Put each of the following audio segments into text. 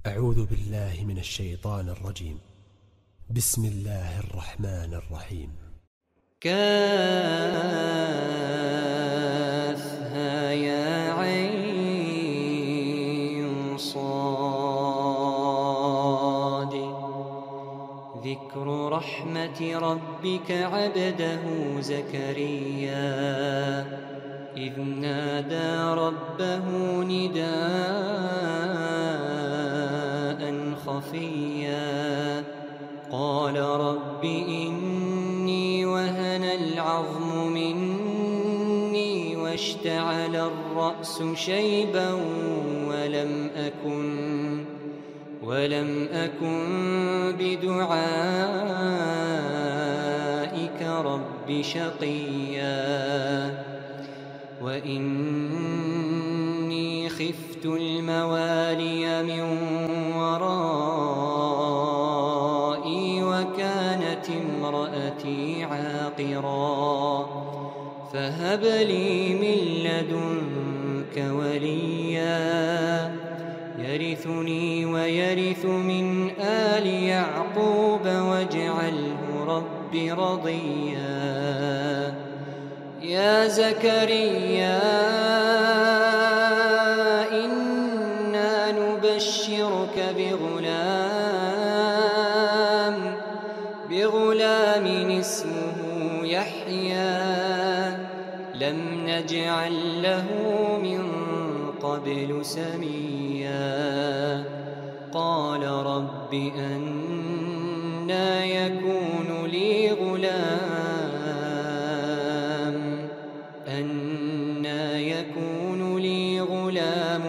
أعوذ بالله من الشيطان الرجيم. بسم الله الرحمن الرحيم. كافها يا عين صاد ذكر رحمة ربك عبده زكريا إذ نادى ربه نداء خفيا قال رب إني وهن العظم مني واشتعل الرأس شيبا ولم أكن بدعائك رب شقيا وإني خفت الموالي من ورائي وكانت امرأتي عاقرا فهب لي من لدنك وليا يرثني ويرث من آل يعقوب واجعله رب رضيا يا زكريا إنا نبشرك بغلام اسمه يحيى لم نجعل له من قبل سميا قال رب أنى يكون لي غلام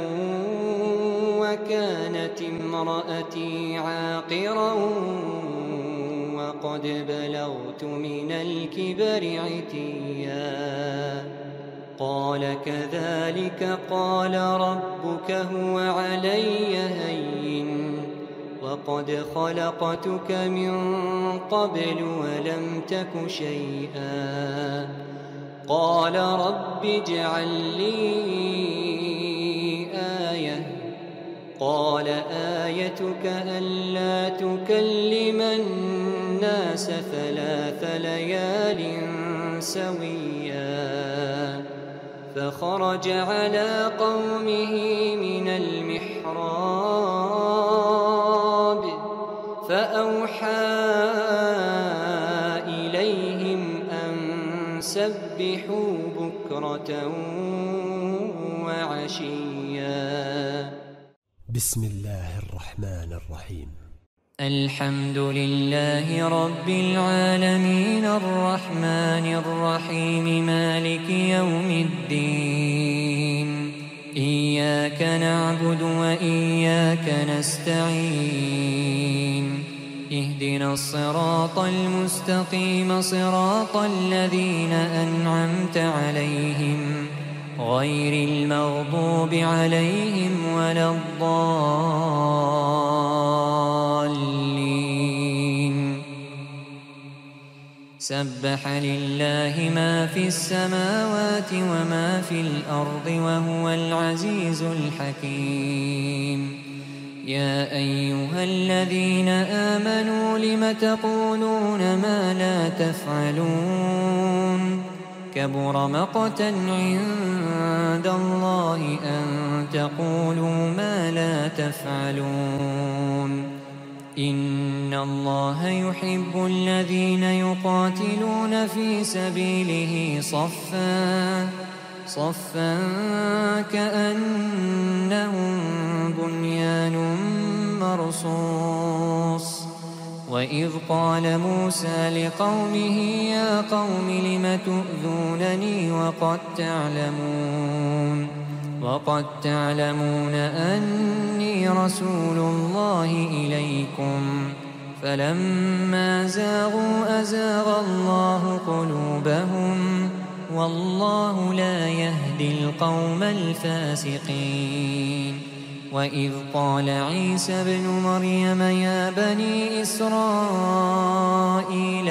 وكانت امرأتي عاقرا وقد بلغت من الكبر عتيا قال كذلك قال ربك هو علي هين وقد خلقتك من قبل ولم تك شيئا قال رب اجعل لي آية قال آيتك ألا تكلم الناس 3 ليال سويا فخرج على قومه من المحراب فأوحى إليهم أن سبحوا بكرة وعشيا. بسم الله الرحمن الرحيم. الحمد لله رب العالمين الرحمن الرحيم مالك يوم الدين إياك نعبد وإياك نستعين اهدنا الصراط المستقيم صراط الذين أنعمت عليهم غير المغضوب عليهم ولا الضالين سبح لله ما في السماوات وما في الأرض وهو العزيز الحكيم يا أيها الذين آمنوا لم تقولون ما لا تفعلون كبر مقتا عند الله أن تقولوا ما لا تفعلون إن الله يحب الذين يقاتلون في سبيله صفا كأنهم بنيان مرصوص وإذ قال موسى لقومه يا قوم لم تؤذونني وقد تعلمون أني رسول الله إليكم فلما زاغوا أزاغ الله قلوبهم والله لا يهدي القوم الفاسقين وإذ قال عيسى ابن مريم يا بني إسرائيل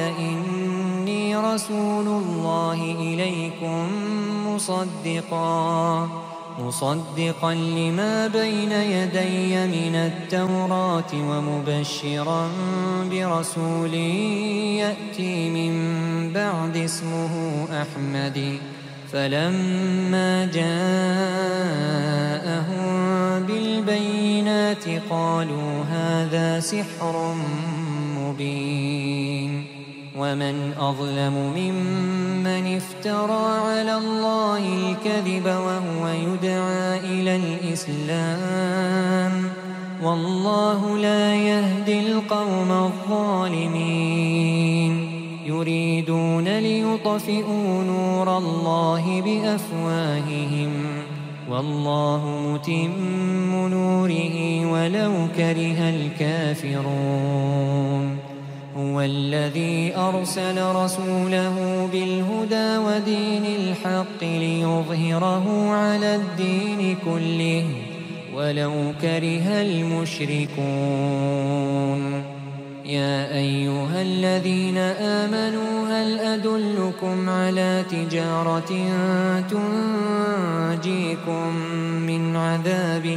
إني رسول الله إليكم مصدقا لما بين يدي من التوراة ومبشرا برسول يأتي من بعد اسمه أحمد فلما جاءهم بالبينات قالوا هذا سحر مبين ومن أظلم ممن افترى على الله الكذب وهو يدعى إلى الإسلام والله لا يهدي القوم الظالمين يريدون ليطفئوا نور الله بأفواههم والله متم نوره ولو كره الكافرون هو الذي أرسل رسوله بالهدى ودين الحق ليظهره على الدين كله ولو كره المشركون يا أيها الذين آمنوا هل أدلكم على تجارة تنجيكم من عذاب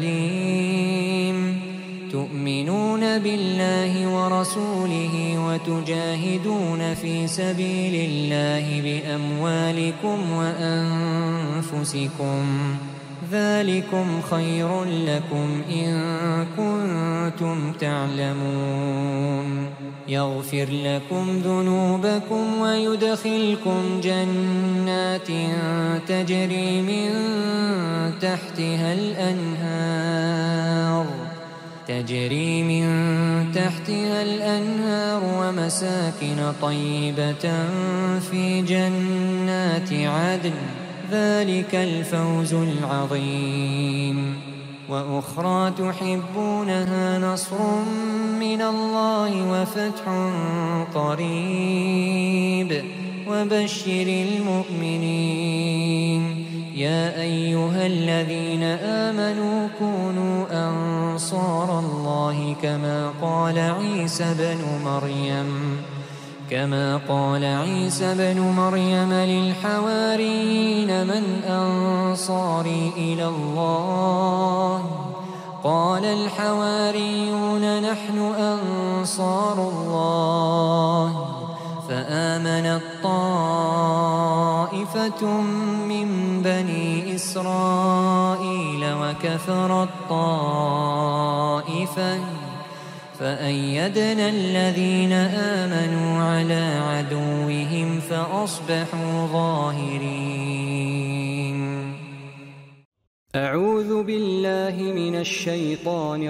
أليم تؤمنون بالله ورسوله وتجاهدون في سبيل الله بأموالكم وأنفسكم ذلكم خير لكم إن كنتم تعلمون يغفر لكم ذنوبكم ويدخلكم جنات تجري من تحتها الأنهار ومساكن طيبة في جنات عدن ذلك الفوز العظيم وأخرى تحبونها نصر من الله وفتح قريب وبشر المؤمنين يا أيها الذين آمنوا كونوا أنصار الله كما قال عيسى بن مريم للحواريين من أنصاري إلى الله قال الحواريون نحن أنصار الله فآمنت طائفة من بني إسرائيل وكفرت طائفة فأيدنا الذين آمنوا على عدوهم فأصبحوا ظاهرين أعوذ بالله من الشيطان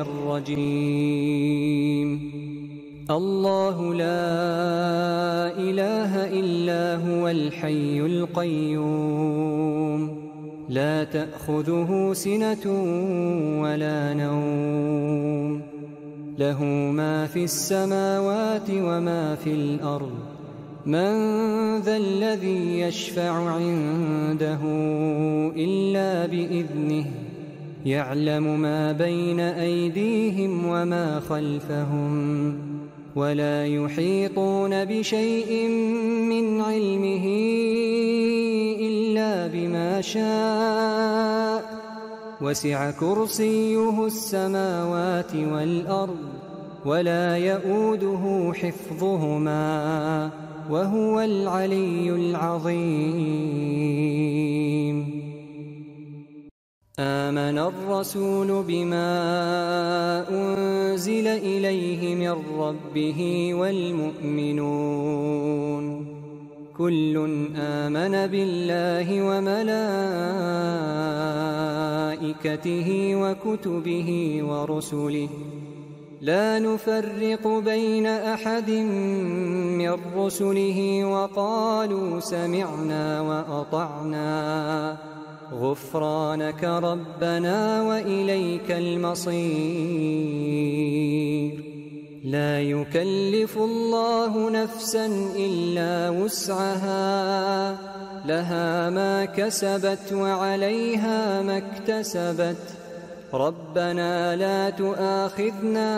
الرجيم الله لا إله إلا هو الحي القيوم لا تأخذه سنة ولا نوم له ما في السماوات وما في الأرض من ذا الذي يشفع عنده إلا بإذنه يعلم ما بين أيديهم وما خلفهم ولا يحيطون بشيء من علمه إلا بما شاء وسع كرسيه السماوات والأرض ولا يؤوده حفظهما وهو العلي العظيم آمن الرسول بما أنزل إليه من ربه والمؤمنون كل آمن بالله وملائكته وكتبه ورسله لا نفرق بين أحد من رسله وقالوا سمعنا وأطعنا غفرانك ربنا وإليك المصير لا يكلف الله نفسا إلا وسعها لها ما كسبت وعليها ما اكتسبت ربنا لا تؤاخذنا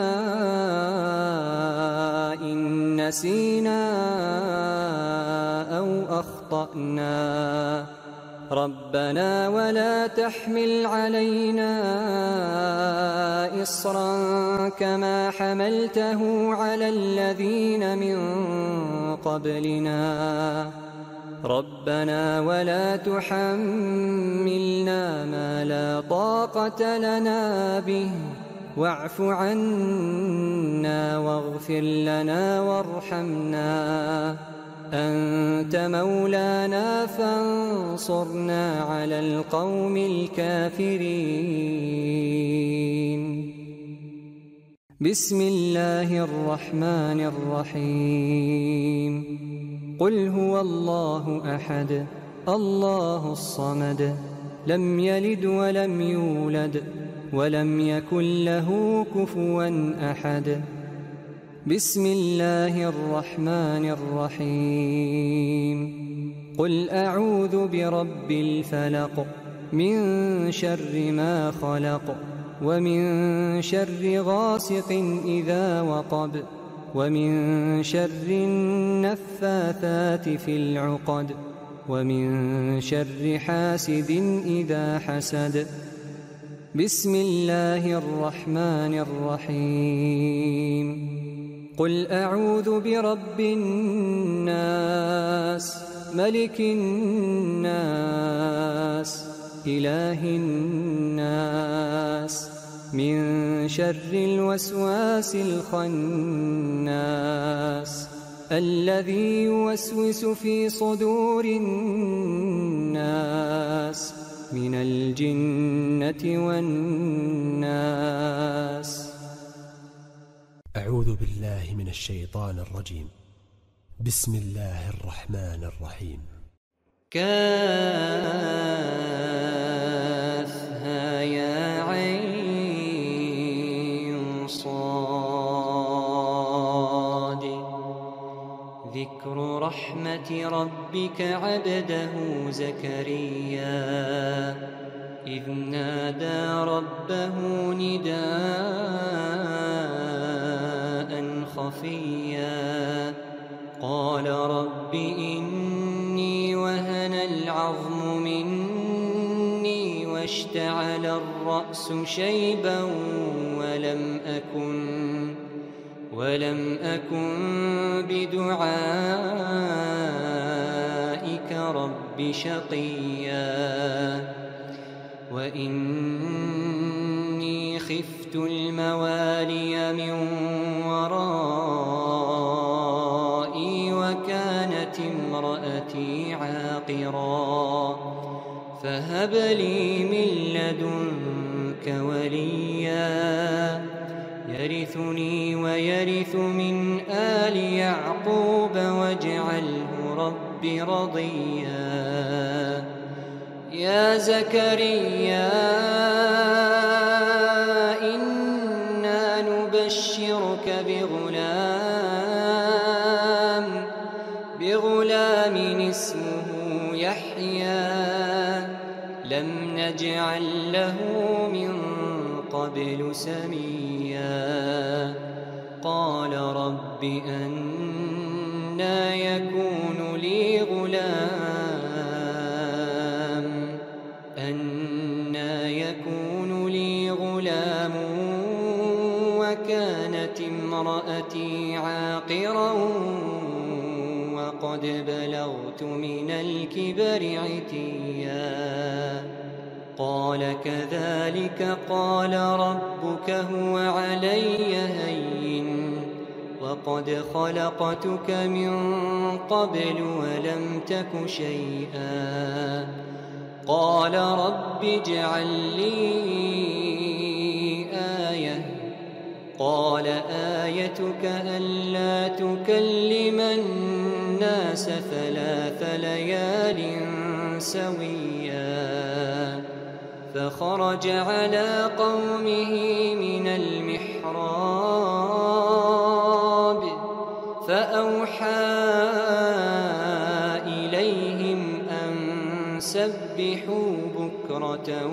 إن نسينا أو أخطأنا ربنا ولا تحمل علينا إصرا كما حملته على الذين من قبلنا ربنا ولا تحملنا ما لا طاقة لنا به واعف عنا واغفر لنا وارحمنا أنت مولانا فانصرنا على القوم الكافرين. بسم الله الرحمن الرحيم. قل هو الله أحد الله الصمد لم يلد ولم يولد ولم يكن له كفوا أحد. بسم الله الرحمن الرحيم. قل أعوذ برب الفلق من شر ما خلق ومن شر غاسق إذا وقب ومن شر النفاثات في العقد ومن شر حاسد إذا حسد. بسم الله الرحمن الرحيم. قل أعوذ برب الناس ملك الناس إله الناس من شر الوسواس الخناس الذي يوسوس في صدور الناس من الجنة والناس. أعوذ بالله من الشيطان الرجيم. بسم الله الرحمن الرحيم. كافها يا عين صاد. ذكر رحمة ربك عبده زكريا إذ نادى ربه نداء خفيا قال رب إني وهن العظم مني واشتعل الرأس شيبا ولم أكن بدعائك رب شقيا وإني خفت الموالي من ورائي وكانت امرأتي عاقرا فهب لي من لدنك وليا يرثني ويرث من آل يعقوب واجعله رب رضيا. يا زكريا إنا نبشرك بغلام اسمه يحيى لم نجعل له من قبل سميا. قال رب أنى يكون لي غلام وكانت امرأتي عاقرا وقد بلغت من الكبر عتيا. قال كذلك قال ربك هو علي هين وقد خلقتك من قبل ولم تك شيئا. قال رب اجعل لي آية. قال آيتك ألا تكلم الناس 3 ليال سويا. فخرج على قومه من المحراب فأوحى إليهم أن سبحوا بكرة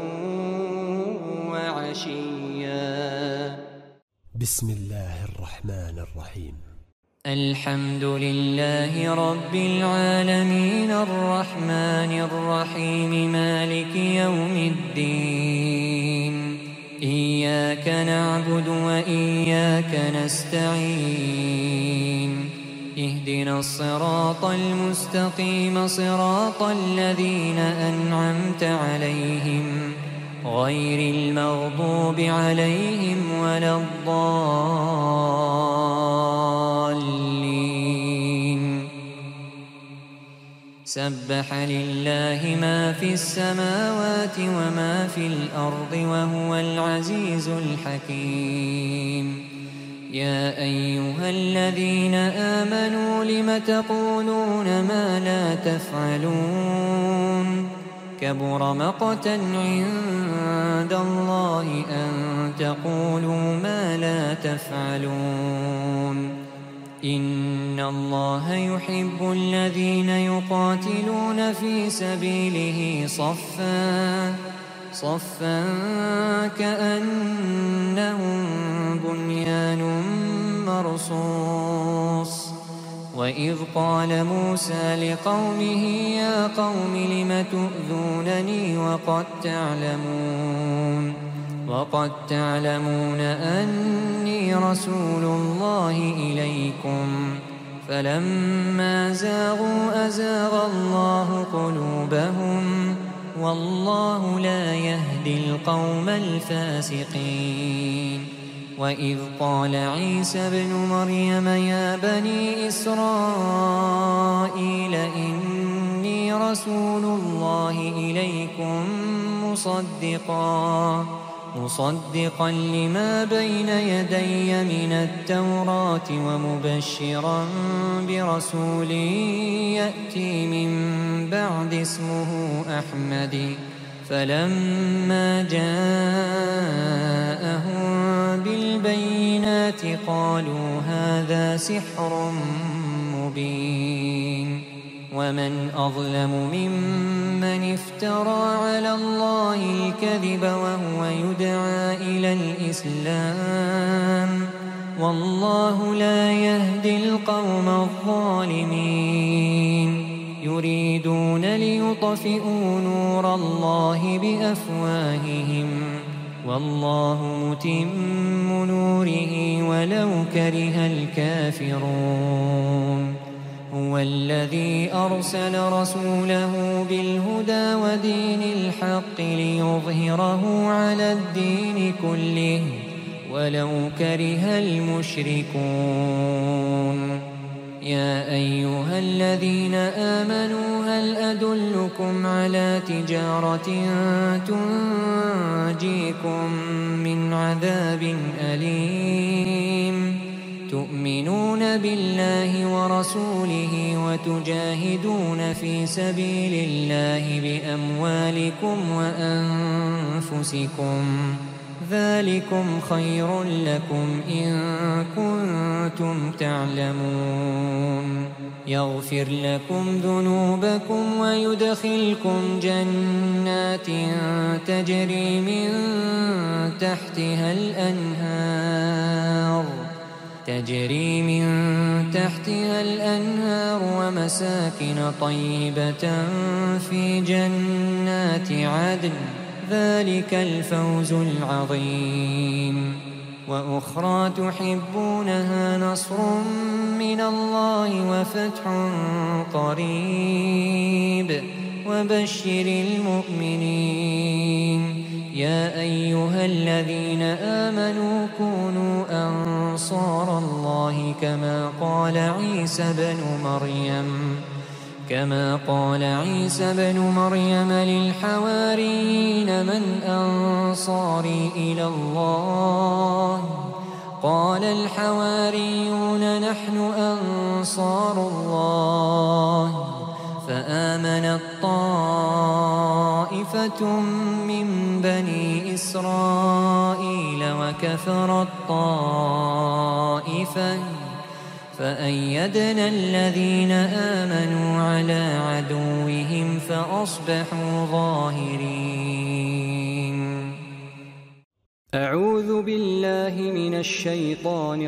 وعشيا. بسم الله الرحمن الرحيم. الحمد لله رب العالمين الرحمن الرحيم مالك يوم الدين إياك نعبد وإياك نستعين اهدنا الصراط المستقيم صراط الذين أنعمت عليهم غير المغضوب عليهم ولا الضالين سبح لله ما في السماوات وما في الأرض وهو العزيز الحكيم يا أيها الذين آمنوا لم تقولون ما لا تفعلون كبر مقتا عند الله أن تقولوا ما لا تفعلون إن الله يحب الذين يقاتلون في سبيله صفا كأنهم بنيان مرصوص وإذ قال موسى لقومه يا قوم لم تؤذونني وقد تعلمون أني رسول الله إليكم فلما زاغوا أزاغ الله قلوبهم والله لا يهدي القوم الفاسقين وإذ قال عيسى ابن مريم يا بني إسرائيل إني رسول الله إليكم مصدقا لما بين يدي من التوراة ومبشرا برسول يأتي من بعد اسمه أحمد فلما جاءهم بالبينات قالوا هذا سحر مبين ومن أظلم ممن افترى على الله الكذب وهو يدعى إلى الإسلام والله لا يهدي القوم الظالمين يريدون ليطفئوا نور الله بأفواههم والله متم نوره ولو كره الكافرون هو الذي أرسل رسوله بالهدى ودين الحق ليظهره على الدين كله ولو كره المشركون يا أيها الذين آمنوا هل أدلكم على تجارة تنجيكم من عذاب أليم تؤمنون بالله ورسوله وتجاهدون في سبيل الله بأموالكم وأنفسكم ذلكم خير لكم إن كنتم تعلمون يغفر لكم ذنوبكم ويدخلكم جنات تجري من تحتها الأنهار ومساكن طيبة في جنات عدن ذلك الفوز العظيم وأخرى تحبونها نصر من الله وفتح قريب وبشر المؤمنين يا أيها الذين آمنوا كونوا أنصار الله كما قال عيسى بن مريم للحواريين من أنصاري إلى الله قال الحواريون نحن أنصار الله فآمنت طائفة من بني إسرائيل وكفرت طائفة فأيدنا الذين آمنوا على عدوهم فأصبحوا ظاهرين. أعوذ بالله من الشيطان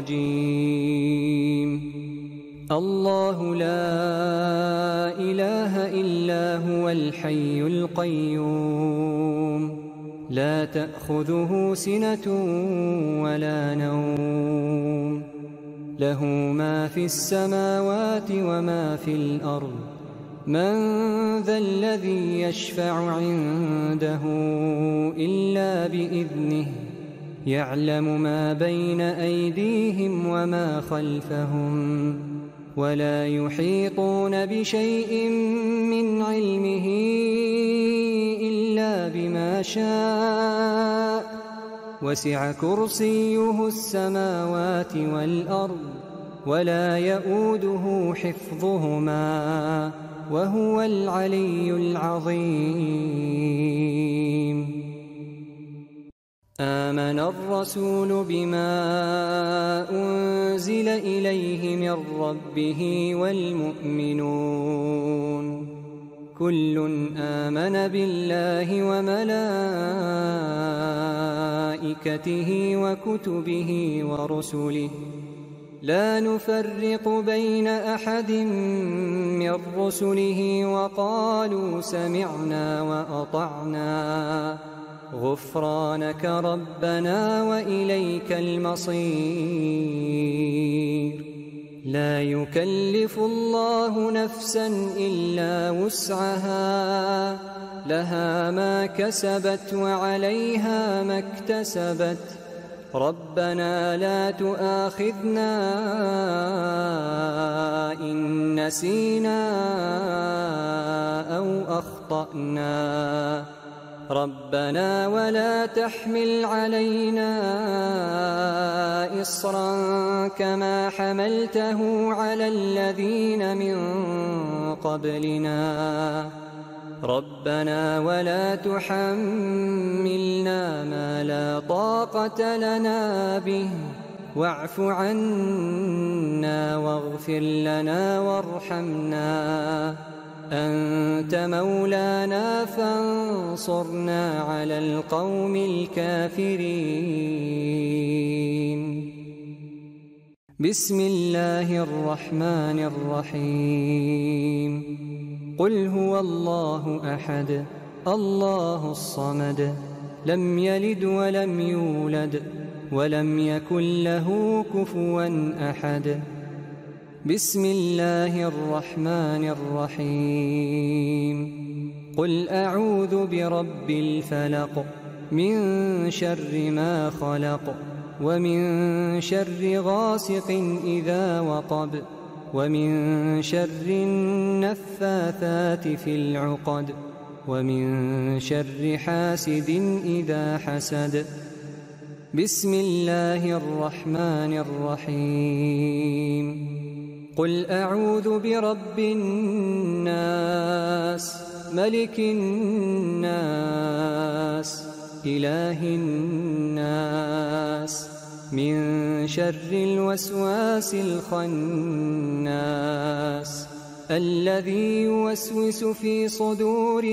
الرجيم. الله لا إله إلا هو الحي القيوم لا تأخذه سنة ولا نوم له ما في السماوات وما في الأرض من ذا الذي يشفع عنده إلا بإذنه يعلم ما بين أيديهم وما خلفهم ولا يحيطون بشيء من علمه إلا بما شاء وسع كرسيه السماوات والأرض ولا يؤوده حفظهما وهو العلي العظيم. آمن الرسول بما أنزل إليه من ربه والمؤمنون كل آمن بالله وملائكته وكتبه ورسله لا نفرق بين أحد من رسله وقالوا سمعنا وأطعنا غفرانك ربنا وإليك المصير. لا يكلف الله نفسا إلا وسعها لها ما كسبت وعليها ما اكتسبت ربنا لا تؤاخذنا إن نسينا أو أخطأنا ربنا ولا تحمل علينا إصرا كما حملته على الذين من قبلنا ربنا ولا تحملنا ما لا طاقة لنا به واعف عنا واغفر لنا وارحمنا أنت مولانا فانصرنا على القوم الكافرين. بسم الله الرحمن الرحيم. قل هو الله أحد الله الصمد لم يلد ولم يولد ولم يكن له كفوا أحد. بسم الله الرحمن الرحيم. قل أعوذ برب الفلق من شر ما خلق ومن شر غاسق إذا وقب ومن شر النفاثات في العقد ومن شر حاسد إذا حسد. بسم الله الرحمن الرحيم. قل أعوذ برب الناس ملك الناس إله الناس من شر الوسواس الخناس الذي يوسوس في صدور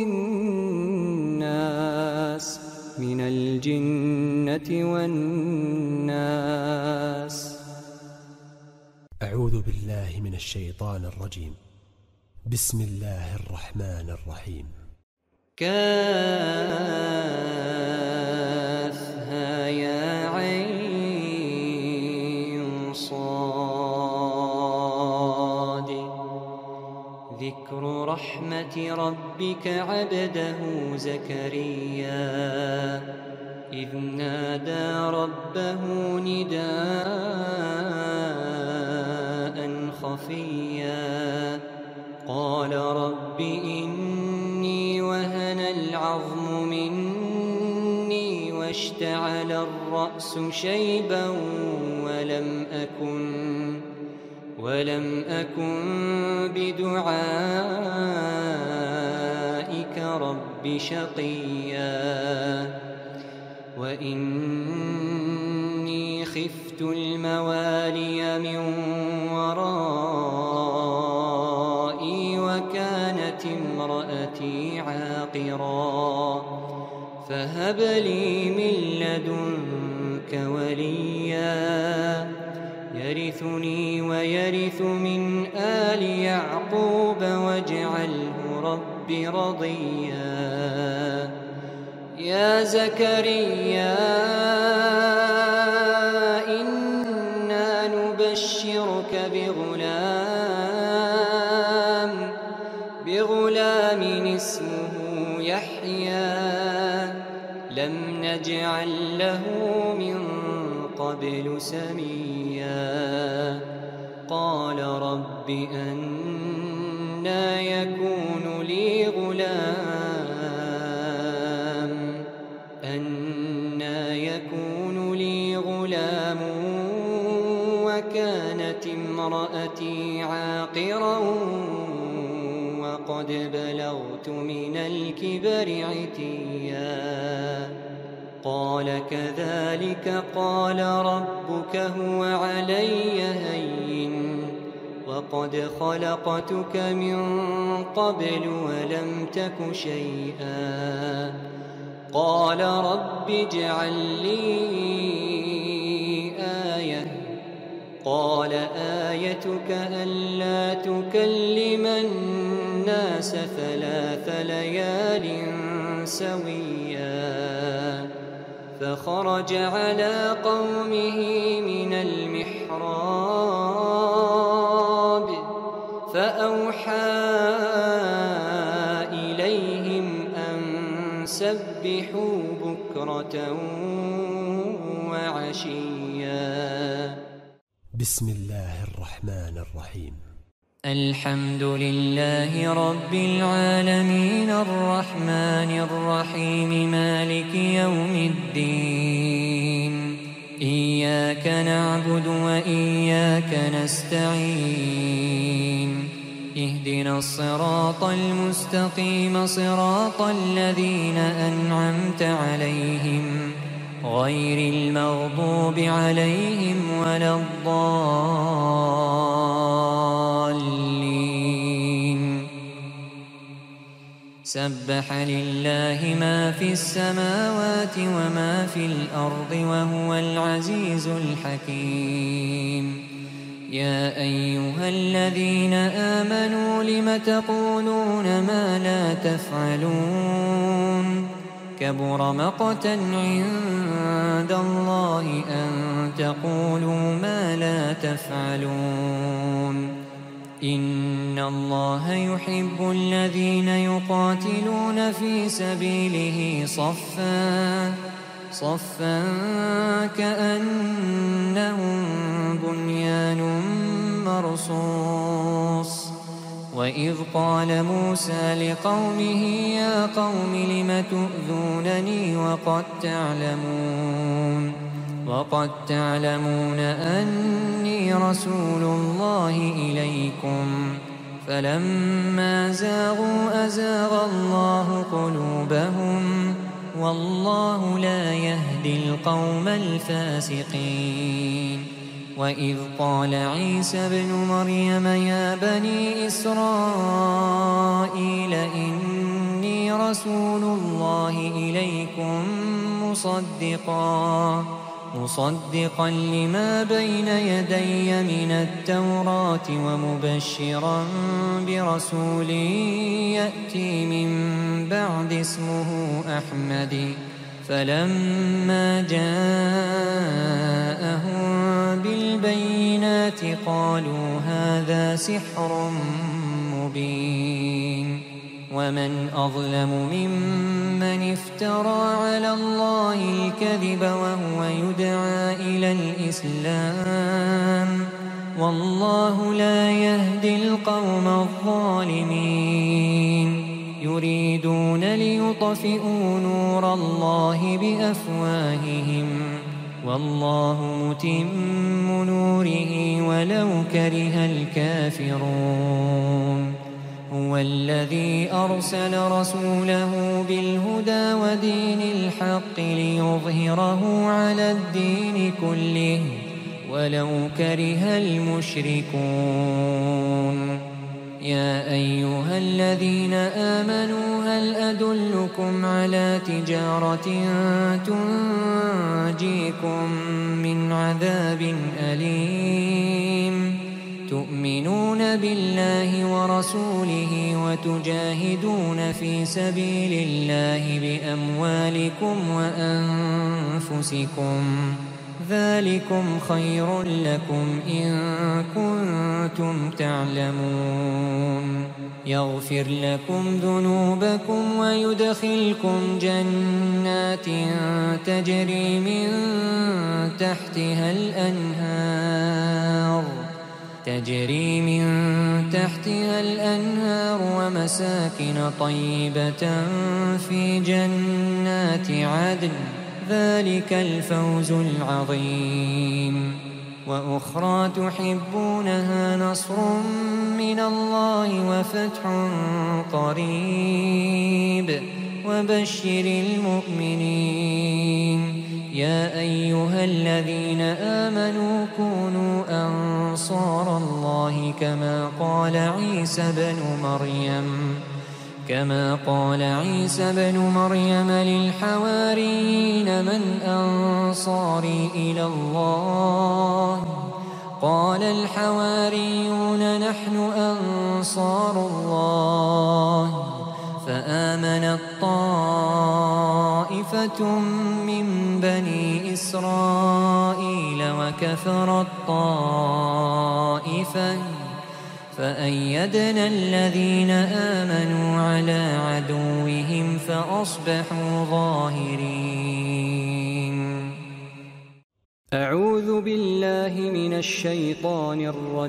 الناس من الجنة والناس. أعوذ بالله من الشيطان الرجيم. بسم الله الرحمن الرحيم. كافها يا عين صاد ذكر رحمة ربك عبده زكريا إذ نادى ربه نداء خفيا قال رب إني وهن العظم مني واشتعل الرأس شيبا ولم أكن بدعائك رب شقيا وإني خفت الموالي من ورائي وكانت امرأتي عاقرا فهب لي من لدنك وليا يرثني ويرث من آل يعقوب واجعله رب رضيا يا زكريا إنا نبشرك بغلام اسمه يحيى لم نجعل له من قبل سميا قال رب أنى يكون لي غلام وكانت امرأتي عاقرا وقد بلغت من الكبر عتيا قال كذلك قال ربك هو علي هين وقد خلقتك من قبل ولم تك شيئا قال رب اجعل لي آية قال آيتك ألا تكلم الناس 3 ليال سويا فخرج على قومه من المحراب فأوحى إليهم أن سبحوا بكرة وعشيا بسم الله الرحمن الرحيم الحمد لله رب العالمين الرحمن الرحيم مالك يوم الدين إياك نعبد وإياك نستعين اهدنا الصراط المستقيم صراط الذين أنعمت عليهم غير المغضوب عليهم ولا الضالين سبح لله ما في السماوات وما في الأرض وهو العزيز الحكيم يا أيها الذين آمنوا لم تقولون ما لا تفعلون كبر مقتا عند الله أن تقولوا ما لا تفعلون إن الله يحب الذين يقاتلون في سبيله صفا كأنهم بنيان مرصوص وإذ قال موسى لقومه يا قوم لم تؤذونني وقد تعلمون أني رسول الله إليكم فلما زاغوا أزاغ الله قلوبهم والله لا يهدي القوم الفاسقين وإذ قال عيسى ابن مريم يا بني إسرائيل إني رسول الله إليكم مصدقا لما بين يدي من التوراة ومبشرا برسول يأتي من بعد اسمه أحمد فلما جاءهم بالبينات قالوا هذا سحر مبين ومن أظلم ممن افترى على الله الكذب وهو يدعى إلى الإسلام والله لا يهدي القوم الظالمين يريدون ليطفئوا نور الله بأفواههم والله متم نوره ولو كره الكافرون هو الذي أرسل رسوله بالهدى ودين الحق ليظهره على الدين كله ولو كره المشركون يا أيها الذين آمنوا هل أدلكم على تجارة تنجيكم من عذاب أليم تؤمنون بالله ورسوله وتجاهدون في سبيل الله بأموالكم وأنفسكم ذلكم خير لكم إن كنتم تعلمون يغفر لكم ذنوبكم ويدخلكم جنات تجري من تحتها الأنهار ومساكن طيبة في جنات عدن ذلك الفوز العظيم وأخرى تحبونها نصر من الله وفتح قريب وبشر المؤمنين يا أيها الذين آمنوا كونوا أنصار الله كما قال عيسى بن مريم للحواريين من أنصاري إلى الله قال الحواريون نحن أنصار الله فآمنت طائفة من بني إسرائيل وكفرت طائفة فأيدنا الذين آمنوا على عدوهم فأصبحوا ظاهرين. أعوذ بالله من الشيطان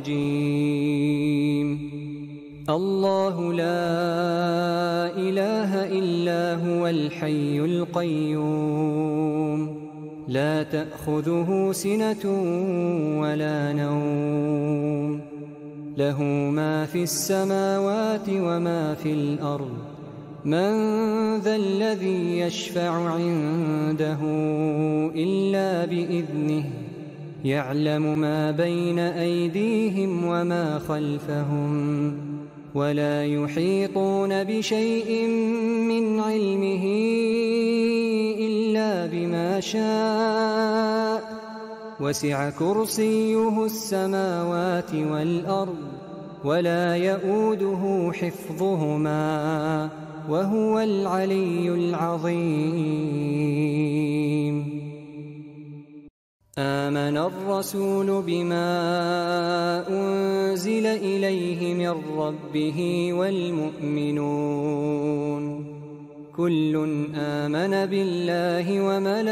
الرجيم. الله لا إله إلا هو الحي القيوم لا تأخذه سنة ولا نوم له ما في السماوات وما في الأرض من ذا الذي يشفع عنده إلا بإذنه يعلم ما بين أيديهم وما خلفهم ولا يحيطون بشيء من علمه إلا بما شاء وسع كرسيه السماوات والأرض ولا يؤوده حفظهما وهو العلي العظيم. آمن الرسول بما أنزل إليه من ربه والمؤمنون كل آمن بالله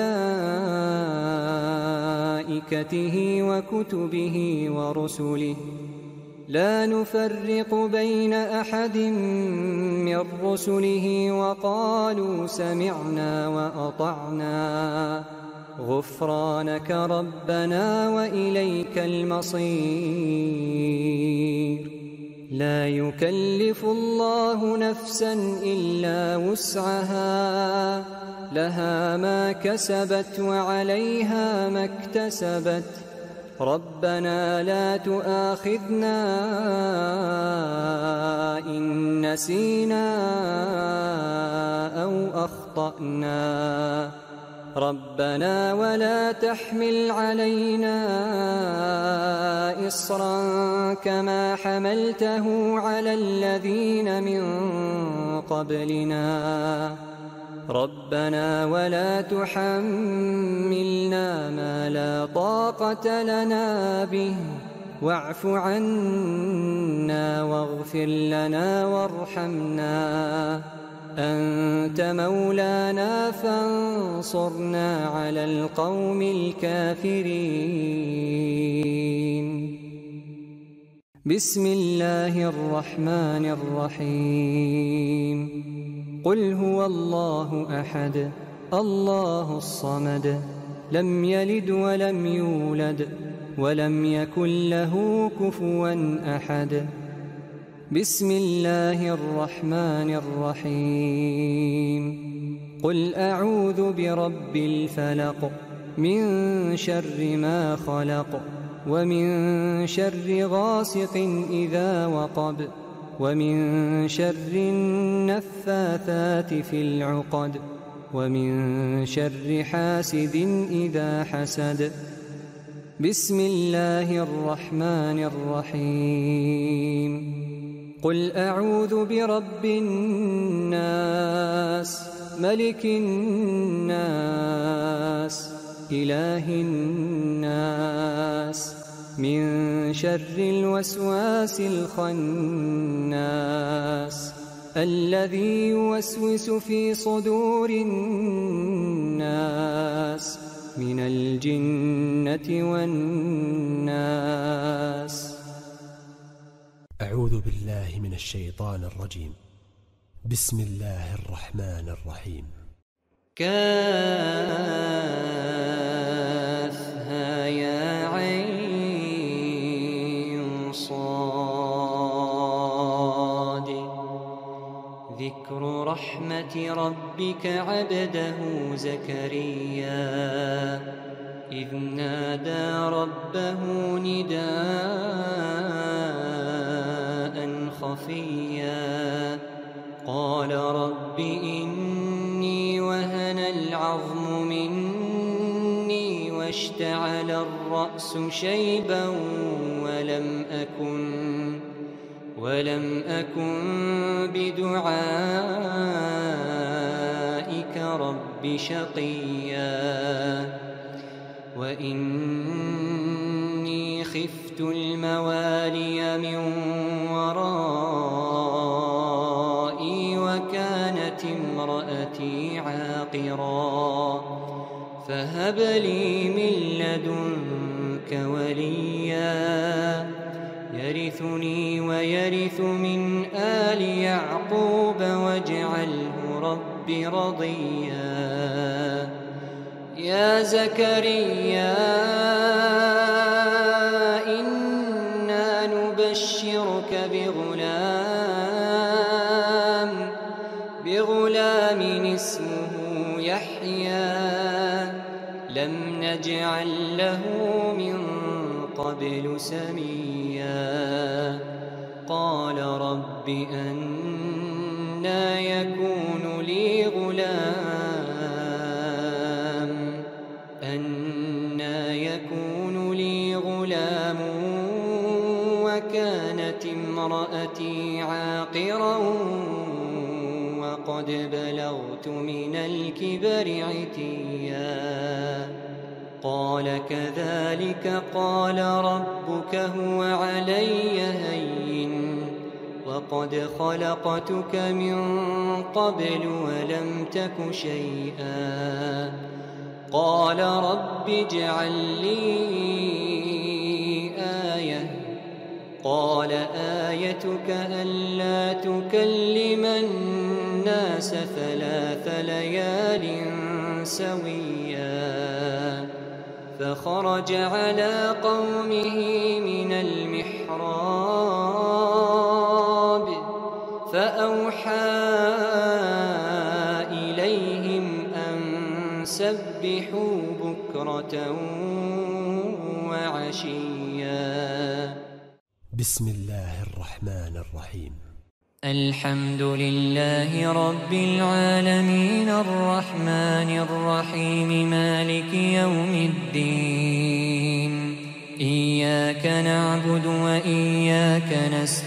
وملائكته وكتبه ورسله لا نفرق بين أحد من رسله وقالوا سمعنا وأطعنا غفرانك ربنا وإليك المصير. لا يكلف الله نفسا إلا وسعها لها ما كسبت وعليها ما اكتسبت ربنا لا تؤاخذنا إن نسينا أو أخطأنا ربنا ولا تحمل علينا إصرا كما حملته على الذين من قبلنا ربنا ولا تحملنا ما لا طاقة لنا به واعف عنا واغفر لنا وارحمنا أنت مولانا فانصرنا على القوم الكافرين. بسم الله الرحمن الرحيم. قل هو الله أحد الله الصمد لم يلد ولم يولد ولم يكن له كفوا أحد. بسم الله الرحمن الرحيم. قل أعوذ برب الفلق من شر ما خلق ومن شر غاسق إذا وقب ومن شر النفاثات في العقد ومن شر حاسد إذا حسد. بسم الله الرحمن الرحيم. قل أعوذ برب الناس ملك الناس إله الناس من شر الوسواس الخناس الذي يوسوس في صدور الناس من الجنة والناس. أعوذ بالله من الشيطان الرجيم. بسم الله الرحمن الرحيم. كافها يا عين صاد. ذكر رحمة ربك عبده زكريا إذ نادى ربه نداء خفيا قال رب إني وهن العظم مني واشتعل الرأس شيبا ولم أكن بدعائك رب شقيا وإني خفت الموالي من ورائي وكانت امرأتي عاقرا فهب لي من لدنك وليا يرثني ويرث من آل يعقوب واجعله رب رضيا. يا زكريا إنا نبشرك بغلام اسمه يحيى لم نجعل له من قبل سميا. قال رب أنى يكون لي غلام وكانت امرأتي عاقرا وقد بلغت من الكبر عتيا. قال كذلك قال ربك هو علي هين وقد خلقتك من قبل ولم تك شيئا. قال رب اجعل لي آية. قال آيتك ألا تكلم الناس 3 ليال سويا. فخرج على قومه من المحراب فأوحى إليهم أن سبحوا بكرة وعشيا. بسم الله الرحمن الرحيم. الحمد لله رب العالمين الرحمن الرحيم مالك يوم الدين. إياك نعبد وإياك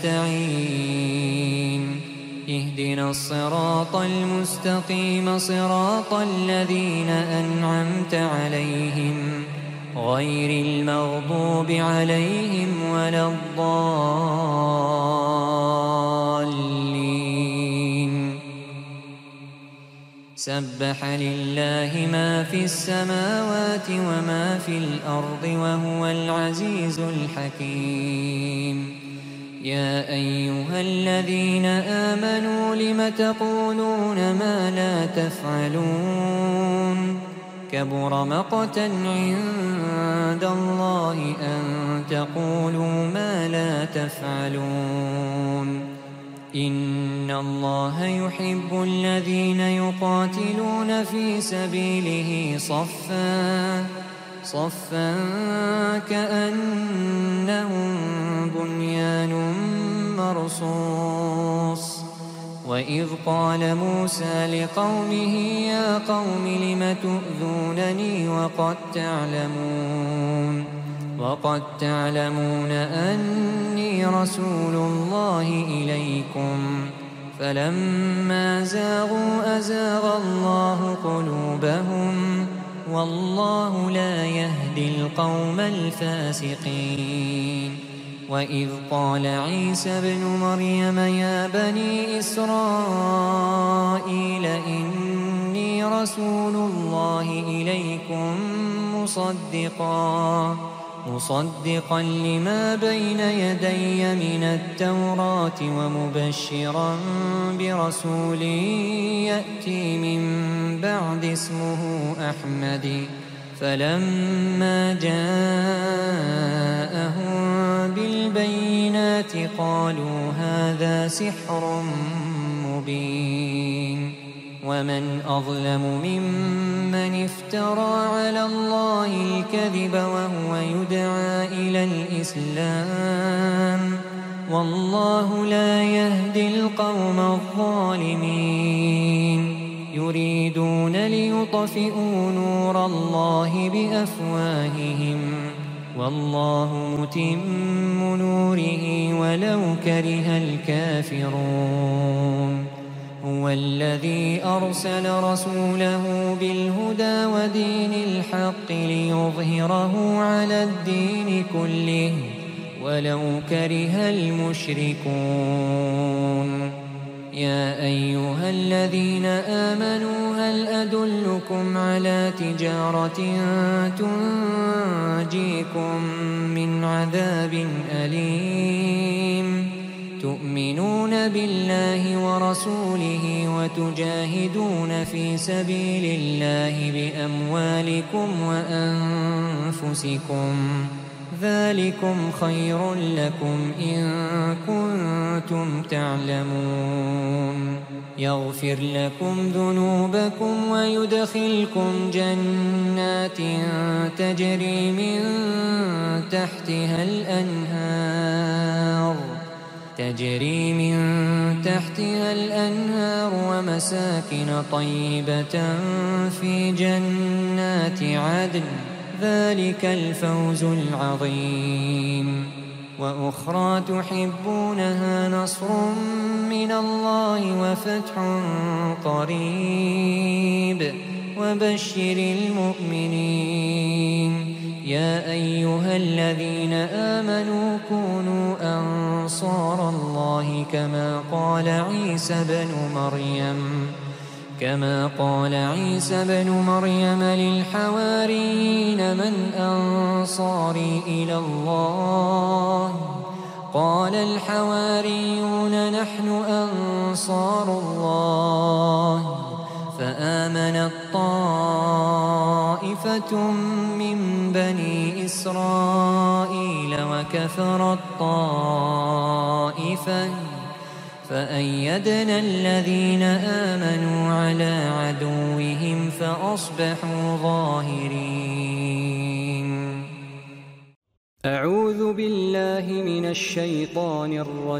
نستعين. اهدنا الصراط المستقيم صراط الذين أنعمت عليهم غير المغضوب عليهم ولا الضالين. سبح لله ما في السماوات وما في الأرض وهو العزيز الحكيم. يا أيها الذين آمنوا لم تقولون ما لا تفعلون. كبر مقتا عند الله أن تقولوا ما لا تفعلون. إن الله يحب الذين يقاتلون في سبيله صفا كأنهم بنيان مرصوص. وإذ قال موسى لقومه يا قوم لم تؤذونني وقد تعلمون أني رسول الله إليكم فلما زاغوا أزاغ الله قلوبهم والله لا يهدي القوم الفاسقين وإذ قال عيسى ابن مريم يا بني إسرائيل إني رسول الله إليكم مصدقا لما بين يدي من التوراة ومبشرا برسول يأتي من بعد اسمه أحمد فلما جاءهم بالبينات قالوا هذا سحر مبين ومن أظلم ممن افترى على الله الكذب وهو يدعى إلى الإسلام والله لا يهدي القوم الظالمين يريدون ليطفئوا نور الله بأفواههم والله متم نوره ولو كره الكافرون هو الذي أرسل رسوله بالهدى ودين الحق ليظهره على الدين كله ولو كره المشركون يا أيها الذين آمنوا هل أدلكم على تجارة تنجيكم من عذاب أليم تؤمنون بالله ورسوله وتجاهدون في سبيل الله بأموالكم وأنفسكم ذلكم خير لكم إن كنتم تعلمون يغفر لكم ذنوبكم ويدخلكم جنات تجري من تحتها الأنهار ومساكن طيبة في جنات عدن ذلك الفوز العظيم وأخرى تحبونها نصر من الله وفتح قريب وبشر المؤمنين يا أيها الذين آمنوا كونوا أنصار الله كما قال عيسى بن مريم للحواريين من أنصاري إلى الله قال الحواريون نحن أنصار الله فآمنت طائفة من بني إسرائيل وكفرت طائفة فأيدنا الذين آمنوا على عدوهم فأصبحوا ظاهرين. أعوذ بالله من الشيطان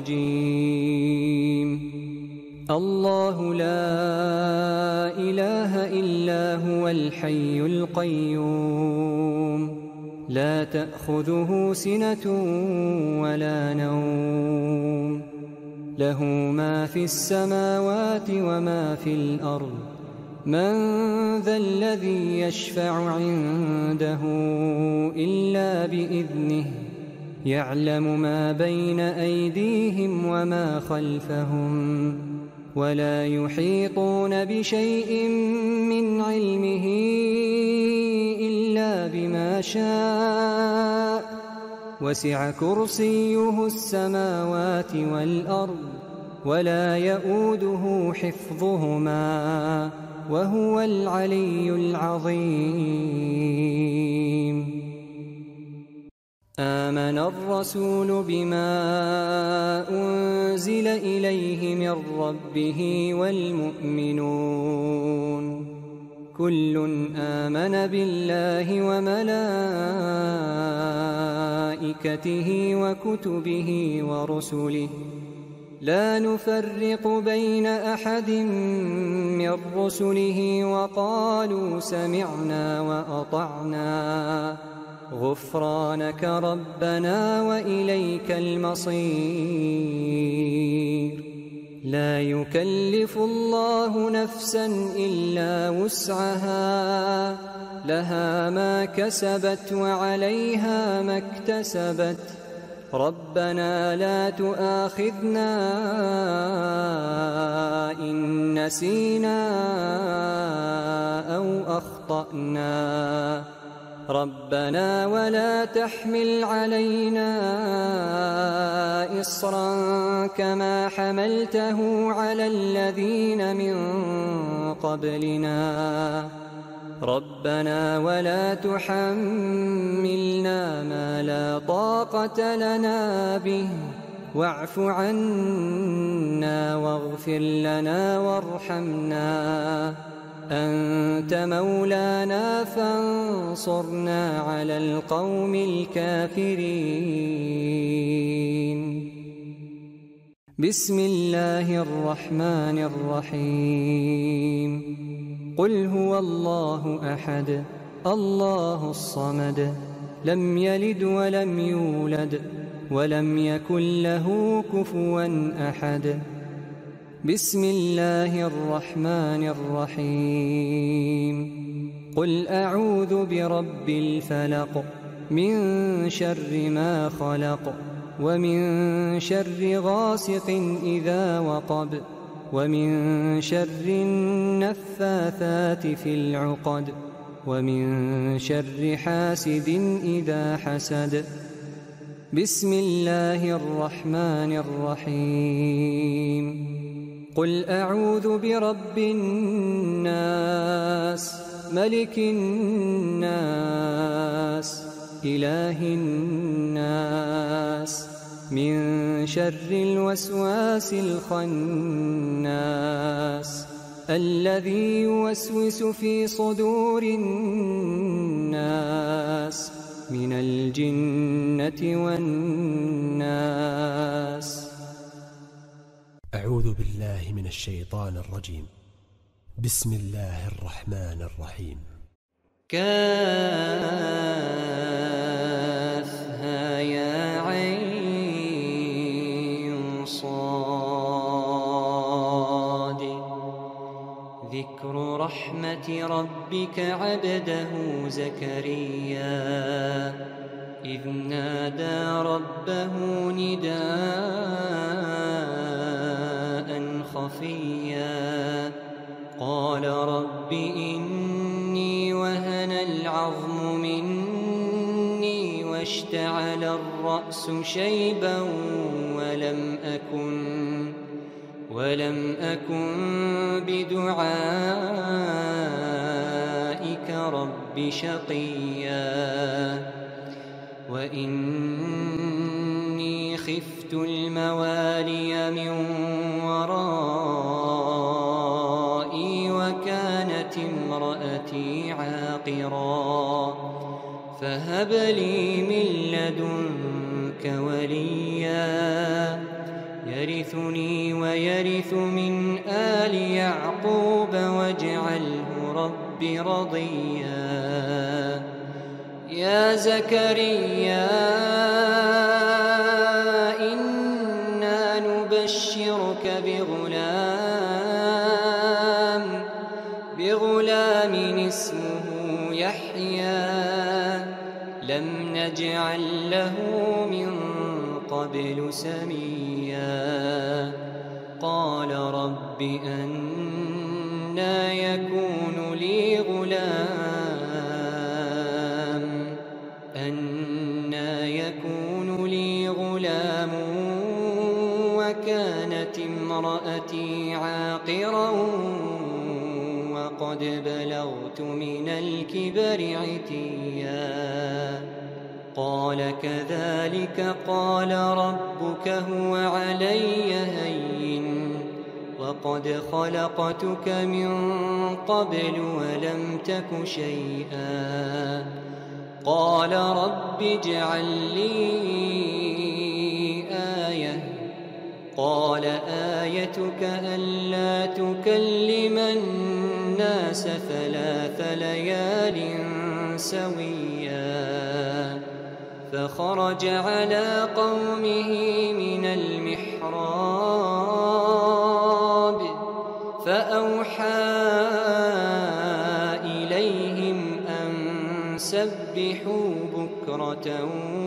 الرجيم. الله لا إله إلا هو الحي القيوم لا تأخذه سنة ولا نوم له ما في السماوات وما في الأرض من ذا الذي يشفع عنده إلا بإذنه يعلم ما بين أيديهم وما خلفهم ولا يحيطون بشيء من علمه إلا بما شاء وسع كرسيه السماوات والأرض ولا يؤوده حفظهما وهو العلي العظيم. آمن الرسول بما أنزل إليه من ربه والمؤمنون كل آمن بالله وملائكته وكتبه ورسله لا نفرق بين أحد من رسله وقالوا سمعنا وأطعنا غفرانك ربنا وإليك المصير. لا يكلف الله نفسا إلا وسعها، لها ما كسبت وعليها ما اكتسبت. ربنا لا تؤاخذنا إن نسينا أو أخطأنا. ربنا ولا تحمل علينا إصرا كما حملته على الذين من قبلنا. ربنا ولا تحملنا ما لا طاقة لنا به، واعف عنا واغفر لنا وارحمنا، أنت مولانا فانصرنا على القوم الكافرين. بسم الله الرحمن الرحيم. قل هو الله أحد الله الصمد لم يلد ولم يولد ولم يكن له كفوا أحد. بسم الله الرحمن الرحيم. قل أعوذ برب الفلق من شر ما خلق ومن شر غاسق إذا وقب ومن شر النفاثات في العقد ومن شر حاسد إذا حسد. بسم الله الرحمن الرحيم. قل أعوذ برب الناس ملك الناس إله الناس من شر الوسواس الخناس الذي يوسوس في صدور الناس من الجنة والناس. أعوذ بالله من الشيطان الرجيم. بسم الله الرحمن الرحيم. كافها يا عين صاد. ذكر رحمة ربك عبده زكريا إذ نادى ربه نداء خفيا قال رب إني وهن العظم مني واشتعل الرأس شيبا ولم أكن بدعائك رب شقيا وإني خفت الموالي من ورائي وكانت امرأتي عاقرا فهب لي من لدنك وليا يرثني ويرث من آل يعقوب واجعله رب رضيا. يا زكريا إنا نبشرك بغلام اسمه يحيى لم نجعل له من قبل سميا. قال رب أنى يكون لي غلام وكانت امرأتي عاقرا وقد بلغت من الكبر عتيا. قال كذلك قال ربك هو علي هين وقد خلقتك من قبل ولم تك شيئا. قال رب اجعل لي آية قال آياتك ألا تكلم الناس 3 ليال سويا فخرج على قومه من المحراب فأوحى إليهم أن سبحوا بكرة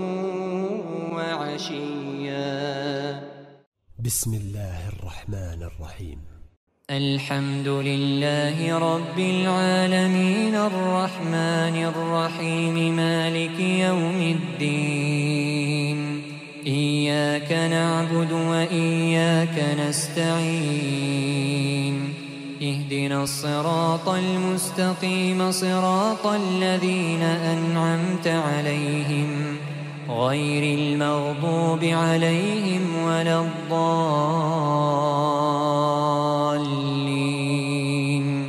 وعشيا. بسم الله الرحمن الرحيم. الحمد لله رب العالمين الرحمن الرحيم مالك يوم الدين إياك نعبد وإياك نستعين اهدنا الصراط المستقيم صراط الذين أنعمت عليهم غير المغضوب عليهم ولا الضالين.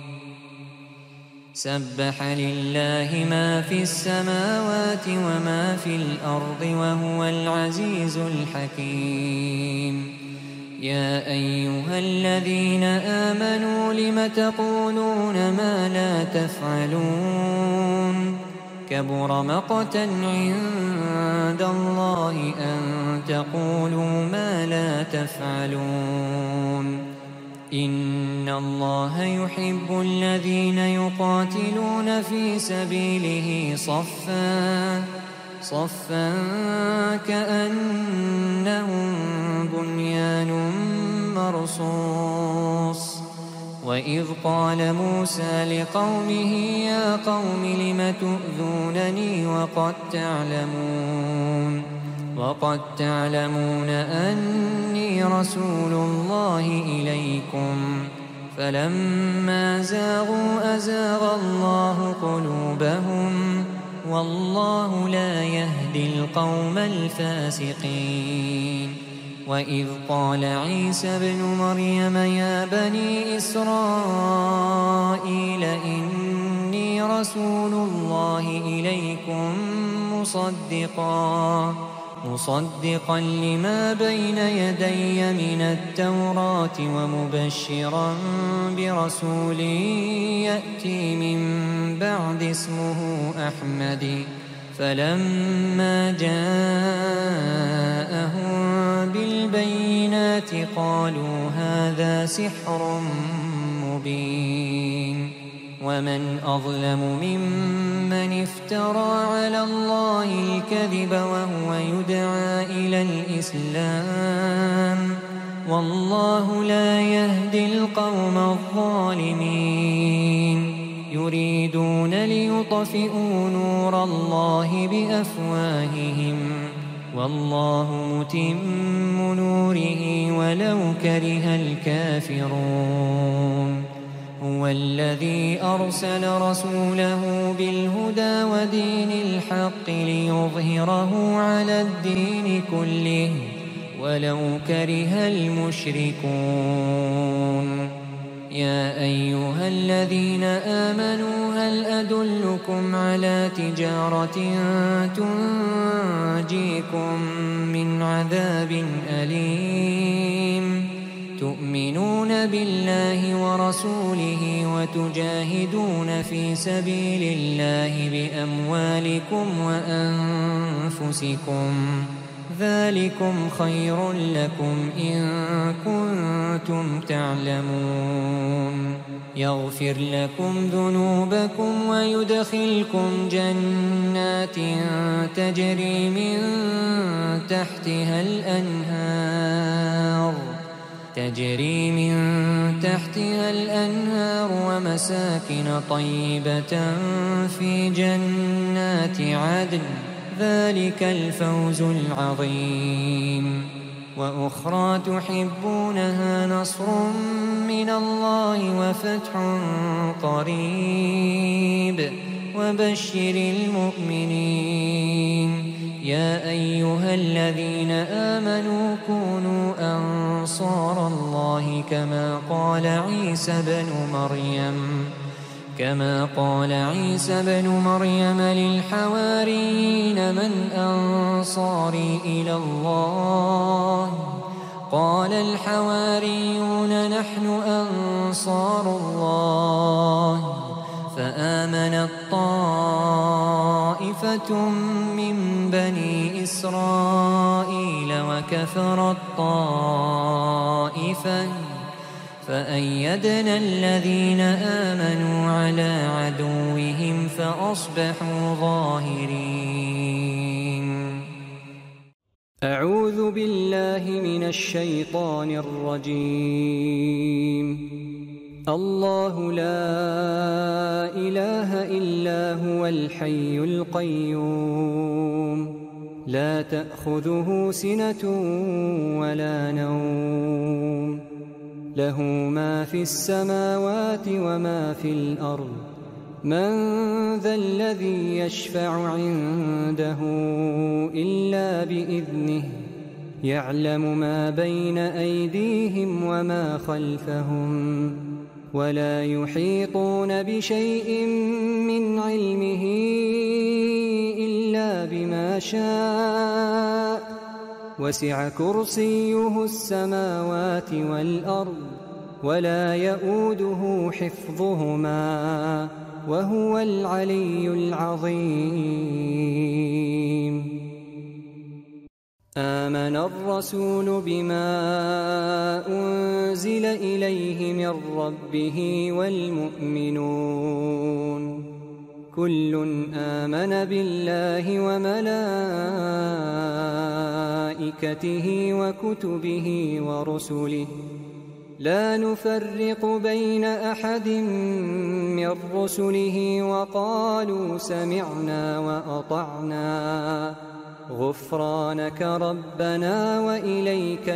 سبح لله ما في السماوات وما في الأرض وهو العزيز الحكيم. يا أيها الذين آمنوا لم تقولون ما لا تفعلون كبر مقتا عند الله أن تقولوا ما لا تفعلون. إن الله يحب الذين يقاتلون في سبيله صفا كأنهم بنيان مرصوص. وإذ قال موسى لقومه يا قوم لم تؤذونني وقد تعلمون أني رسول الله إليكم فلما زاغوا أزاغ الله قلوبهم والله لا يهدي القوم الفاسقين. وإذ قال عيسى ابن مريم يا بني إسرائيل إني رسول الله إليكم مصدقا لما بين يدي من التوراة ومبشرا برسول يأتي من بعد اسمه أحمد. فلما جاءهم بالبينات قالوا هذا سحر مبين. ومن أظلم ممن افترى على الله الكذب وهو يدعى إلى الإسلام والله لا يهدي القوم الظالمين. يريدون ليطفئوا نور الله بأفواههم والله متم نوره ولو كره الكافرون. هو الذي أرسل رسوله بالهدى ودين الحق ليظهره على الدين كله ولو كره المشركون. يا أيها الذين آمنوا هل أدلكم على تجارة تنجيكم من عذاب أليم تؤمنون بالله ورسوله وتجاهدون في سبيل الله بأموالكم وأنفسكم ذلكم خير لكم إن كنتم تعلمون. يغفر لكم ذنوبكم ويدخلكم جنات تجري من تحتها الأنهار ومساكن طيبة في جنات عدن ذلك الفوز العظيم. وأخرى تحبونها نصر من الله وفتح قريب وبشر المؤمنين. يا أيها الذين آمنوا كونوا أنصار الله كما قال عيسى بن مريم للحواريين من أنصاري إلى الله قال الحواريون نحن أنصار الله فآمنت طائفة من بني إسرائيل وكفرت طائفة فأيدنا الذين آمنوا على عدوهم فأصبحوا ظاهرين. أعوذ بالله من الشيطان الرجيم. الله لا إله إلا هو الحي القيوم لا تأخذه سنة ولا نوم له ما في السماوات وما في الأرض من ذا الذي يشفع عنده إلا بإذنه يعلم ما بين أيديهم وما خلفهم ولا يحيطون بشيء من علمه إلا بما شاء وسع كرسيه السماوات والأرض ولا يؤوده حفظهما وهو العلي العظيم. آمن الرسول بما أنزل إليه من ربه والمؤمنون كل آمن بالله وملائكته وكتبه ورسله لا نفرق بين أحد من رسله وقالوا سمعنا وأطعنا غفرانك ربنا وإليك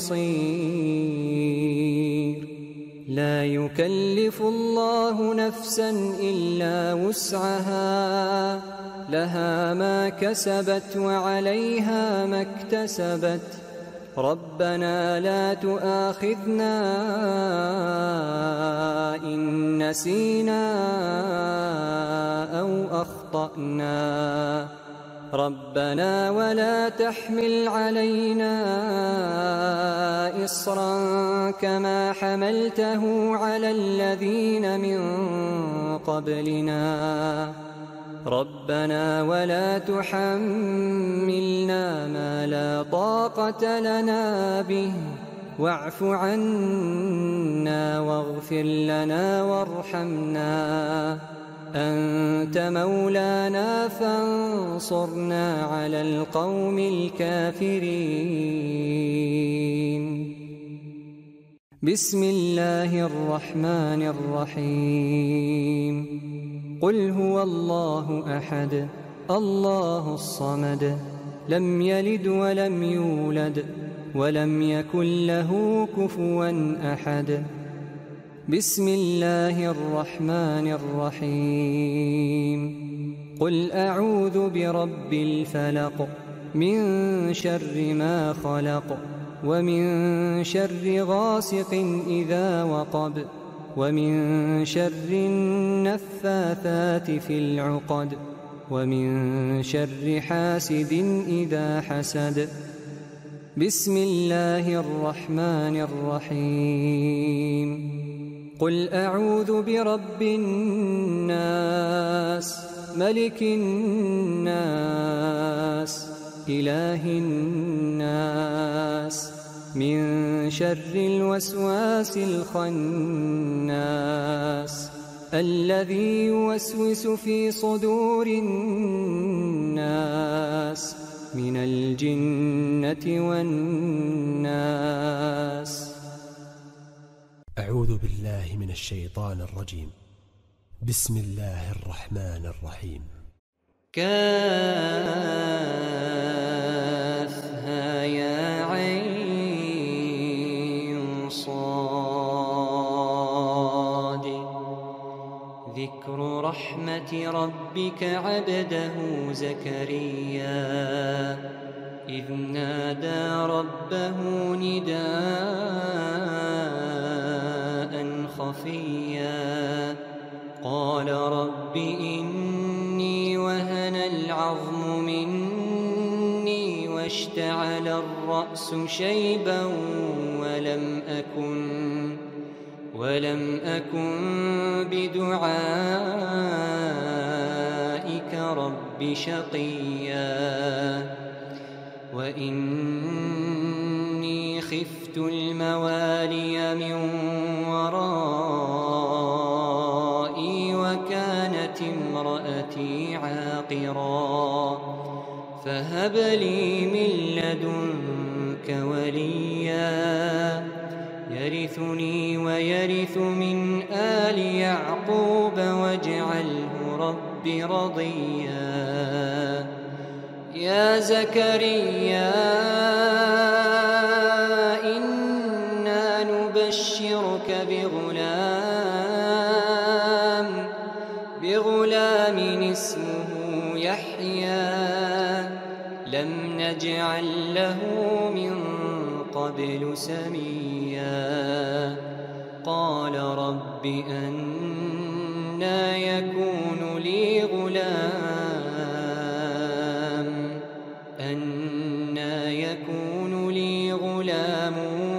المصير. لا يكلف الله نفسا إلا وسعها لها ما كسبت وعليها ما اكتسبت ربنا لا تؤاخذنا إن نسينا أو أخطأنا ربنا ولا تحمل علينا إصرا كما حملته على الذين من قبلنا ربنا ولا تحملنا ما لا طاقة لنا به واعف عنا واغفر لنا وارحمنا أنت مولانا فانصرنا على القوم الكافرين. بسم الله الرحمن الرحيم. قل هو الله أحد الله الصمد لم يلد ولم يولد ولم يكن له كفوا أحد. بسم الله الرحمن الرحيم. قل أعوذ برب الفلق من شر ما خلق ومن شر غاسق إذا وقب ومن شر النفاثات في العقد ومن شر حاسد إذا حسد. بسم الله الرحمن الرحيم. قل أعوذ برب الناس ملك الناس إله الناس من شر الوسواس الخناس الذي يوسوس في صدور الناس من الجنة والناس. أعوذ بالله من الشيطان الرجيم. بسم الله الرحمن الرحيم. كافها يا عين صاد. ذكر رحمة ربك عبده زكريا إذ نادى ربه نداء خفيا قال رب إني وهن العظم مني واشتعل الرأس شيبا ولم أكن بدعائك رب شقيا وإني خفت الموالي من ورائي وكانت امرأتي عاقرا فهب لي من لدنك وليا يرثني ويرث من آل يعقوب واجعله رب رضيا يا زكريا إنا نبشرك بغلام اسمه يحيى لم نجعل له من قبل سميا قال رب أنى يكون لي غلام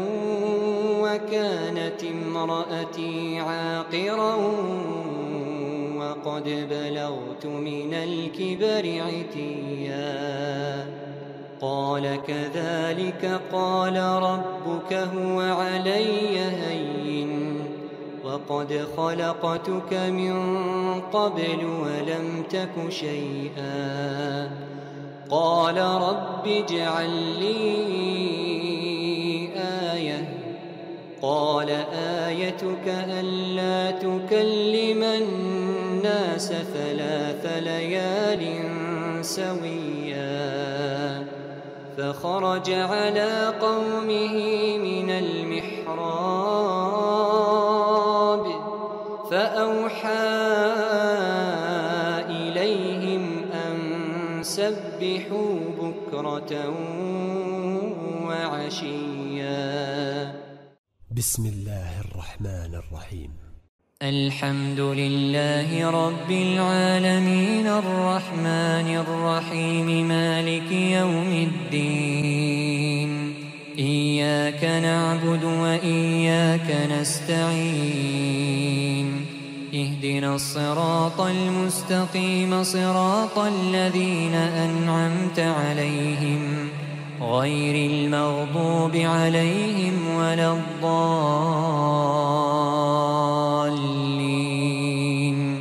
وكانت امرأتي عاقرا وقد بلغت من الكبر عتيا قال كذلك قال ربك هو علي هين وقد خلقتك من قبل ولم تك شيئا قال رب اجعل لي آية قال آيتك ألا تكلم الناس 3 ليال سويا فخرج على قومه من المحراب فأوحى إليهم أن سبحوا بكرة وعشيا بسم الله الرحمن الرحيم الحمد لله رب العالمين الرحمن الرحيم مالك يوم الدين إياك نعبد وإياك نستعين اهدنا الصراط المستقيم صراط الذين أنعمت عليهم غير المغضوب عليهم ولا الضالين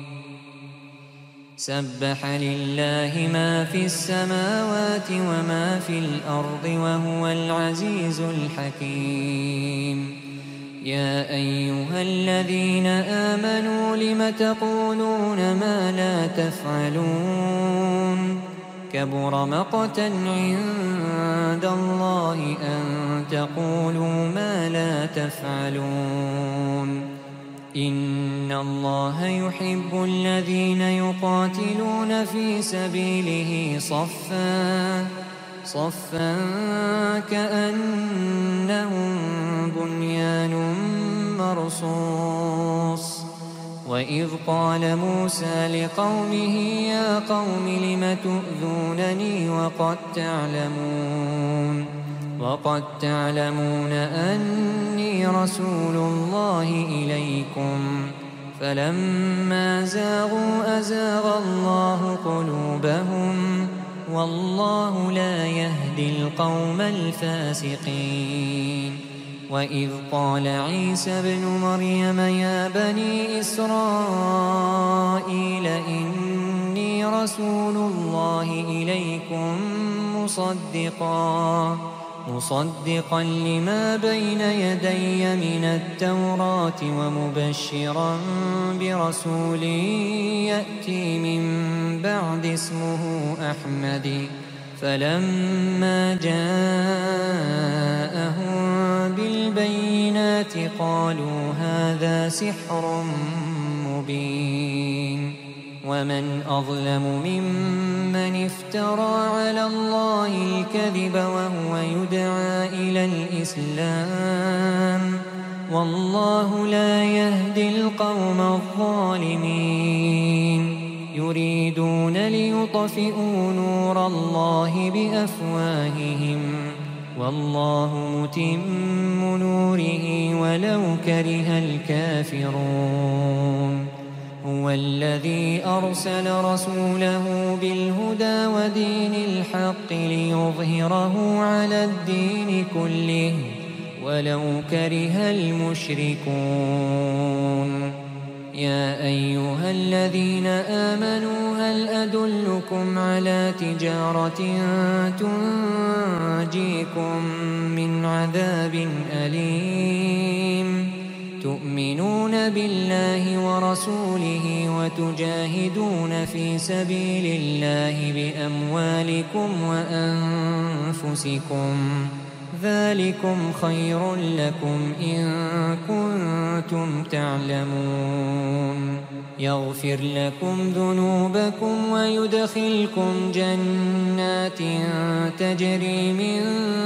سبح لله ما في السماوات وما في الأرض وهو العزيز الحكيم يا أيها الذين آمنوا لم تقولون ما لا تفعلون كبر مقتا عند الله أن تقولوا ما لا تفعلون إن الله يحب الذين يقاتلون في سبيله صفا كأنهم بنيان مرصوص وإذ قال موسى لقومه يا قوم لم تؤذونني وقد تعلمون أني رسول الله إليكم فلما زاغوا أزاغ الله قلوبهم والله لا يهدي القوم الفاسقين وإذ قال عيسى ابن مريم يا بني إسرائيل إني رسول الله إليكم مصدقا لما بين يدي من التوراة ومبشرا برسول يأتي من بعد اسمه أحمد فلما جاءهم بالبينات قالوا هذا سحر مبين ومن أظلم ممن افترى على الله الكذب وهو يدعى إلى الإسلام والله لا يهدي القوم الظالمين يريدون ليطفئوا نور الله بأفواههم والله متم نوره ولو كره الكافرون هو الذي أرسل رسوله بالهدى ودين الحق ليظهره على الدين كله ولو كره المشركون يا أيها الذين آمنوا هل أدلكم على تجارة تنجيكم من عذاب أليم تؤمنون بالله ورسوله وتجاهدون في سبيل الله بأموالكم وأنفسكم ذلكم خير لكم إن كنتم تعلمون يغفر لكم ذنوبكم ويدخلكم جنات تجري من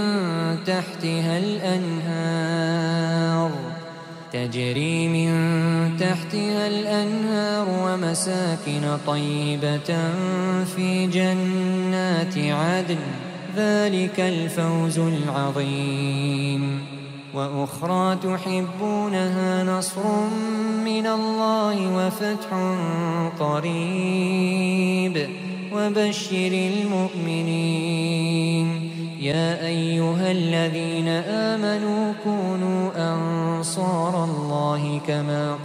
تحتها الأنهار ومساكن طيبة في جنات عدن ذلك الفوز العظيم وأخرى تحبونها نصر من الله وفتح قريب وبشر المؤمنين يا أيها الذين آمنوا كونوا أنصار الله كما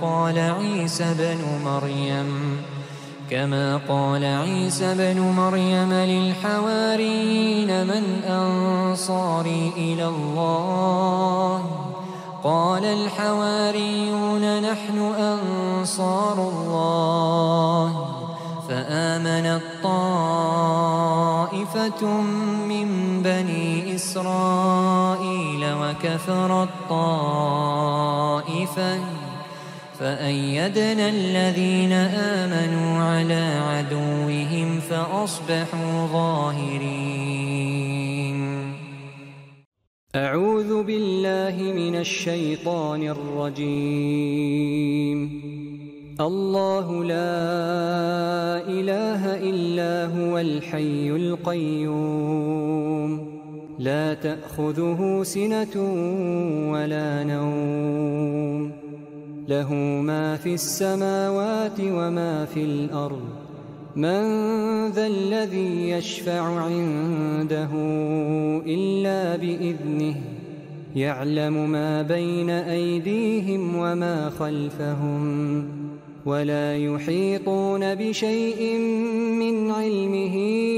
قال عيسى بن مريم للحواريين من أنصاري إلى الله قال الحواريون نحن أنصار الله فآمنت طائفة من بني إسرائيل وكفرت طائفة فأيدنا الذين آمنوا على عدوهم فأصبحوا ظاهرين. أعوذ بالله من الشيطان الرجيم. الله لا إله إلا هو الحي القيوم لا تأخذه سنة ولا نوم له ما في السماوات وما في الأرض من ذا الذي يشفع عنده إلا بإذنه يعلم ما بين أيديهم وما خلفهم ولا يحيطون بشيء من علمه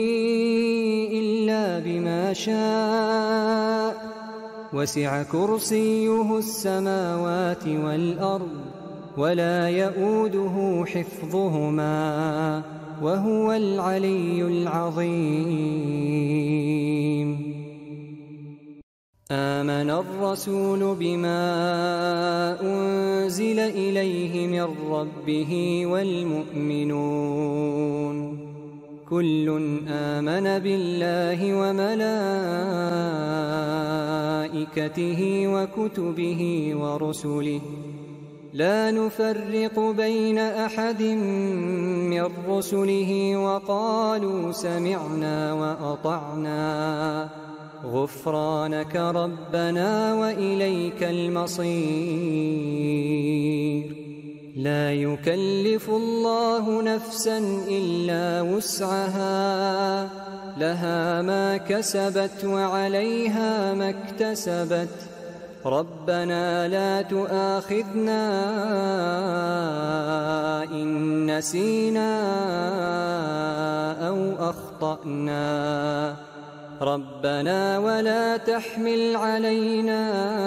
إلا بما شاء وسع كرسيه السماوات والأرض ولا يؤوده حفظهما وهو العلي العظيم. آمن الرسول بما أنزل إليه من ربه والمؤمنون كل آمن بالله وملائكته وكتبه ورسله لا نفرق بين أحد من رسله وقالوا سمعنا وأطعنا غفرانك ربنا وإليك المصير. لا يكلف الله نفسا إلا وسعها لها ما كسبت وعليها ما اكتسبت ربنا لا تؤاخذنا إن نسينا أو أخطأنا ربنا ولا تحمل علينا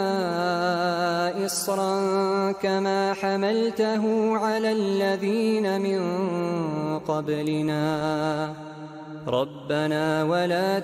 إصرا كما حملته على الذين من قبلنا ربنا ولا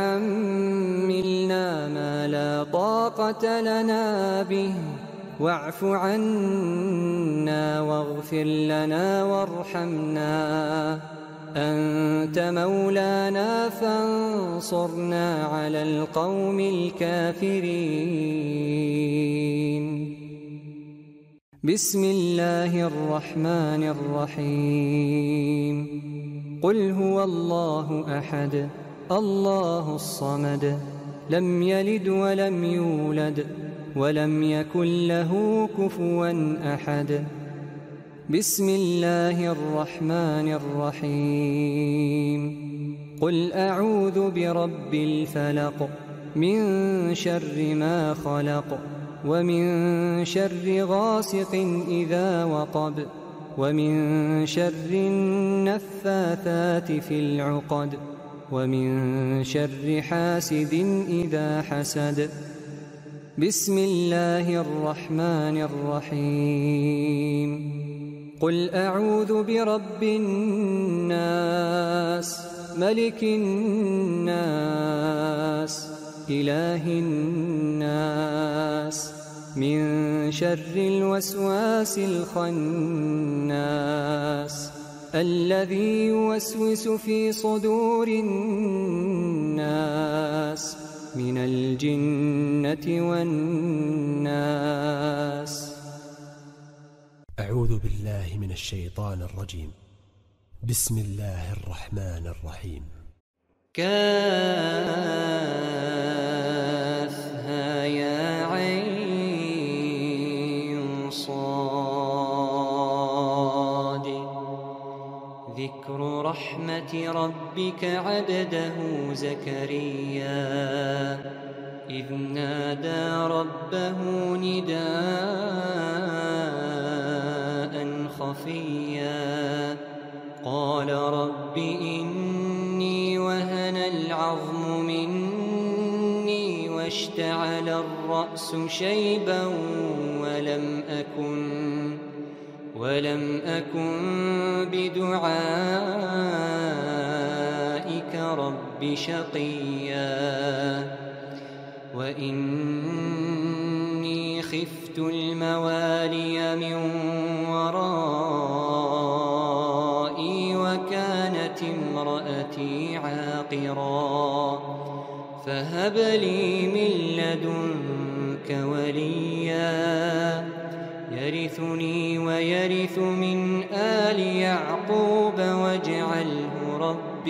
تحملنا ما لا طاقة لنا به واعف عنا واغفر لنا وارحمنا أنت مولانا فانصرنا على القوم الكافرين. بسم الله الرحمن الرحيم قل هو الله أحد الله الصمد لم يلد ولم يولد ولم يكن له كفوا أحد بسم الله الرحمن الرحيم قل أعوذ برب الفلق من شر ما خلق ومن شر غاسق إذا وقب ومن شر النفاثات في العقد ومن شر حاسد إذا حسد بسم الله الرحمن الرحيم قل أعوذ برب الناس ملك الناس إله الناس من شر الوسواس الخناس الذي يوسوس في صدور الناس من الجنة والناس. أعوذ بالله من الشيطان الرجيم. بسم الله الرحمن الرحيم. كافها يا عين صاد ذكر رحمة ربك عبده زكريا إذ نادى ربه نداء خفيا قال رب إني وهن العظم مني واشتعل الرأس شيبا ولم أكن بدعائك رب شقيا وإني خفت الموالي من ورائي وكانت امرأتي عاقرا فهب لي من لدنك وليا يرثني ويرث من آل يعقوب واجعله رب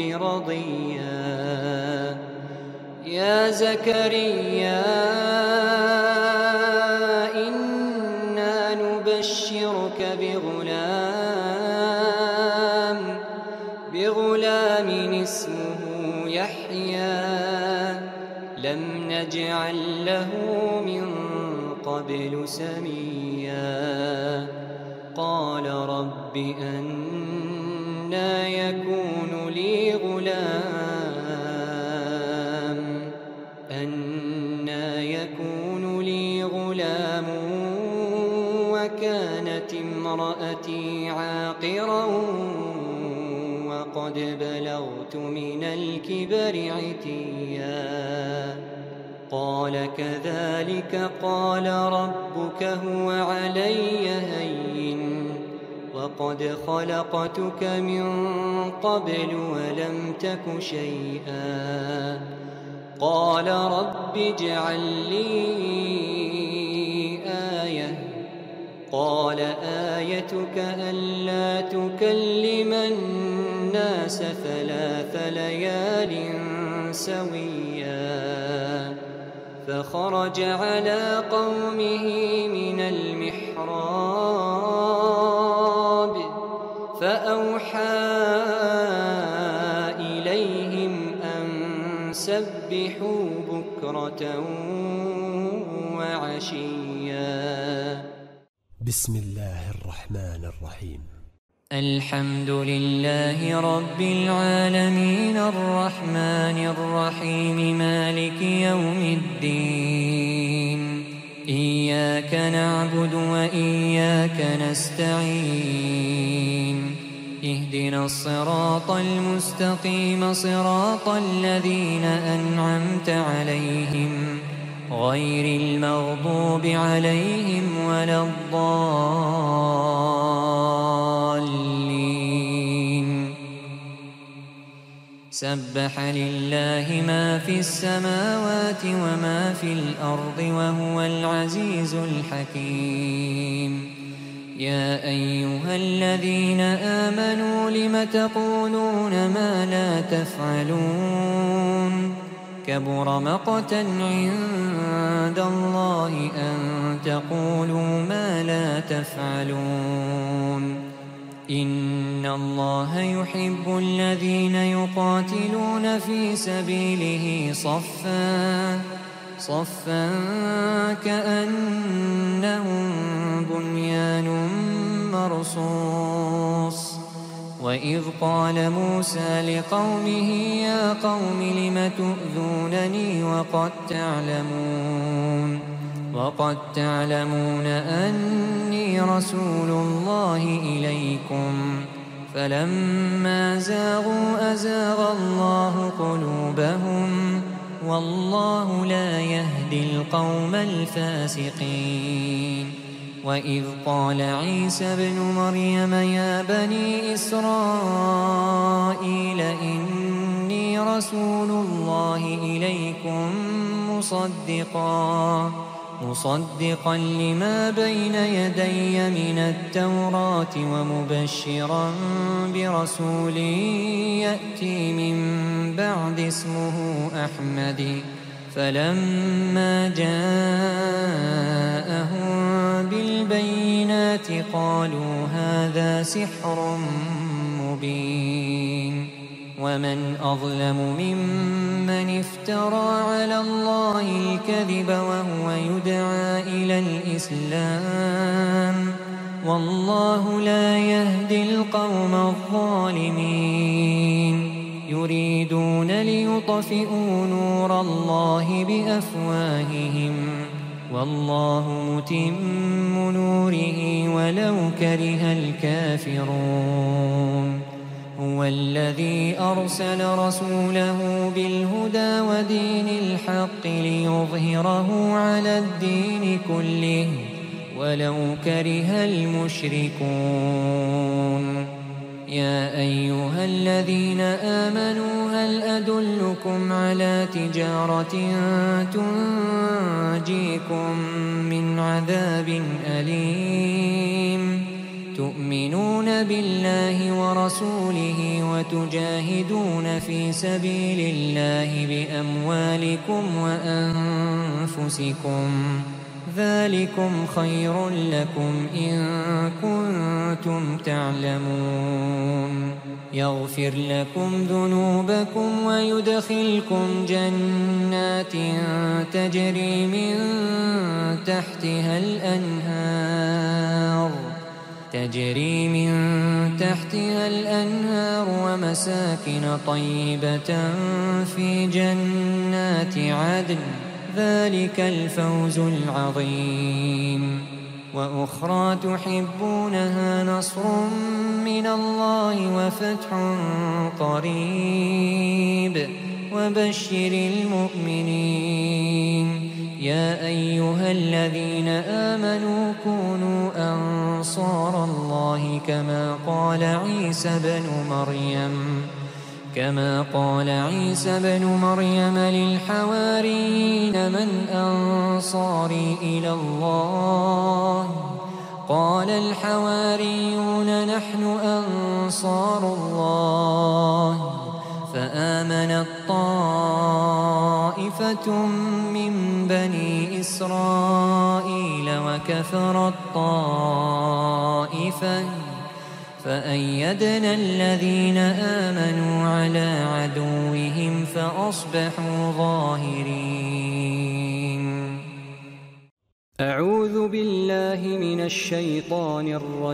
رضيا يا زكريا إنا نبشرك بغلام اسمه يحيى لم نجعل له من قبل سميا قال رب أنى يكون لي غلام وكانت امرأتي عاقرا وقد بلغت من الكبر عتيا قال كذلك قال ربك هو علي هين وقد خلقتك من قبل ولم تك شيئا قال رب اجعل لي آية قال آيتك ألا تكلم الناس 3 ليال سويا فخرج على قومه من المحراب فأوحى إليهم أن سبحوا بكرة وعشيا. بسم الله الرحمن الرحيم. الحمد لله رب العالمين الرحمن الرحيم مالك يوم الدين إياك نعبد وإياك نستعين اهدنا الصراط المستقيم صراط الذين أنعمت عليهم غير المغضوب عليهم ولا الضالين. سبح لله ما في السماوات وما في الأرض وهو العزيز الحكيم. يا أيها الذين آمنوا لم تقولون ما لا تفعلون كبر مقتا عند الله أن تقولوا ما لا تفعلون إن الله يحب الذين يقاتلون في سبيله صفا كأنهم بنيان مرصوص وإذ قال موسى لقومه يا قوم لم تؤذونني وقد تعلمون أني رسول الله إليكم فلما زاغوا أزاغ الله قلوبهم والله لا يهدي القوم الفاسقين وإذ قال عيسى ابن مريم يا بني إسرائيل إني رسول الله إليكم مصدقا لما بين يدي من التوراة ومبشرا برسول يأتي من بعد اسمه أحمد فلما جاءهم بالبينات قالوا هذا سحر مبين ومن أظلم ممن افترى على الله الكذب وهو يدعى إلى الإسلام والله لا يهدي القوم الظالمين يريدون ليطفئوا نور الله بأفواههم والله متم نوره ولو كره الكافرون هو الذي أرسل رسوله بالهدى ودين الحق ليظهره على الدين كله ولو كره المشركون يا أيها الذين آمنوا هل أدلكم على تجارة تنجيكم من عذاب أليم تؤمنون بالله ورسوله وتجاهدون في سبيل الله بأموالكم وأنفسكم ذلكم خير لكم إن كنتم تعلمون يغفر لكم ذنوبكم ويدخلكم جنات تجري من تحتها الأنهار ومساكن طيبة في جنات عدن ذلك الفوز العظيم وأخرى تحبونها نصر من الله وفتح قريب وبشر المؤمنين يا أيها الذين آمنوا كونوا أنصار الله كما قال عيسى بن مريم للحواريين من أنصاري إلى الله قال الحواريون نحن أنصار الله فآمنت طائفة من بني إسرائيل وكفرت طائفة فأيدنا الذين آمنوا على عدوهم فأصبحوا ظاهرين. أعوذ بالله من الشيطان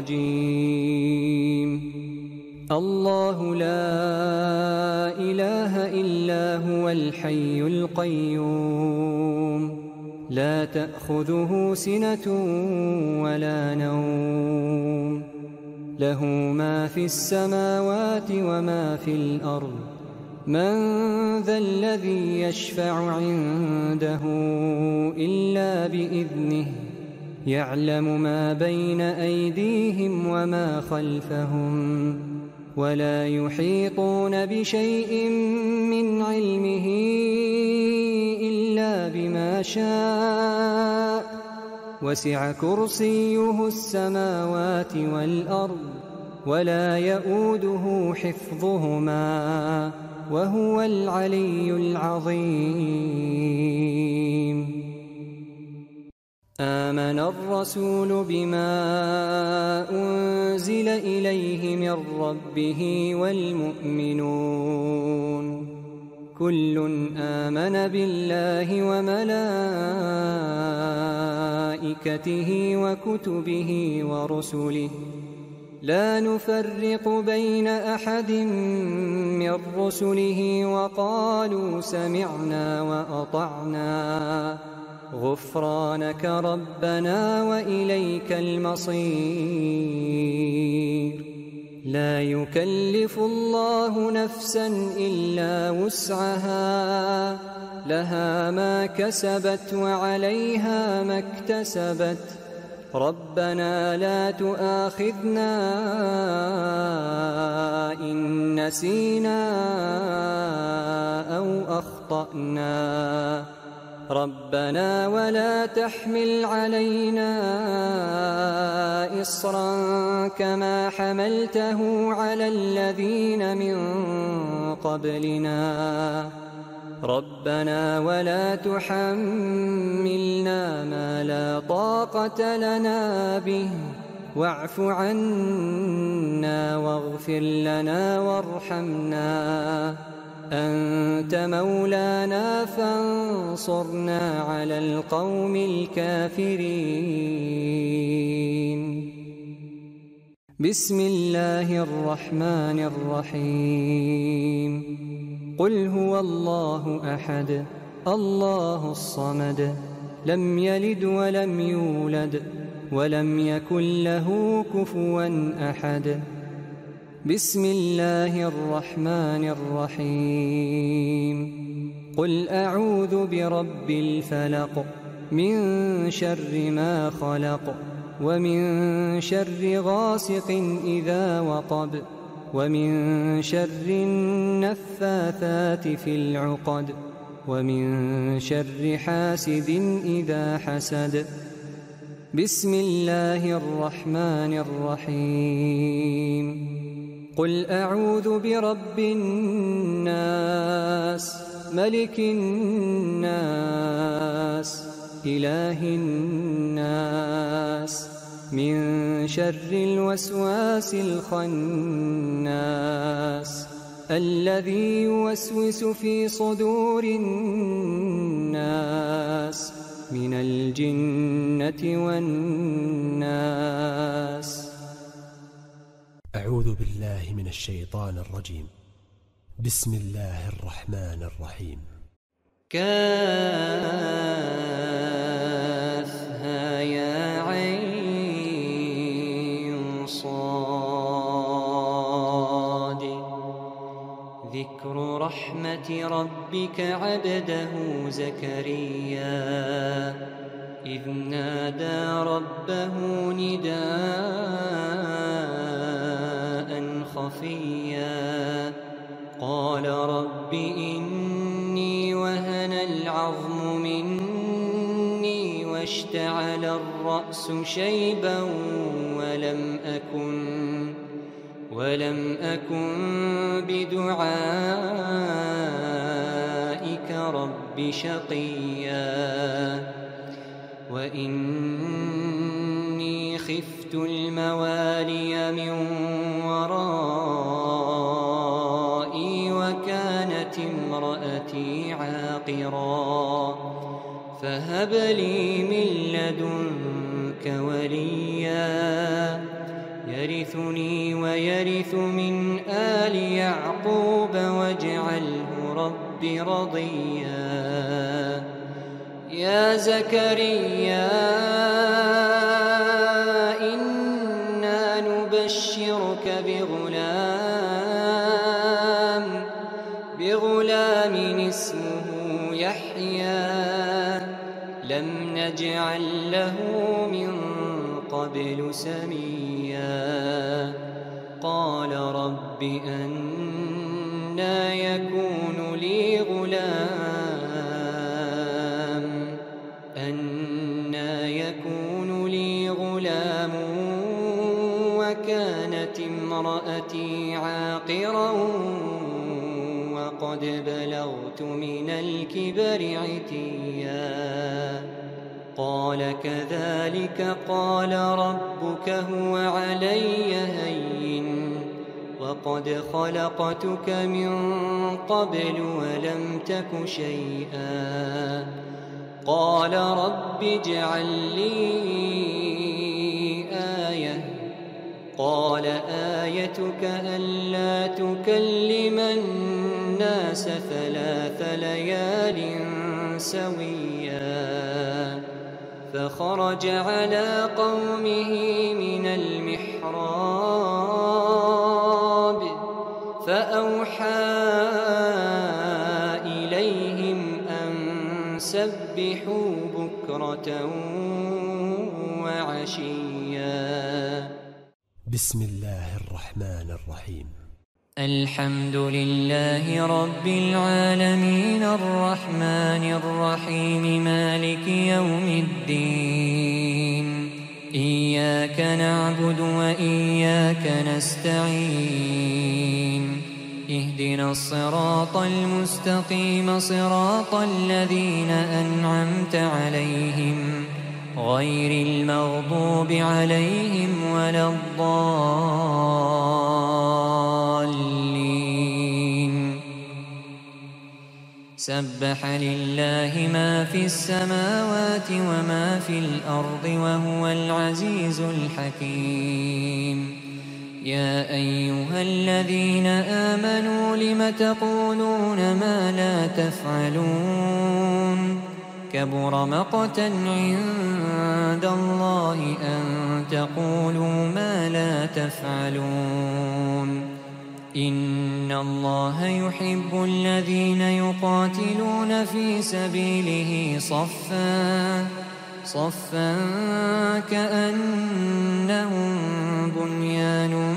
الرجيم. الله لا إله إلا هو الحي القيوم لا تأخذه سنة ولا نوم له ما في السماوات وما في الأرض من ذا الذي يشفع عنده إلا بإذنه يعلم ما بين أيديهم وما خلفهم ولا يحيطون بشيء من علمه إلا بما شاء وسع كرسيه السماوات والأرض ولا يؤوده حفظهما وهو العلي العظيم. آمن الرسول بما أنزل إليه من ربه والمؤمنون كل آمن بالله وملائكته وكتبه ورسله لا نفرق بين أحد من رسله وقالوا سمعنا وأطعنا غفرانك ربنا وإليك المصير. لا يكلف الله نفسا إلا وسعها لها ما كسبت وعليها ما اكتسبت ربنا لا تؤاخذنا إن نسينا أو أخطأنا ربنا ولا تحمل علينا إصرا كما حملته على الذين من قبلنا ربنا ولا تحملنا ما لا طاقة لنا به واعف عنا واغفر لنا وارحمنا أنت مولانا فانصرنا على القوم الكافرين. بسم الله الرحمن الرحيم. قل هو الله أحد الله الصمد لم يلد ولم يولد ولم يكن له كفوا أحد. بسم الله الرحمن الرحيم. قل أعوذ برب الفلق من شر ما خلق ومن شر غاسق إذا وقب ومن شر النفاثات في العقد ومن شر حاسد إذا حسد. بسم الله الرحمن الرحيم. قل أعوذ برب الناس ملك الناس إله الناس من شر الوسواس الخناس الذي يوسوس في صدور الناس من الجنة والناس. أعوذ بالله من الشيطان الرجيم. بسم الله الرحمن الرحيم. كافها يا عين صاد ذكر رحمة ربك عبده زكريا إذ نادى ربه نداء خفيا قال رب إني وهن العظم مني واشتعل الرأس شيبا ولم أكن بدعائك رب شقيا وإني خفت الموالي من ورائي وكانت امرأتي عاقرا فهب لي من لدنك وليا يرثني ويرث من آل يعقوب واجعله رب رضيا. يا زكريا إنا نبشرك بغلام اسمه يحيى لم نجعل له من قبل سميا قال رب أنى يكون لي غلام امرأتي عاقرا وقد بلغت من الكبر عتيا قال كذلك قال ربك هو علي هين وقد خلقتك من قبل ولم تك شيئا قال رب اجعل لي آية قال آيتك ألا تكلم الناس 3 ليال سويا فخرج على قومه من المحراب فأوحى إليهم أن سبحوا بكرة وعشيا. بسم الله الرحمن الرحيم. الحمد لله رب العالمين الرحمن الرحيم مالك يوم الدين إياك نعبد وإياك نستعين اهدنا الصراط المستقيم صراط الذين أنعمت عليهم غير المغضوب عليهم ولا الضالين. سبح لله ما في السماوات وما في الأرض وهو العزيز الحكيم. يا أيها الذين آمنوا لم تقولون ما لا تفعلون كبر مقتا عند الله أن تقولوا ما لا تفعلون. إن الله يحب الذين يقاتلون في سبيله صفا كأنهم بنيان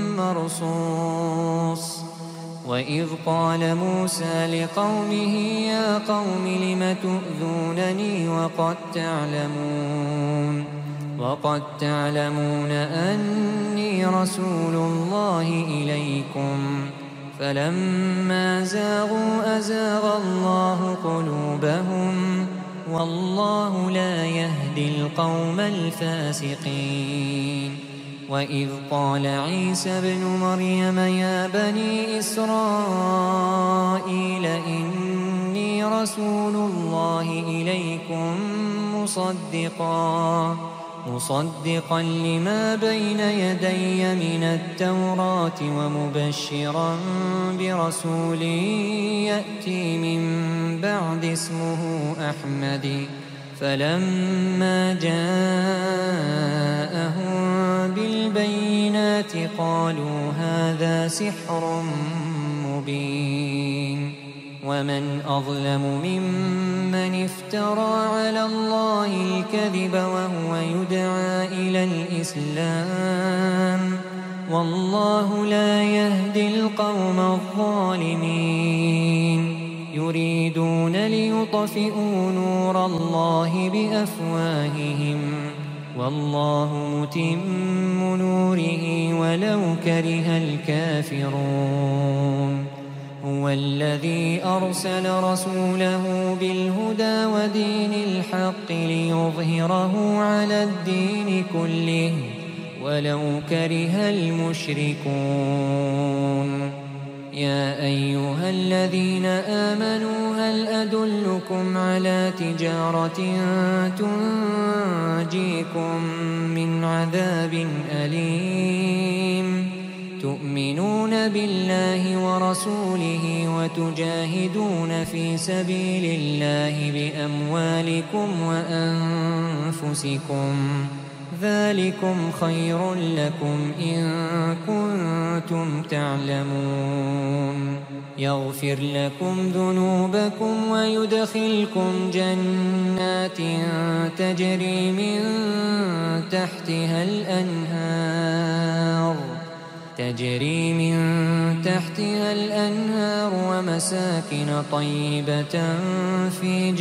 مرصوص. وإذ قال موسى لقومه يا قوم لم تؤذونني وقد تعلمون أني رسول الله إليكم فلما زاغوا أزاغ الله قلوبهم والله لا يهدي القوم الفاسقين. وإذ قال عيسى ابن مريم يا بني إسرائيل إني رسول الله إليكم مصدقا لما بين يدي من التوراة ومبشرا برسول يأتي من بعد اسمه أحمد. فلما جاءهم بالبينات قالوا هذا سحر مبين. ومن أظلم ممن افترى على الله الكذب وهو يدعى إلى الإسلام والله لا يهدي القوم الظالمين. يريدون ليطفئوا نور الله بأفواههم والله متم نوره ولو كره الكافرون. هو الذي أرسل رسوله بالهدى ودين الحق ليظهره على الدين كله ولو كره المشركون. يا أيها الذين آمنوا هل أدلكم على تجارة تنجيكم من عذاب أليم تؤمنون بالله ورسوله وتجاهدون في سبيل الله بأموالكم وأنفسكم ذلكم خير لكم إن كنتم تعلمون. يغفر لكم ذنوبكم ويدخلكم جنات تجري من تحتها الأنهار ومساكن طيبة في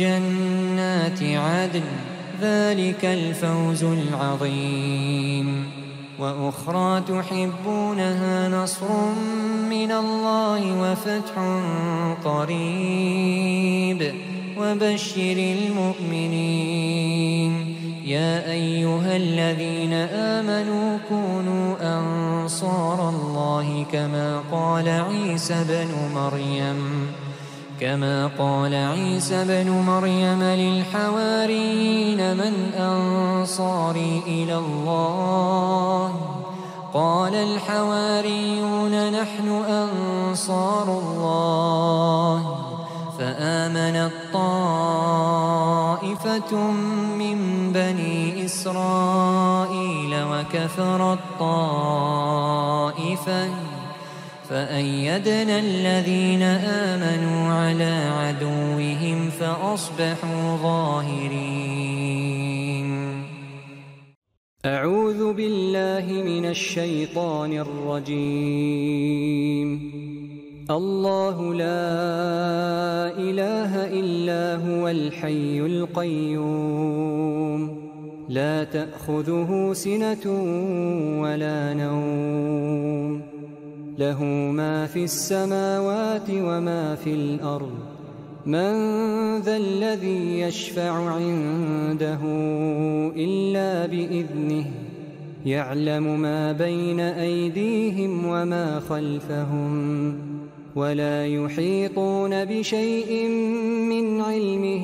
جنات عدن ذلك الفوز العظيم. وأخرى تحبونها نصر من الله وفتح قريب وبشر المؤمنين يا أيها الذين آمنوا كونوا أنصار الله كما قال عيسى بن مريم للحواريين من أنصاري إلى الله قال الحواريون نحن أنصار الله فآمنت طائفة من بني إسرائيل وكفرت طائفة فأيدنا الذين آمنوا على عدوهم فأصبحوا ظاهرين. أعوذ بالله من الشيطان الرجيم. الله لا إله إلا هو الحي القيوم لا تأخذه سنة ولا نوم له ما في السماوات وما في الأرض من ذا الذي يشفع عنده إلا بإذنه يعلم ما بين أيديهم وما خلفهم ولا يحيطون بشيء من علمه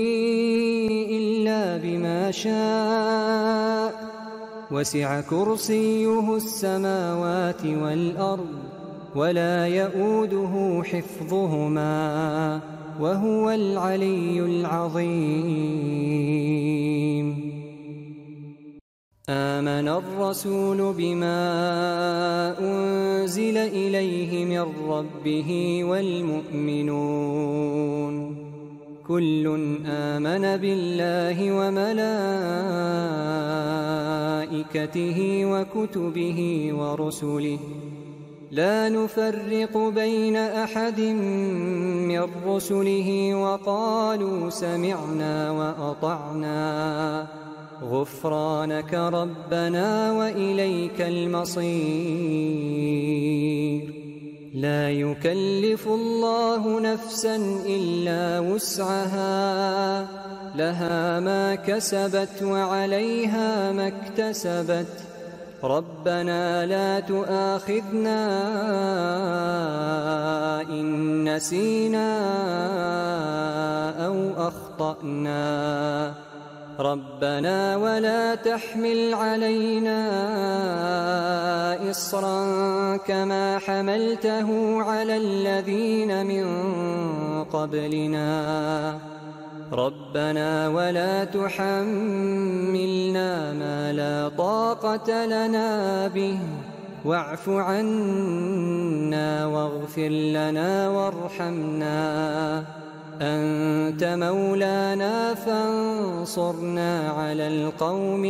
إلا بما شاء وسع كرسيه السماوات والأرض ولا يؤوده حفظهما وهو العلي العظيم. آمن الرسول بما أنزل إليه من ربه والمؤمنون كل آمن بالله وملائكته وكتبه ورسله لا نفرق بين أحد من رسله وقالوا سمعنا وأطعنا غفرانك ربنا وإليك المصير. لا يكلف الله نفسا إلا وسعها لها ما كسبت وعليها ما اكتسبت ربنا لا تؤاخذنا إن نسينا أو أخطأنا ربنا ولا تحمل علينا إصرا كما حملته على الذين من قبلنا ربنا ولا تحملنا ما لا طاقة لنا به واعف عنا واغفر لنا وارحمنا أنت مولانا فانصرنا على القوم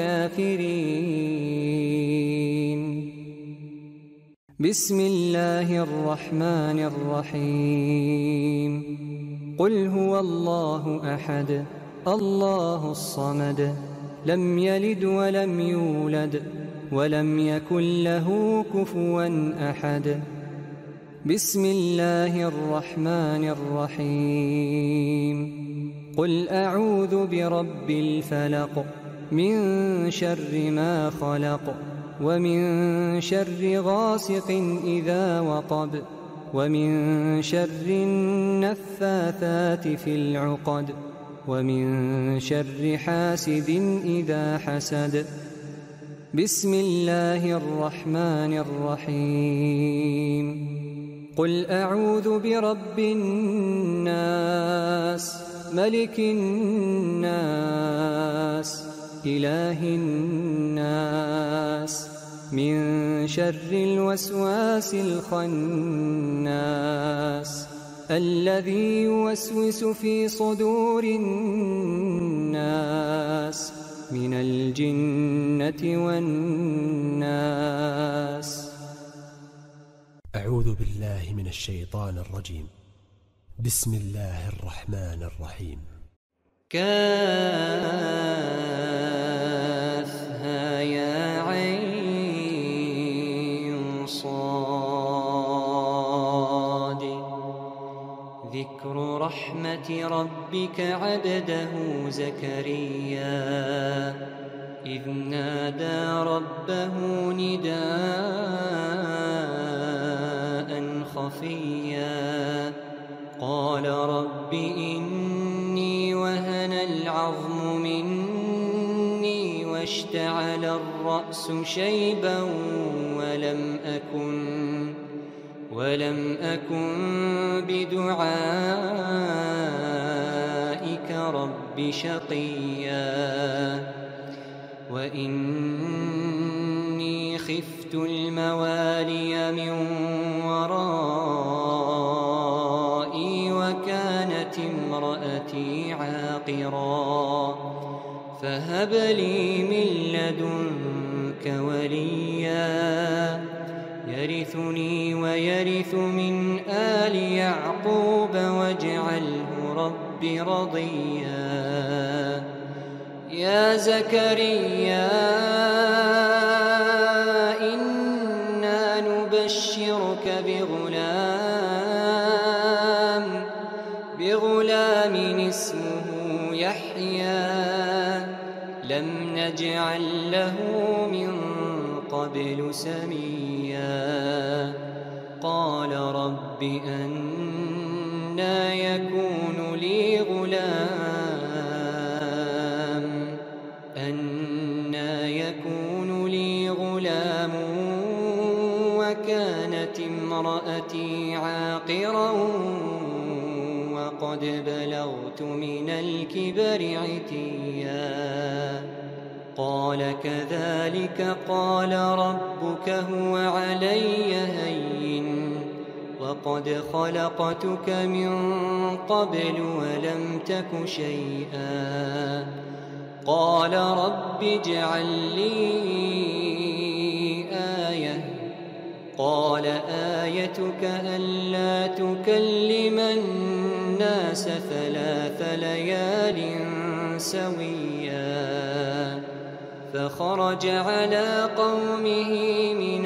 الكافرين. بسم الله الرحمن الرحيم. قل هو الله أحد الله الصمد لم يلد ولم يولد ولم يكن له كفوا أحد. بسم الله الرحمن الرحيم. قل أعوذ برب الفلق من شر ما خلق ومن شر غاسق إذا وقب ومن شر النفاثات في العقد ومن شر حاسد إذا حسد. بسم الله الرحمن الرحيم. قل أعوذ برب الناس ملك الناس إله الناس من شر الوسواس الخناس الذي يوسوس في صدور الناس من الجنة والناس. أعوذ بالله من الشيطان الرجيم. بسم الله الرحمن الرحيم. كافها يا عين رحمة ربك عبده زكريا إذ نادى ربه نداء خفيا قال رب إني وهن العظم مني واشتعل الرأس شيبا ولم أكن بدعائك رب شقيا وإني خفت الموالي من ورائي وكانت امرأتي عاقرا فهب لي من لدنك وليا يرثني ويرث من آل يعقوب واجعله رب رضيا يا زكريا إنا نبشرك بغلام اسمه يحيى لم نجعل له من قبل سميا قال رب أنى يكون لي غلام وكانت امرأتي عاقرا وقد بلغت من الكبر عتيا قال كذلك قال ربك هو علي هين وقد خلقتك من قبل ولم تك شيئا قال رب اجعل لي آية قال آيتك ألا تكلم الناس 3 ليال سويا فخرج على قومه من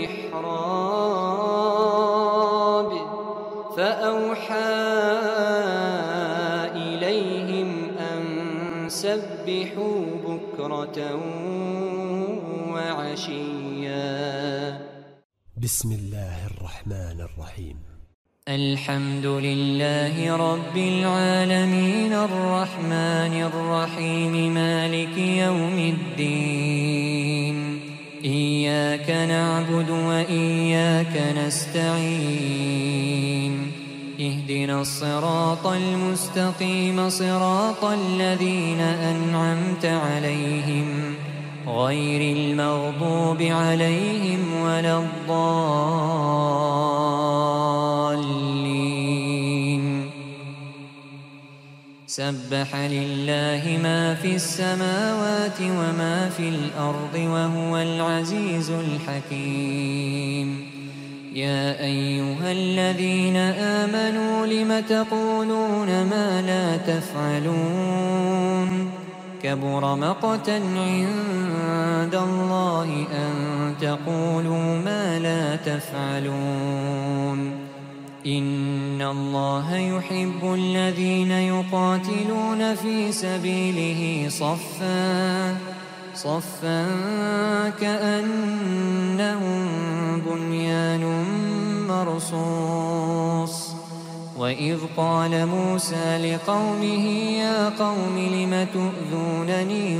المحراب فأوحى إليهم أن سبحوا بكرة وعشيا بسم الله الرحمن الرحيم الحمد لله رب العالمين الرحمن الرحيم مالك يوم الدين إياك نعبد وإياك نستعين اهدنا الصراط المستقيم صراط الذين أنعمت عليهم غير المغضوب عليهم ولا الضالين سبح لله ما في السماوات وما في الأرض وهو العزيز الحكيم يا أيها الذين آمنوا لم تقولون ما لا تفعلون كبر مقتا عند الله أن تقولوا ما لا تفعلون إن الله يحب الذين يقاتلون في سبيله صفا كأنهم بنيان مرصوص وإذ قال موسى لقومه يا قوم لم تؤذونني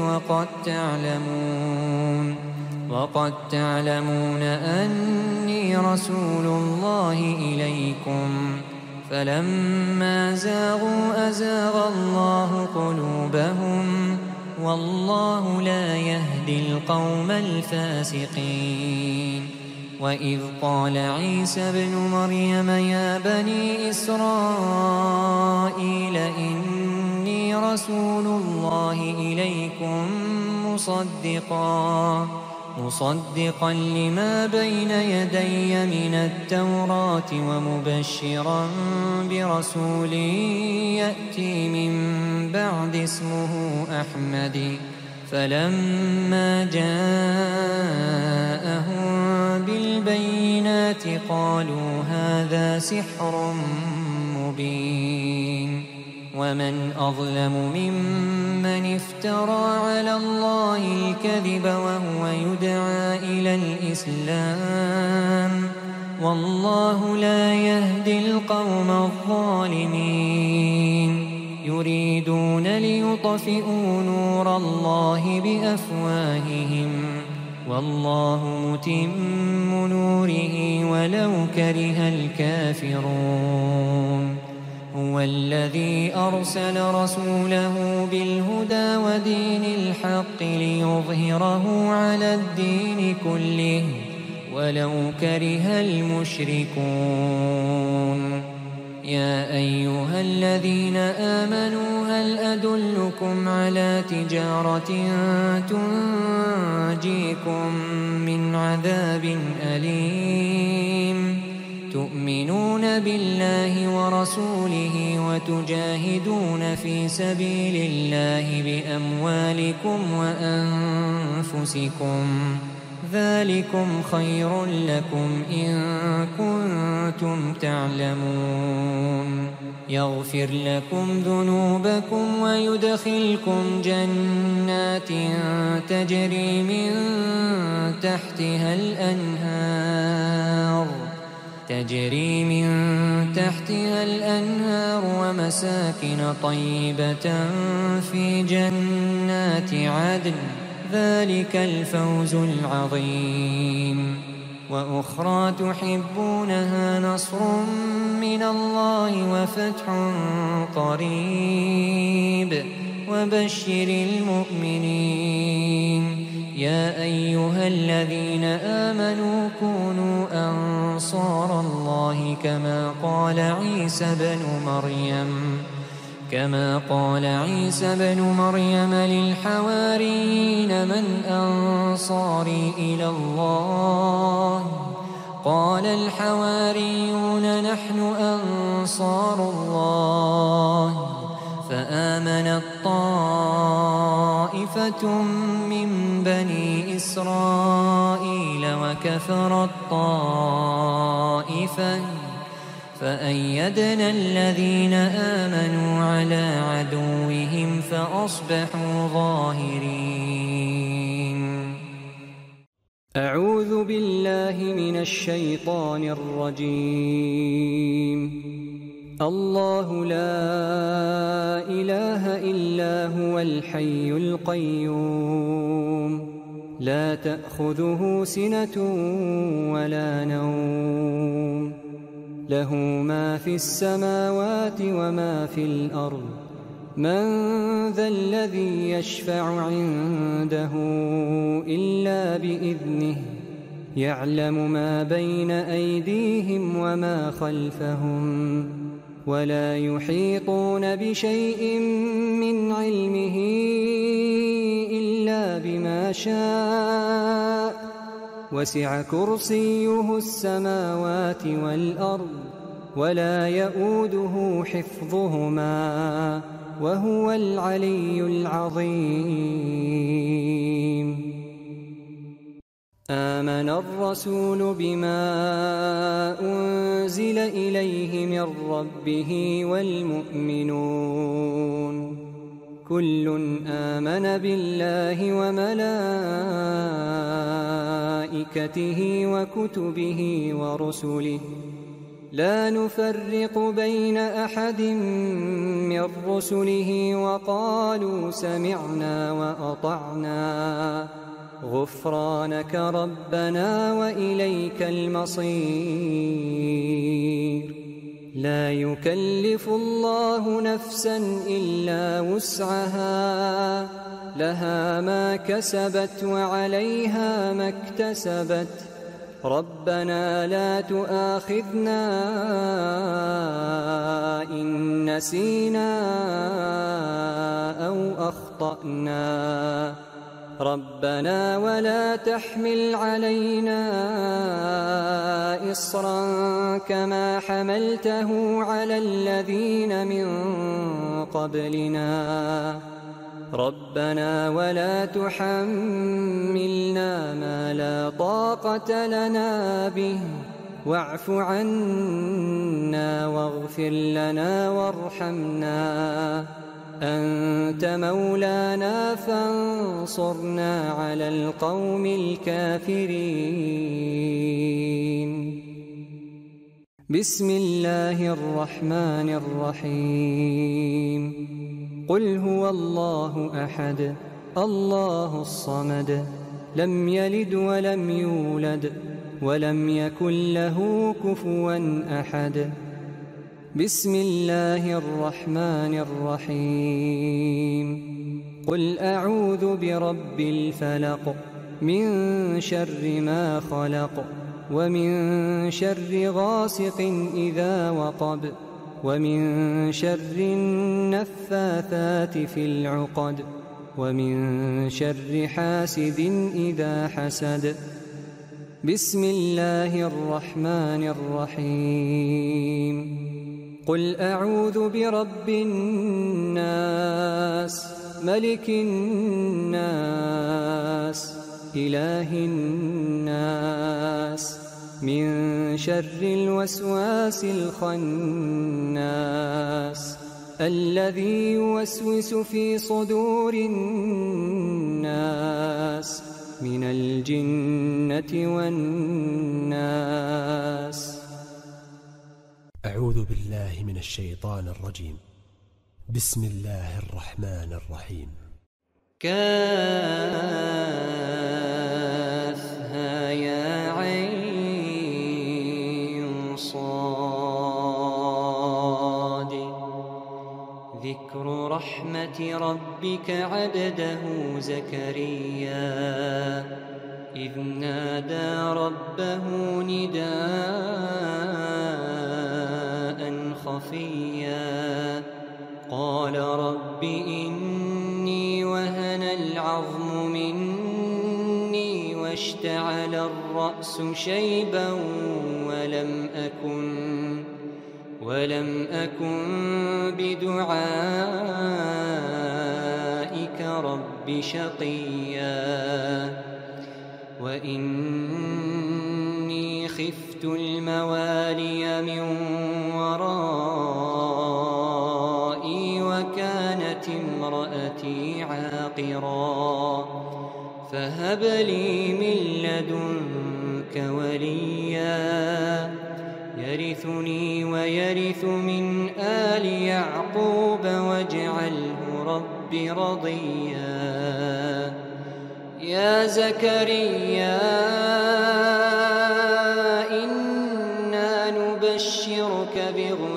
وقد تعلمون أني رسول الله إليكم فلما زاغوا أزاغ الله قلوبهم والله لا يهدي القوم الفاسقين وإذ قال عيسى ابن مريم يا بني إسرائيل إني رسول الله إليكم مصدقا لما بين يدي من التوراة ومبشرا برسول يأتي من بعد اسمه أحمد فلما جاءهم بالبينات قالوا هذا سحر مبين ومن أظلم ممن افترى على الله الكذب وهو يدعى إلى الإسلام والله لا يهدي القوم الظالمين يريدون ليطفئوا نور الله بأفواههم والله متم نوره ولو كره الكافرون هو الذي أرسل رسوله بالهدى ودين الحق ليظهره على الدين كله ولو كره المشركون يا أيها الذين آمنوا هل أدلكم على تجارة تنجيكم من عذاب أليم تؤمنون بالله ورسوله وتجاهدون في سبيل الله بأموالكم وأنفسكم ذلكم خير لكم إن كنتم تعلمون يغفر لكم ذنوبكم ويدخلكم جنات تجري من تحتها الأنهار ومساكن طيبة في جنات عدن ذلك الفوز العظيم وأخرى تحبونها نصر من الله وفتح قريب وبشر المؤمنين يا أيها الذين آمنوا كونوا أنصار الله كما قال عيسى بن مريم للحواريين من أنصاري إلى الله قال الحواريون نحن أنصار الله فآمنت طائفة من بني إسرائيل وكفرت طائفة فأيدنا الذين آمنوا على عدوهم فأصبحوا ظاهرين. أعوذ بالله من الشيطان الرجيم. الله لا إله إلا هو الحي القيوم لا تأخذه سنة ولا نوم له ما في السماوات وما في الأرض من ذا الذي يشفع عنده إلا بإذنه يعلم ما بين أيديهم وما خلفهم ولا يحيطون بشيء من علمه إلا بما شاء وسع كرسيه السماوات والأرض ولا يؤوده حفظهما وهو العلي العظيم. آمن الرسول بما أنزل إليه من ربه والمؤمنون كل آمن بالله وملائكته وكتبه ورسله لا نفرق بين أحد من رسله وقالوا سمعنا وأطعنا غفرانك ربنا وإليك المصير. لا يكلف الله نفسا إلا وسعها لها ما كسبت وعليها ما اكتسبت ربنا لا تؤاخذنا إن نسينا أو أخطأنا ربنا ولا تحمل علينا إصرا كما حملته على الذين من قبلنا ربنا ولا تحملنا ما لا طاقة لنا به واعف عنا واغفر لنا وارحمنا أنت مولانا فانصرنا على القوم الكافرين. بسم الله الرحمن الرحيم. قل هو الله أحد الله الصمد لم يلد ولم يولد ولم يكن له كفوا أحد. بسم الله الرحمن الرحيم. قل أعوذ برب الفلق من شر ما خلق ومن شر غاسق إذا وقب ومن شر النفاثات في العقد ومن شر حاسد إذا حسد. بسم الله الرحمن الرحيم. قل أعوذ برب الناس ملك الناس إله الناس من شر الوسواس الخناس الذي يوسوس في صدور الناس من الجنة والناس. أعوذ بالله من الشيطان الرجيم. بسم الله الرحمن الرحيم. كافها يا عين صاد. ذكر رحمة ربك عبده زكريا إذ نادى ربه نداء خفيا قال رب إني وهن العظم مني واشتعل الرأس شيبا ولم أكن بدعائك رب شقيا وإني خفت الموالي من ورائي وكانت امرأتي عاقرا فهب لي من لدنك وليا يرثني ويرث من آل يعقوب واجعله رب رضيا. يا زكريا إنا نبشرك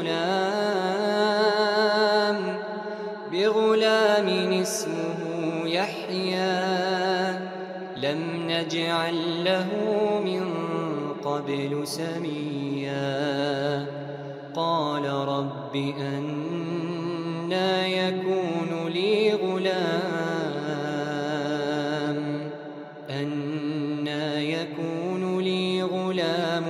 بغلام اسمه يحيى لم نجعل له من قبل سميا. قال رب أنى يكون لي غلام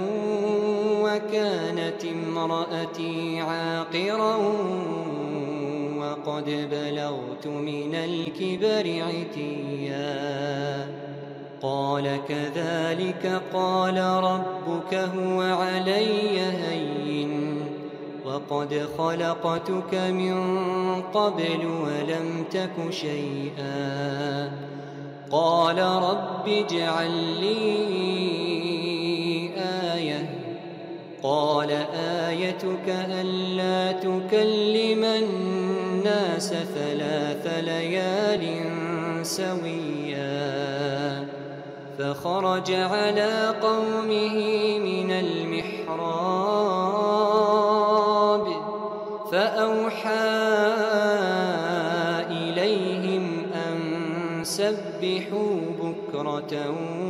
وكانت امرأتي عاقرا وقد بلغت من الكبر عتيا. قال كذلك قال ربك هو علي هين وقد خلقتك من قبل ولم تك شيئا. قال رب اجعل لي آية. قال آيتك ألا تكلم الناس 3 ليال سويا. فخرج على قومه من المحراب فأوحى إليهم أن سبحوا بكرة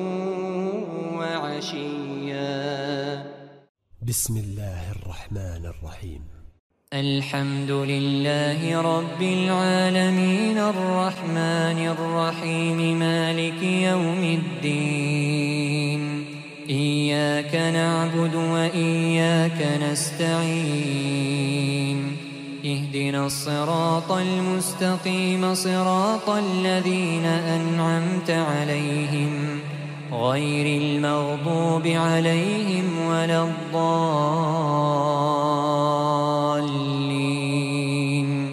وعشيا. بسم الله الرحمن الرحيم. الحمد لله رب العالمين الرحمن الرحيم مالك يوم الدين. إياك نعبد وإياك نستعين. اهدنا الصراط المستقيم صراط الذين أنعمت عليهم غير المغضوب عليهم ولا الضالين.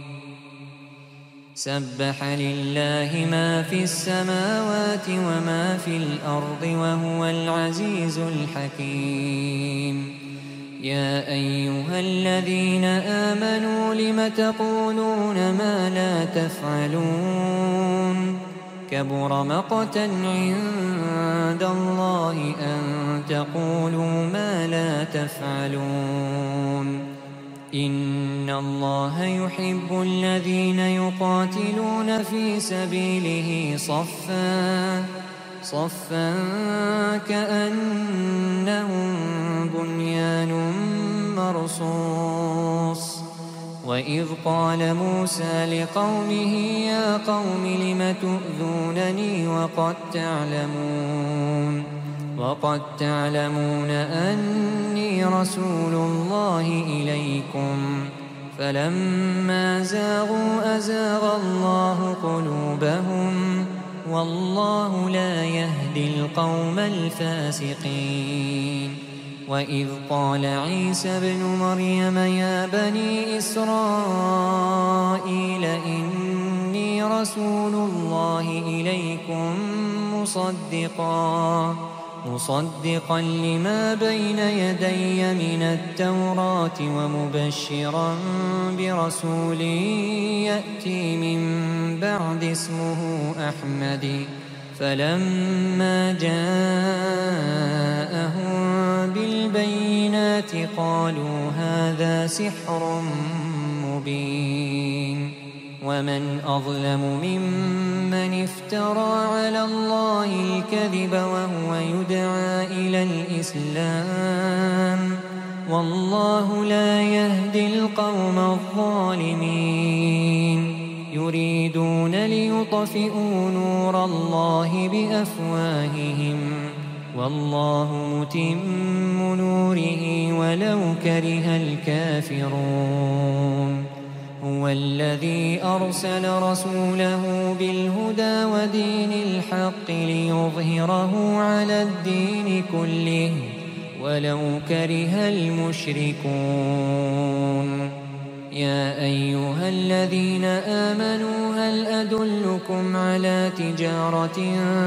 سبح لله ما في السماوات وما في الأرض وهو العزيز الحكيم. يا أيها الذين آمنوا لم تقولون ما لا تفعلون؟ كبر مقتا عند الله أن تقولوا ما لا تفعلون. إن الله يحب الذين يقاتلون في سبيله صفا كأنهم بنيان مرصوص. وإذ قال موسى لقومه يا قوم لم تؤذونني وقد تعلمون أني رسول الله إليكم. فلما زاغوا أزاغ الله قلوبهم والله لا يهدي القوم الفاسقين. وإذ قال عيسى ابن مريم يا بني إسرائيل إني رسول الله إليكم مصدقا لما بين يدي من التوراة ومبشرا برسول يأتي من بعد اسمه أحمد. فلما جاءهم بالبينات قالوا هذا سحر مبين. ومن أظلم ممن افترى على الله الكذب وهو يدعى إلى الإسلام والله لا يهدي القوم الظالمين. يريدون ليطفئوا نور الله بأفواههم والله متم نوره ولو كره الكافرون. هو الذي أرسل رسوله بالهدى ودين الحق ليظهره على الدين كله ولو كره المشركون. يا أيها الذين آمنوا هل أدلكم على تجارة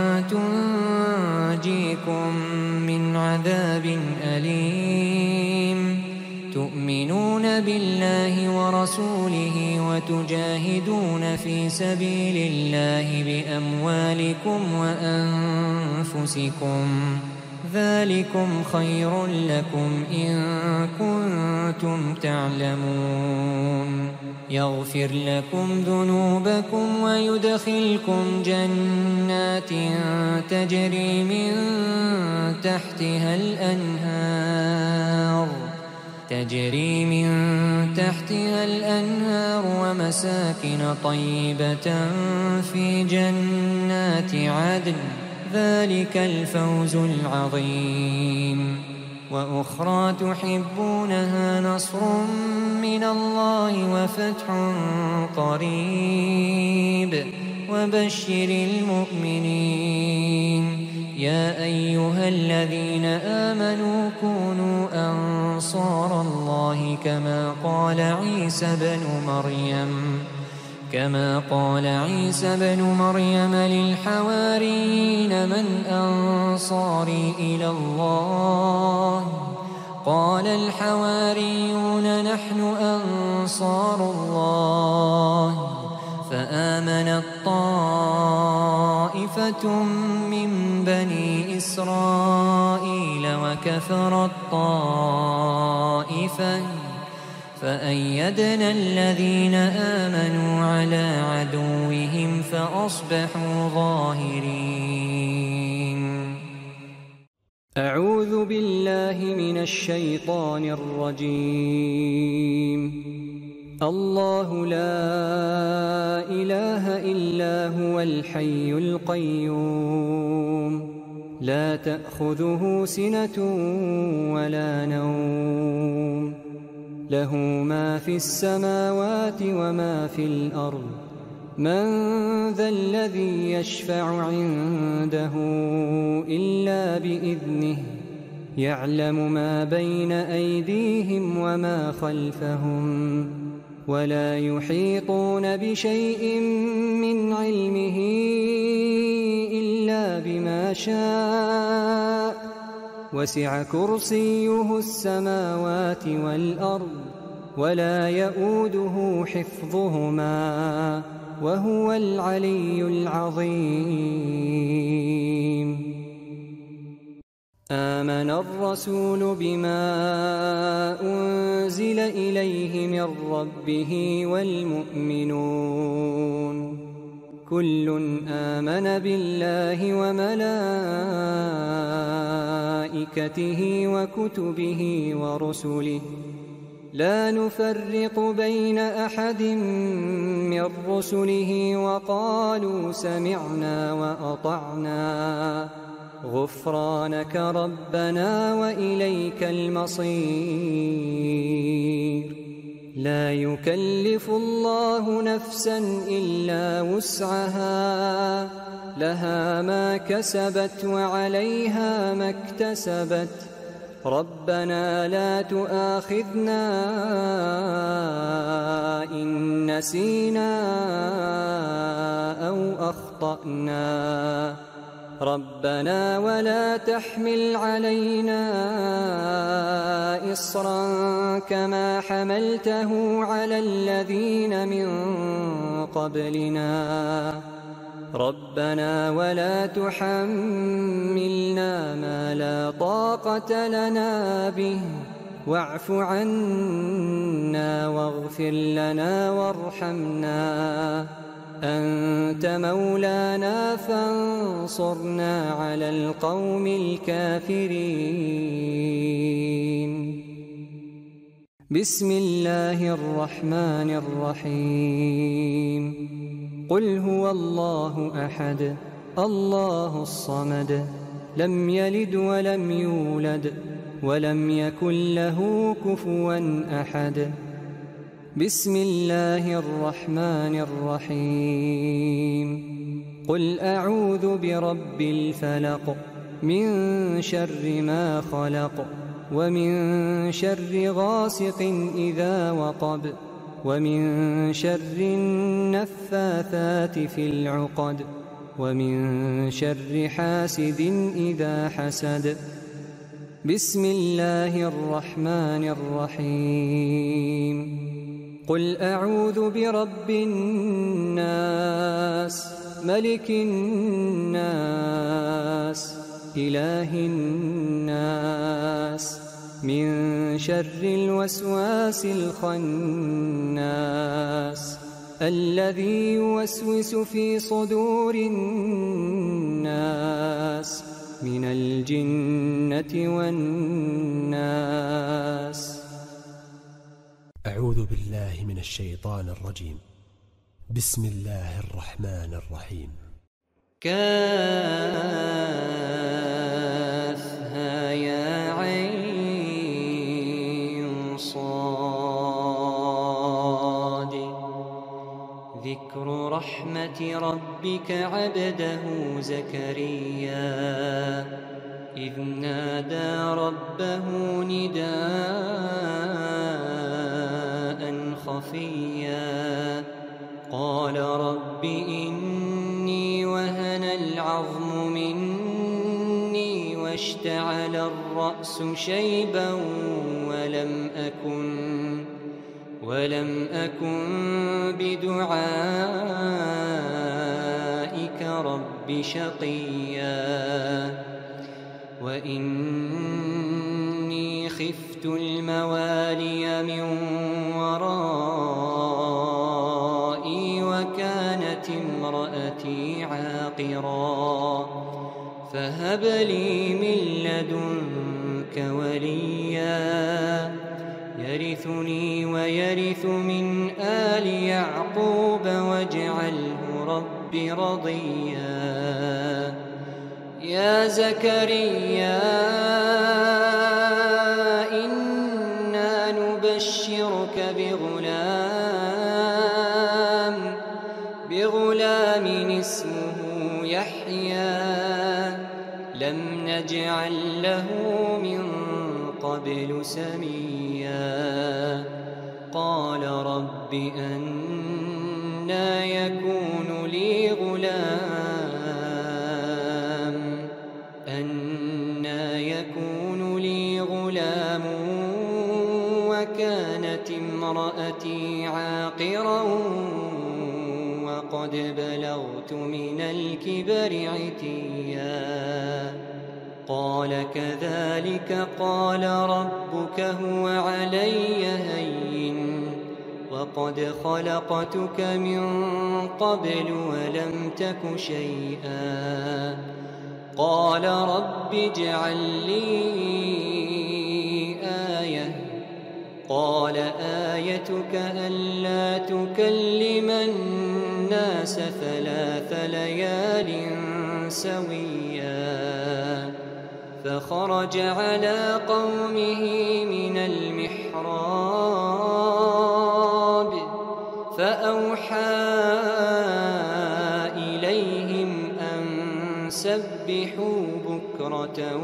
تنجيكم من عذاب أليم؟ تؤمنون بالله ورسوله وتجاهدون في سبيل الله بأموالكم وأنفسكم ذلكم خير لكم إن كنتم تعلمون. يغفر لكم ذنوبكم ويدخلكم جنات تجري من تحتها الأنهار ومساكن طيبة في جنات عدن ذلك الفوز العظيم. وأخرى تحبونها نصر من الله وفتح قريب وبشر المؤمنين. يا أيها الذين آمنوا كونوا أنصار الله كما قال عيسى بن مريم للحواريين من أنصاري إلى الله؟ قال الحواريون نحن أنصار الله. فآمنت طائفة من بني إسرائيل وكفرت طائفة فأيدنا الذين آمنوا على عدوهم فأصبحوا ظاهرين. أعوذ بالله من الشيطان الرجيم. الله لا إله إلا هو الحي القيوم لا تأخذه سنة ولا نوم له ما في السماوات وما في الأرض من ذا الذي يشفع عنده إلا بإذنه يعلم ما بين أيديهم وما خلفهم ولا يحيطون بشيء من علمه إلا بما شاء وسع كرسيه السماوات والأرض ولا يؤوده حفظهما وهو العلي العظيم. آمن الرسول بما أنزل إليه من ربه والمؤمنون كل آمن بالله وملائكته وكتبه ورسله لا نفرق بين أحد من رسله وقالوا سمعنا وأطعنا غفرانك ربنا وإليك المصير. لا يكلف الله نفسا إلا وسعها لها ما كسبت وعليها ما اكتسبت ربنا لا تؤاخذنا إن نسينا أو أخطأنا ربنا ولا تحمل علينا إصرا كما حملته على الذين من قبلنا ربنا ولا تحملنا ما لا طاقة لنا به واعف عنا واغفر لنا وارحمنا أنت مولانا فانصرنا على القوم الكافرين. بسم الله الرحمن الرحيم. قل هو الله أحد الله الصمد لم يلد ولم يولد ولم يكن له كفوا أحد. بسم الله الرحمن الرحيم. قل أعوذ برب الفلق من شر ما خلق ومن شر غاسق إذا وقب ومن شر النفاثات في العقد ومن شر حاسد إذا حسد. بسم الله الرحمن الرحيم. قل أعوذ برب الناس ملك الناس إله الناس من شر الوسواس الخناس الذي يوسوس في صدور الناس من الجنة والناس. أعوذ بالله من الشيطان الرجيم. بسم الله الرحمن الرحيم. كافها يا عين صاد ذكر رحمة ربك عبده زكريا إذ نادى ربه نداء خفيا قال رب إني وهن العظم مني واشتعل الرأس شيبا ولم أكن بدعائك رب شقيا وإني خفت الموالي من ورائي وكانت امرأتي عاقرا فهب لي من لدنك وليا يرثني ويرث من آل يعقوب واجعله رب رضيا. يا زكريا إنا نبشرك لغلام اسمه يحيى لم نجعل له من قبل سميا قال رب أنى يكون لي غلام وكانت امرأتي عاقرا وقد بلغت من الكبر عتيا قال كذلك قال ربك هو علي هين وقد خلقتك من قبل ولم تك شيئا قال رب اجعل لي آية قال آيتك ألا تكلم الناس 3 ليال سويا فخرج على قومه من المحراب فأوحى إليهم أن سبحوا بكرة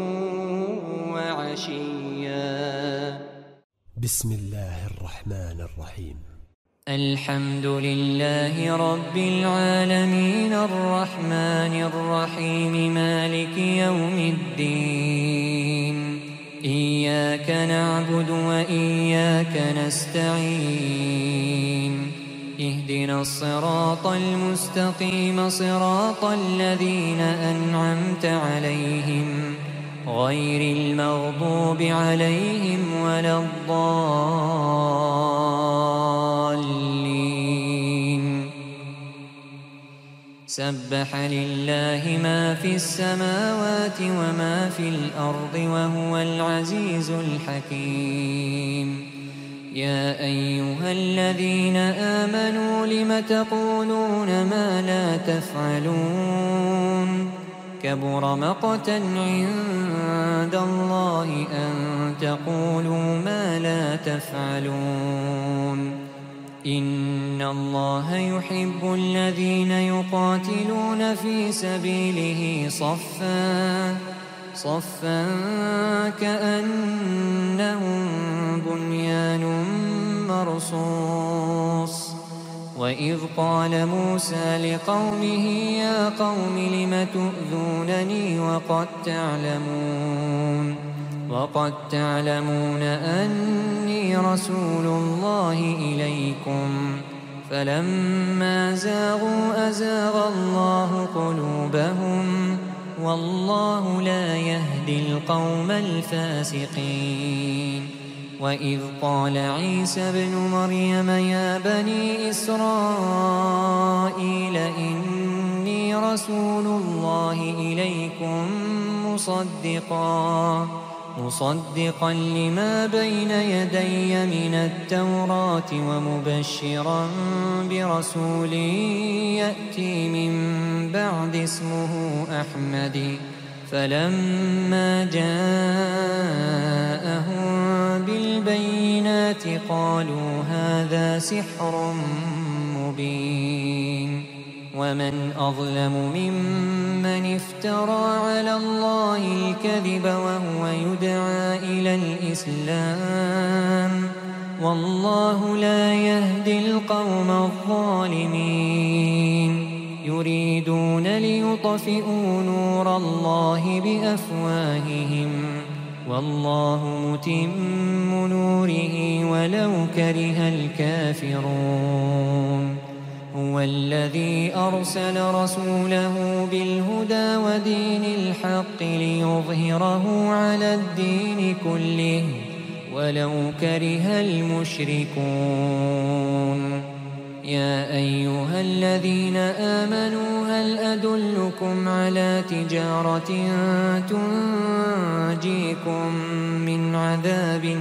وعشيا. بسم الله الرحمن الرحيم. الحمد لله رب العالمين الرحمن الرحيم مالك يوم الدين إياك نعبد وإياك نستعين اهدنا الصراط المستقيم صراط الذين أنعمت عليهم غير المغضوب عليهم ولا الضالين. سبح لله ما في السماوات وما في الأرض وهو العزيز الحكيم. يا أيها الذين آمنوا لم تقولون ما لا تفعلون كبر مقتا عند الله أن تقولوا ما لا تفعلون. إن الله يحب الذين يقاتلون في سبيله صفا كأنهم بنيان مرصوص. وإذ قال موسى لقومه يا قوم لم تؤذونني وقد تعلمون أني رسول الله إليكم فلما زاغوا أزاغ الله قلوبهم والله لا يهدي القوم الفاسقين. وإذ قال عيسى ابن مريم يا بني إسرائيل إني رسول الله إليكم مصدقا لما بين يدي من التوراة ومبشرا برسول يأتي من بعد اسمه أحمد. فلما جاءهم بالبينات قالوا هذا سحر مبين. ومن أظلم ممن افترى على الله الكذب وهو يدعى إلى الإسلام والله لا يهدي القوم الظالمين. يريدون ليطفئوا نور الله بأفواههم والله متم نوره ولو كره الكافرون. هو الذي أرسل رسوله بالهدى ودين الحق ليظهره على الدين كله ولو كره المشركون. يا أيها الذين آمنوا هل أدلكم على تجارة تنجيكم من عذاب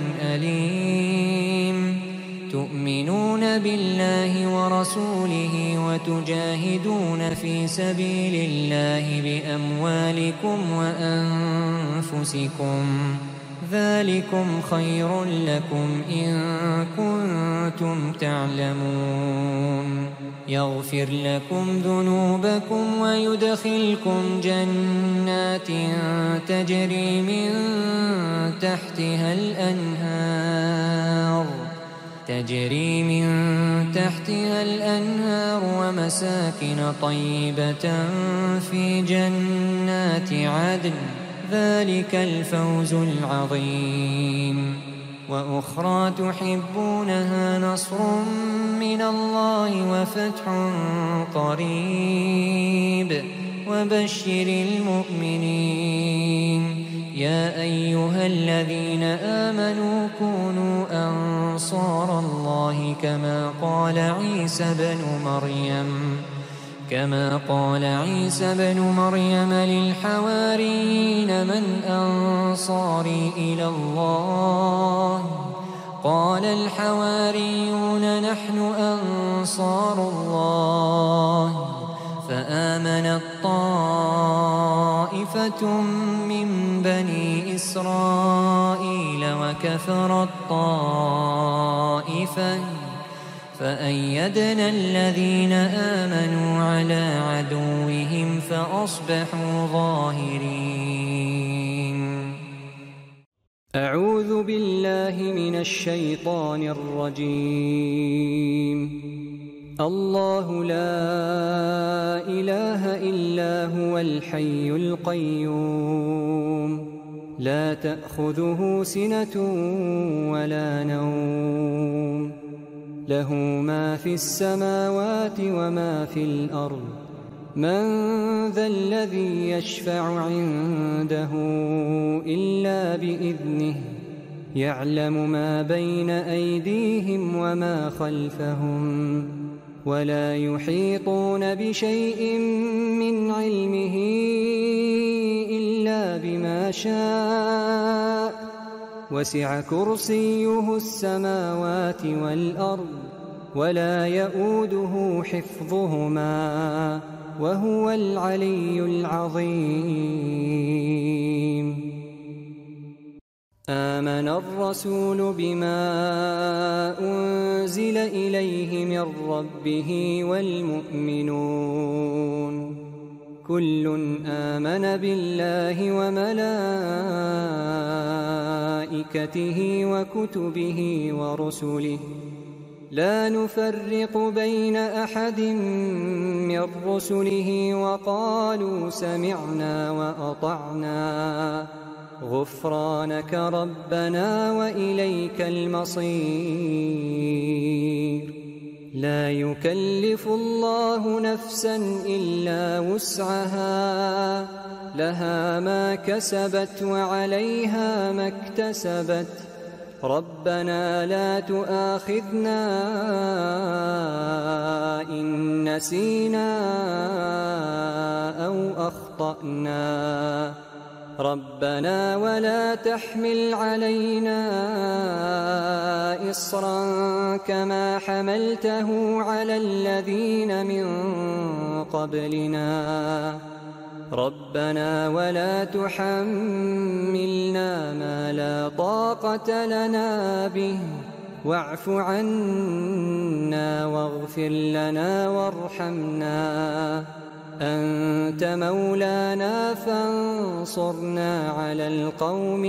أليم تؤمنون بالله ورسوله وتجاهدون في سبيل الله بأموالكم وأنفسكم ذلكم خير لكم إن كنتم تعلمون يغفر لكم ذنوبكم ويدخلكم جنات تجري من تحتها الأنهار ومساكن طيبة في جنات عدن ذلك الفوز العظيم وأخرى تحبونها نصر من الله وفتح قريب وبشر المؤمنين يا أيها الذين آمنوا كونوا أنصار الله كما قال عيسى بن مريم للحواريين من أنصاري إلى الله قال الحواريون نحن أنصار الله فآمنت طائفة من بني إسرائيل وكفرت طائفة فأيدنا الذين آمنوا على عدوهم فأصبحوا ظاهرين. أعوذ بالله من الشيطان الرجيم. الله لا إله إلا هو الحي القيوم لا تأخذه سنة ولا نوم له ما في السماوات وما في الأرض من ذا الذي يشفع عنده إلا بإذنه يعلم ما بين أيديهم وما خلفهم ولا يحيطون بشيء من علمه إلا بما شاء وسع كرسيه السماوات والأرض ولا يؤوده حفظهما وهو العلي العظيم. آمن الرسول بما أنزل إليه من ربه والمؤمنون كل آمن بالله وملائكته وكتبه ورسله لا نفرق بين أحد من رسله وقالوا سمعنا وأطعنا غفرانك ربنا وإليك المصير. لا يكلف الله نفسا إلا وسعها لها ما كسبت وعليها ما اكتسبت ربنا لا تؤاخذنا إن نسينا أو أخطأنا ربنا ولا تحمل علينا إصرا كما حملته على الذين من قبلنا ربنا ولا تحملنا ما لا طاقة لنا به واعف عنا واغفر لنا وارحمنا أنت مولانا فانصرنا على القوم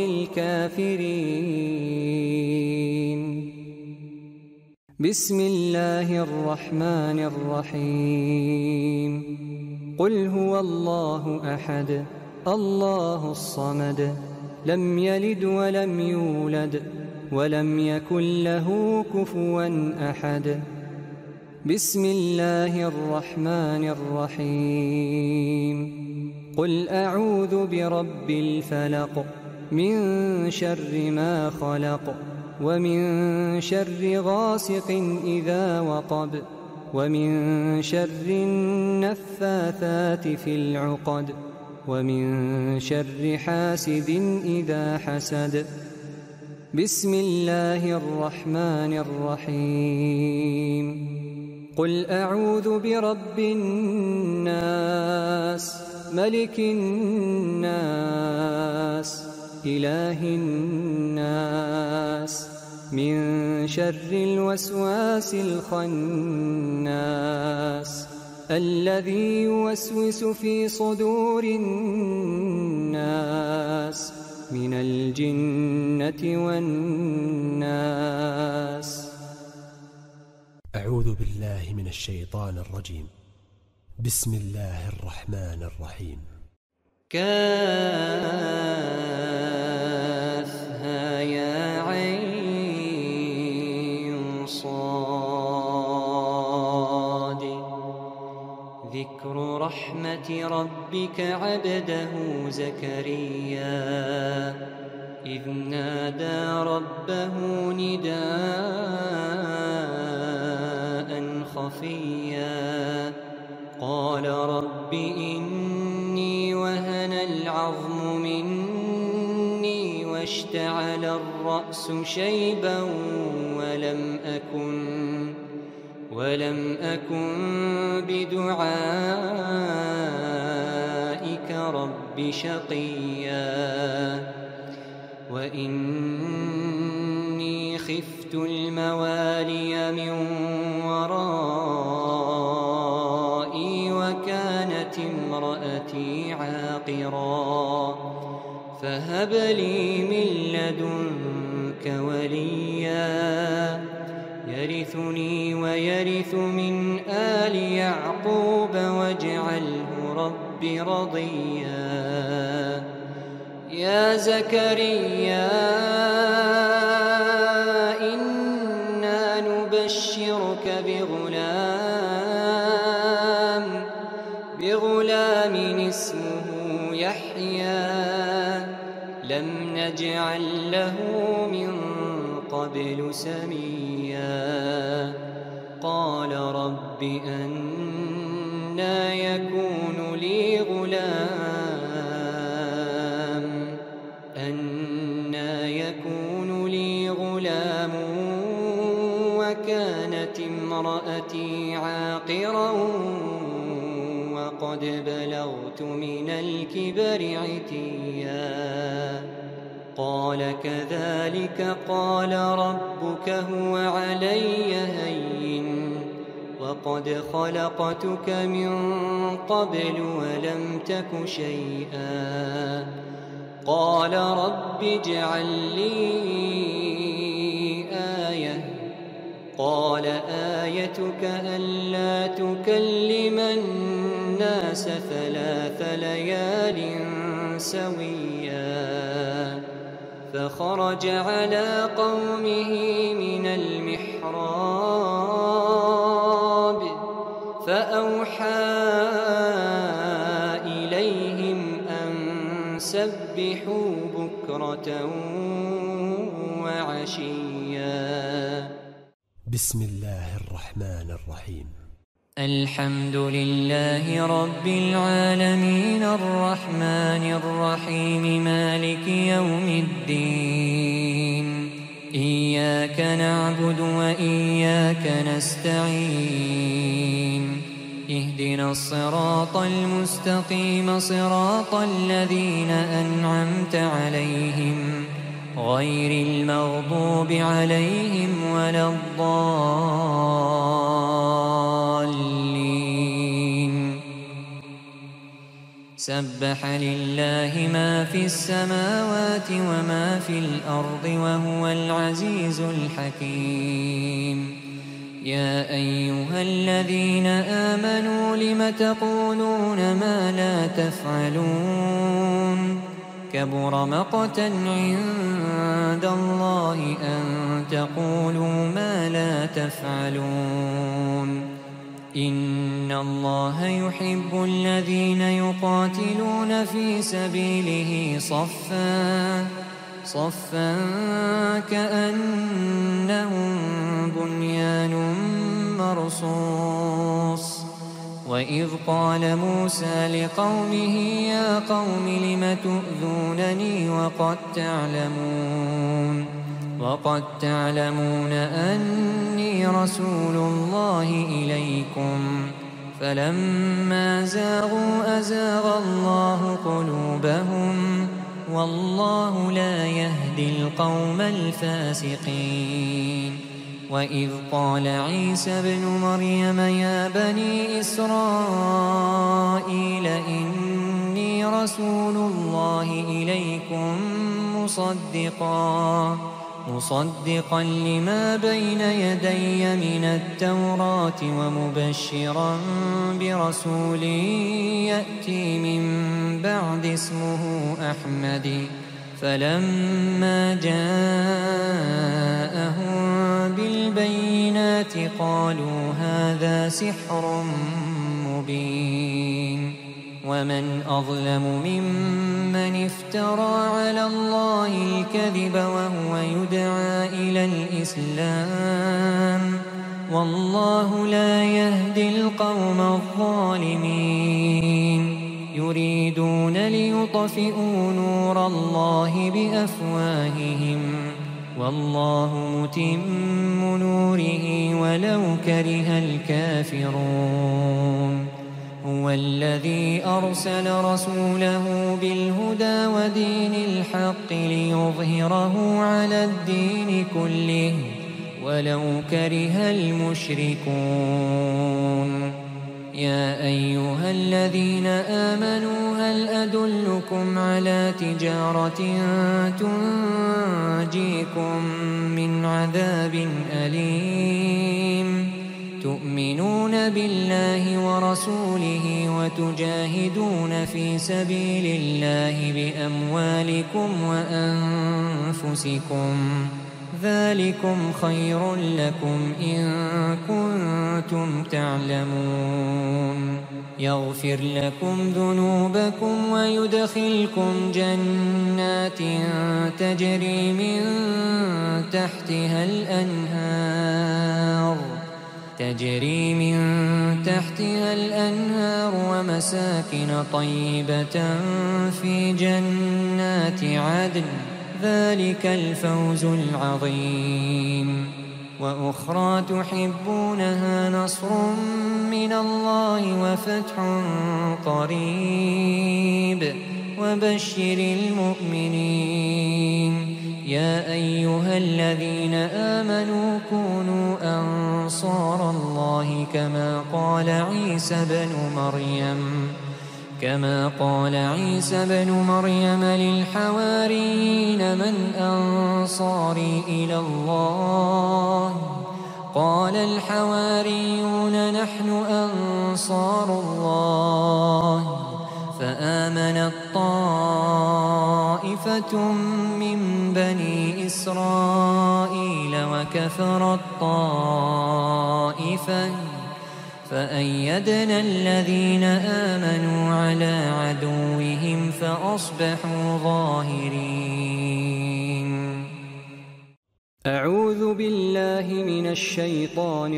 الكافرين. بسم الله الرحمن الرحيم. قل هو الله أحد الله الصمد لم يلد ولم يولد ولم يكن له كفوا أحد. بسم الله الرحمن الرحيم. قل أعوذ برب الفلق من شر ما خلق ومن شر غاسق إذا وقب ومن شر النفاثات في العقد ومن شر حاسد إذا حسد. بسم الله الرحمن الرحيم. قل أعوذ برب الناس ملك الناس إله الناس من شر الوسواس الخناس الذي يوسوس في صدور الناس من الجنة والناس. أعوذ بالله من الشيطان الرجيم. بسم الله الرحمن الرحيم. كافها يا عين صاد. ذكر رحمة ربك عبده زكريا إذ نادى ربه نداء خفيا قال رب إني وهن العظم مني واشتعل الرأس شيبا ولم أكن بدعائك رب شقيا وإني خفت الموالي من ورائي وكانت امرأتي عاقرا فهب لي من لدنك وليا يرثني ويرث من آل يعقوب واجعله رب رضيا. يا زكريا إنا نبشرك بغلام اسمه يحيى لم نجعل له من قبل سميا. قال رب أنى يكون لي غلام وكانت امرأتي عاقرا وقد بلغت من الكبر عتيا. قال كذلك قال ربك هو علي هين وقد خلقتك من قبل ولم تك شيئا. قال رب اجعل لي آية. قال آيتك ألا تكلم الناس 3 ليال سويا. فخرج على قومه من المحراب فأوحى إليهم أن سبحوا بكرة وعشيا. بسم الله الرحمن الرحيم. الحمد لله رب العالمين الرحمن الرحيم مالك يوم الدين. إياك نعبد وإياك نستعين. اهدنا الصراط المستقيم صراط الذين أنعمت عليهم غير المغضوب عليهم ولا الضالين. سبح لله ما في السماوات وما في الأرض وهو العزيز الحكيم. يا أيها الذين آمنوا لم تقولون ما لا تفعلون. كبر مقتا عند الله أن تقولوا ما لا تفعلون. إن الله يحب الذين يقاتلون في سبيله صفا كأنهم بنيان مرصوص. وإذ قال موسى لقومه يا قوم لم تؤذونني وقد تعلمون أني رسول الله إليكم. فلما زاغوا أزاغ الله قلوبهم والله لا يهدي القوم الفاسقين. وإذ قال عيسى ابن مريم يا بني إسرائيل إني رسول الله إليكم مصدقا لما بين يدي من التوراة ومبشرا برسول يأتي من بعد اسمه أحمد. فلما جاءهم بالبينات قالوا هذا سحر مبين. ومن أظلم ممن افترى على الله الكذب وهو يدعى إلى الإسلام والله لا يهدي القوم الظالمين. يريدون ليطفئوا نور الله بأفواههم والله متم نوره ولو كره الكافرون. هو الذي أرسل رسوله بالهدى ودين الحق ليظهره على الدين كله ولو كره المشركون. يا أيها الذين آمنوا هل أدلكم على تجارة تنجيكم من عذاب أليم تؤمنون بالله ورسوله وتجاهدون في سبيل الله بأموالكم وأنفسكم ذلكم خير لكم إن كنتم تعلمون. يغفر لكم ذنوبكم ويدخلكم جنات تجري من تحتها الأنهار ومساكن طيبة في جنات عدن ذلك الفوز العظيم. وأخرى تحبونها نصر من الله وفتح قريب وبشر المؤمنين. يا أيها الذين آمنوا كونوا أنصار الله كما قال عيسى بن مريم للحواريين من أنصاري إلى الله قال الحواريون نحن أنصار الله. فآمنت طائفة من بني إسرائيل وكفرت طائفة فأيدنا الذين آمنوا على عدوهم فأصبحوا ظاهرين. أعوذ بالله من الشيطان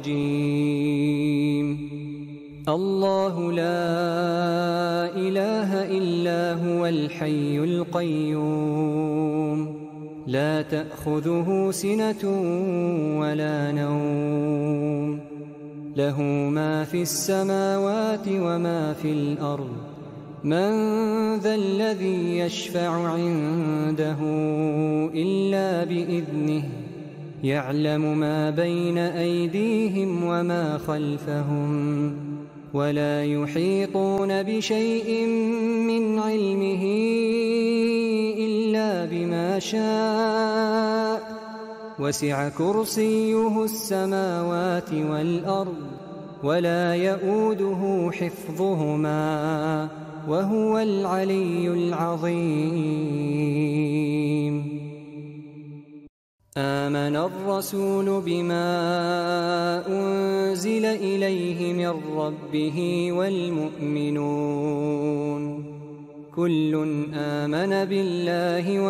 الرجيم. الله لا إله إلا هو الحي القيوم لا تأخذه سنة ولا نوم له ما في السماوات وما في الأرض. من ذا الذي يشفع عنده إلا بإذنه يعلم ما بين أيديهم وما خلفهم ولا يحيطون بشيء من علمه إلا بما شاء وسع كرسيه السماوات والأرض ولا يؤوده حفظهما وهو العلي العظيم. آمن الرسول بما أنزل إليه من ربه والمؤمنون كل آمن بالله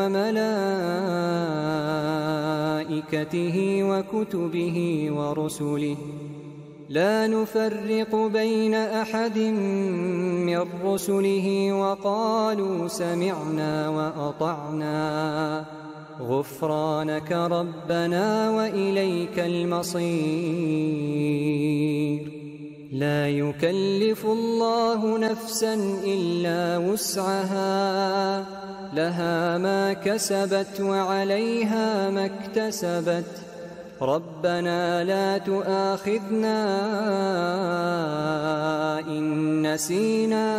وملائكته وكتبه ورسله لا نفرق بين أحد من رسله وقالوا سمعنا وأطعنا غفرانك ربنا وإليك المصير. لا يكلف الله نفسا إلا وسعها، لها ما كسبت وعليها ما اكتسبت. ربنا لا تؤاخذنا إن نسينا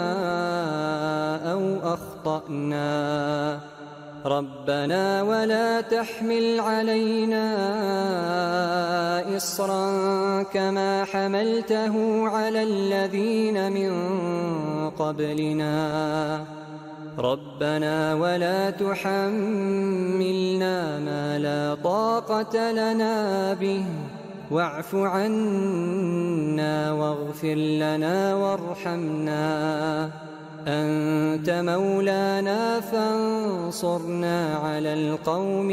أو أخطأنا. ربنا ولا تحمل علينا إصرا كما حملته على الذين من قبلنا. ربنا ولا تحملنا ما لا طاقة لنا به، واعف عنا واغفر لنا وارحمنا، أنت مولانا فانصرنا على القوم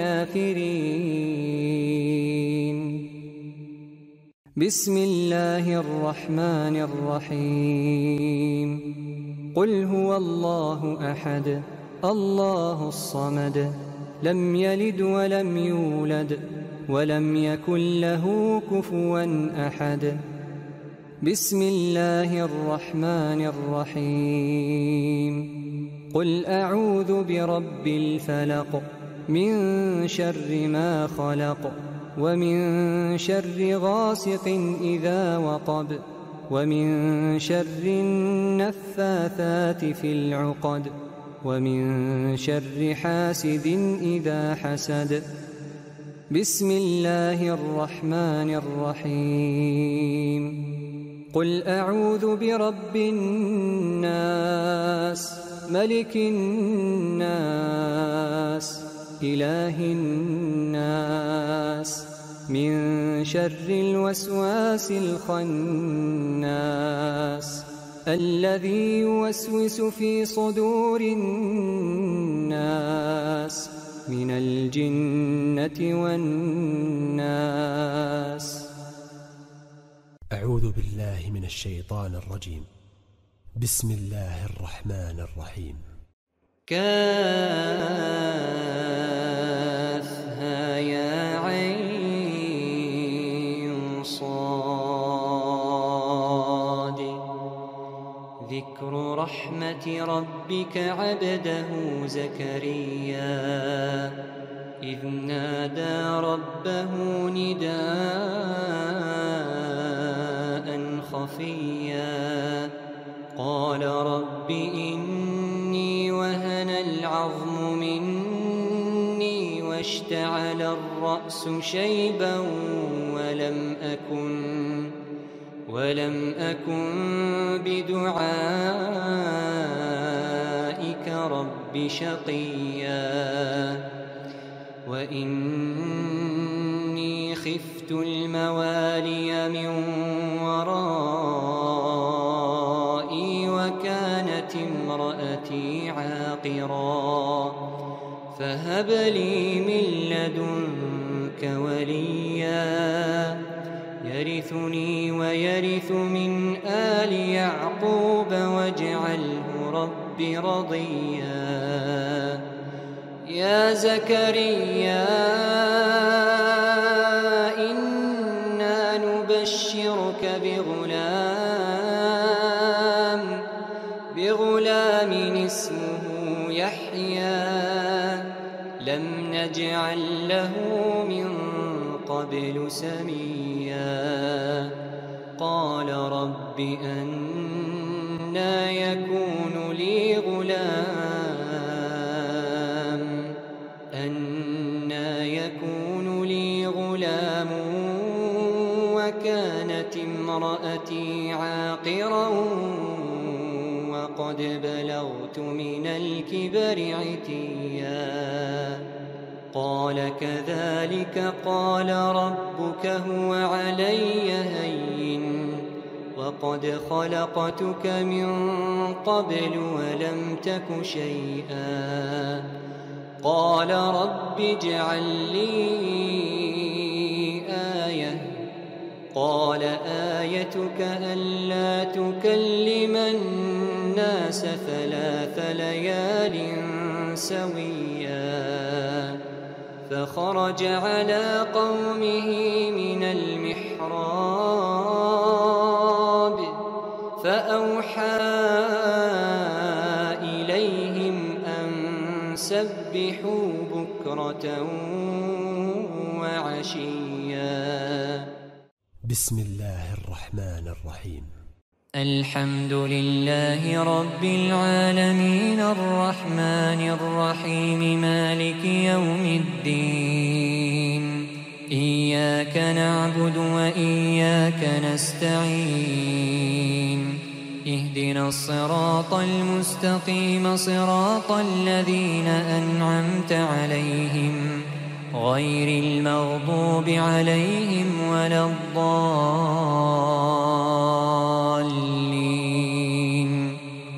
الكافرين. بسم الله الرحمن الرحيم. قل هو الله أحد الله الصمد، لم يلد ولم يولد ولم يكن له كفوا أحد. بسم الله الرحمن الرحيم. قل أعوذ برب الفلق، من شر ما خلق، ومن شر غاسق إذا وقب، ومن شر النفاثات في العقد، ومن شر حاسد إذا حسد. بسم الله الرحمن الرحيم. قل أعوذ برب الناس، ملك الناس، إله الناس، من شر الوسواس الخناس، الذي يوسوس في صدور الناس من الجنة والناس. أعوذ بالله من الشيطان الرجيم. بسم الله الرحمن الرحيم. كافها يا عين صاد. ذكر رحمة ربك عبده زكريا إذ نادى ربه نداء خفيا. قال رب إني وهن العظم مني واشتعل الرأس شيبا ولم أكن بدعائك رب شقيا. وإني خفت الموالي من ورائي وكانت امرأتي عاقرا فهب لي من لدنك وليا يرثني ويرث من آل يعقوب واجعله رب رضيا. يا زكريا إنا نبشرك بغلام اسمه يحيى لم نجعل له من قبل سميا. قال رب أنى يكون لي غلام وكانت امرأتي عاقرا وقد بلغت من الكبر عتيا. قال كذلك قال ربك هو علي هين وقد خلقتك من قبل ولم تك شيئا. قال رب اجعل لي آية. قال آيتك ألا تكلم الناس 3 ليال سويا. فخرج على قومه من المحراب فأوحى إليهم أن سبحوا بكرة وعشيا. بسم الله الرحمن الرحيم. الحمد لله رب العالمين الرحمن الرحيم مالك يوم الدين. إياك نعبد وإياك نستعين. اهدنا الصراط المستقيم صراط الذين أنعمت عليهم غير المغضوب عليهم ولا الضالين.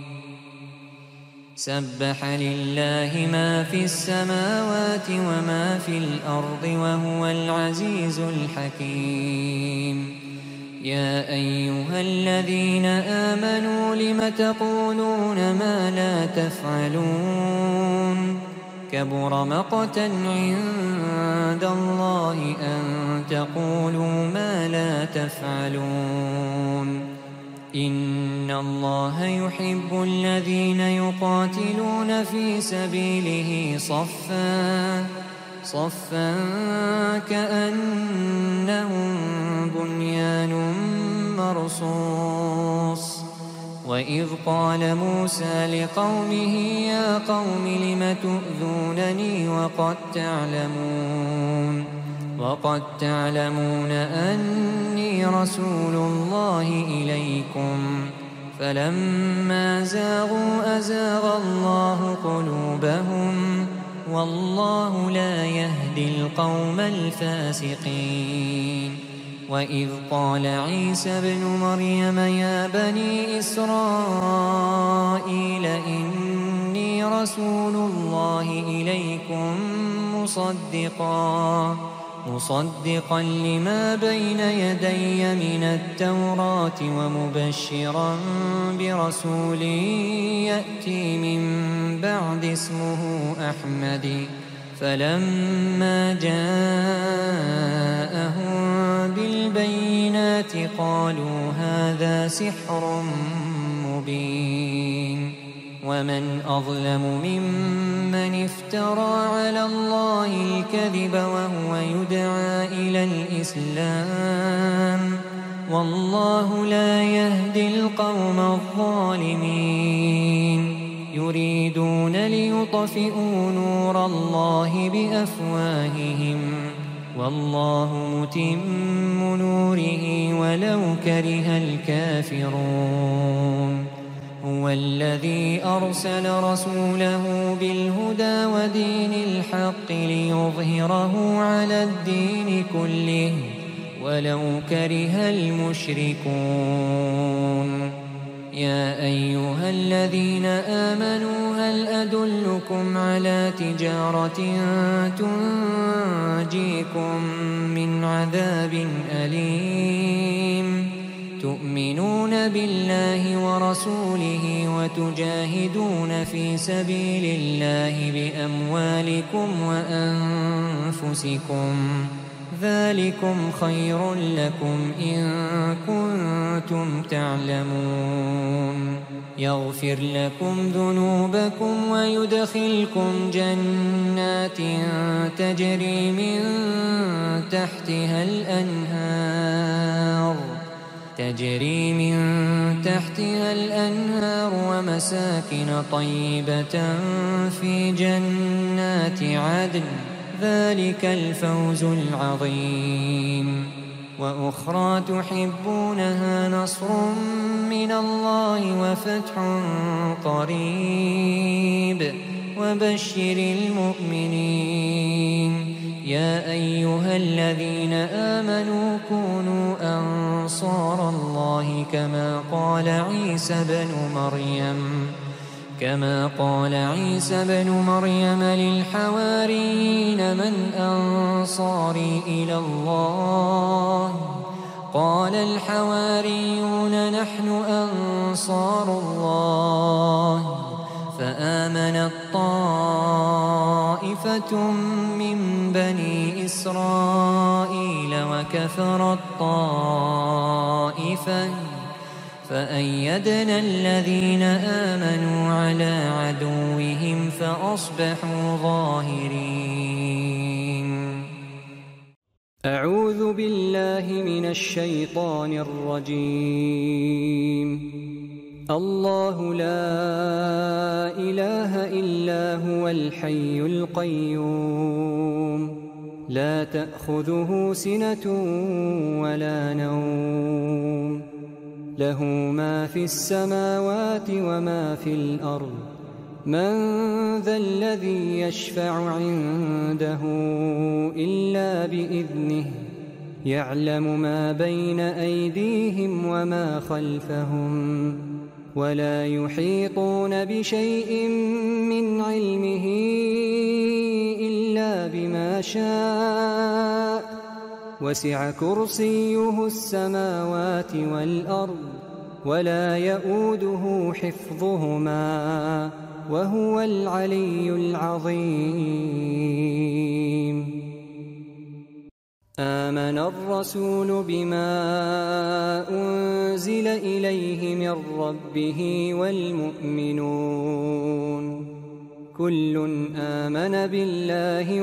سبح لله ما في السماوات وما في الأرض وهو العزيز الحكيم. يا أيها الذين آمنوا لم تقولون ما لا تفعلون؟ كبر مقتا عند الله أن تقولوا ما لا تفعلون. إن الله يحب الذين يقاتلون في سبيله صفا كأنهم بنيان مرصوص. وإذ قال موسى لقومه يا قوم لم تؤذونني وقد تعلمون أني رسول الله إليكم. فلما زاغوا أزاغ الله قلوبهم والله لا يهدي القوم الفاسقين. وإذ قال عيسى ابن مريم يا بني إسرائيل إني رسول الله إليكم مصدقا لما بين يدي من التوراة ومبشرا برسول يأتي من بعد اسمه أحمد. فلما جاءهم بالبينات قالوا هذا سحر مبين. ومن أظلم ممن افترى على الله الكذب وهو يدعى إلى الإسلام والله لا يهدي القوم الظالمين. يريدون ليطفئوا نور الله بأفواههم والله متم نوره ولو كره الكافرون. هو الذي أرسل رسوله بالهدى ودين الحق ليظهره على الدين كله ولو كره المشركون. يا أيها الذين آمنوا هل أدلكم على تجارة تنجيكم من عذاب أليم؟ تؤمنون بالله ورسوله وتجاهدون في سبيل الله بأموالكم وأنفسكم ذلكم خير لكم إن كنتم تعلمون. يغفر لكم ذنوبكم ويدخلكم جنات تجري من تحتها الأنهار ومساكن طيبة في جنات عدن ذلك الفوز العظيم. وأخرى تحبونها نصر من الله وفتح قريب وبشر المؤمنين. يا أيها الذين آمنوا كونوا أنصار الله كما قال عيسى بن مريم للحواريين من أنصاري إلى الله؟ قال الحواريون نحن أنصار الله. فآمنت طائفة من بني إسرائيل وكفرت طائفة فأيدنا الذين آمنوا على عدوهم فأصبحوا ظاهرين. أعوذ بالله من الشيطان الرجيم. الله لا إله إلا هو الحي القيوم لا تأخذه سنة ولا نوم له ما في السماوات وما في الأرض من ذا الذي يشفع عنده إلا بإذنه يعلم ما بين أيديهم وما خلفهم ولا يحيطون بشيء من علمه إلا بما شاء وسع كرسيه السماوات والأرض ولا يؤوده حفظهما وهو العلي العظيم. آمن الرسول بما أنزل إليه من ربه والمؤمنون كل آمن بالله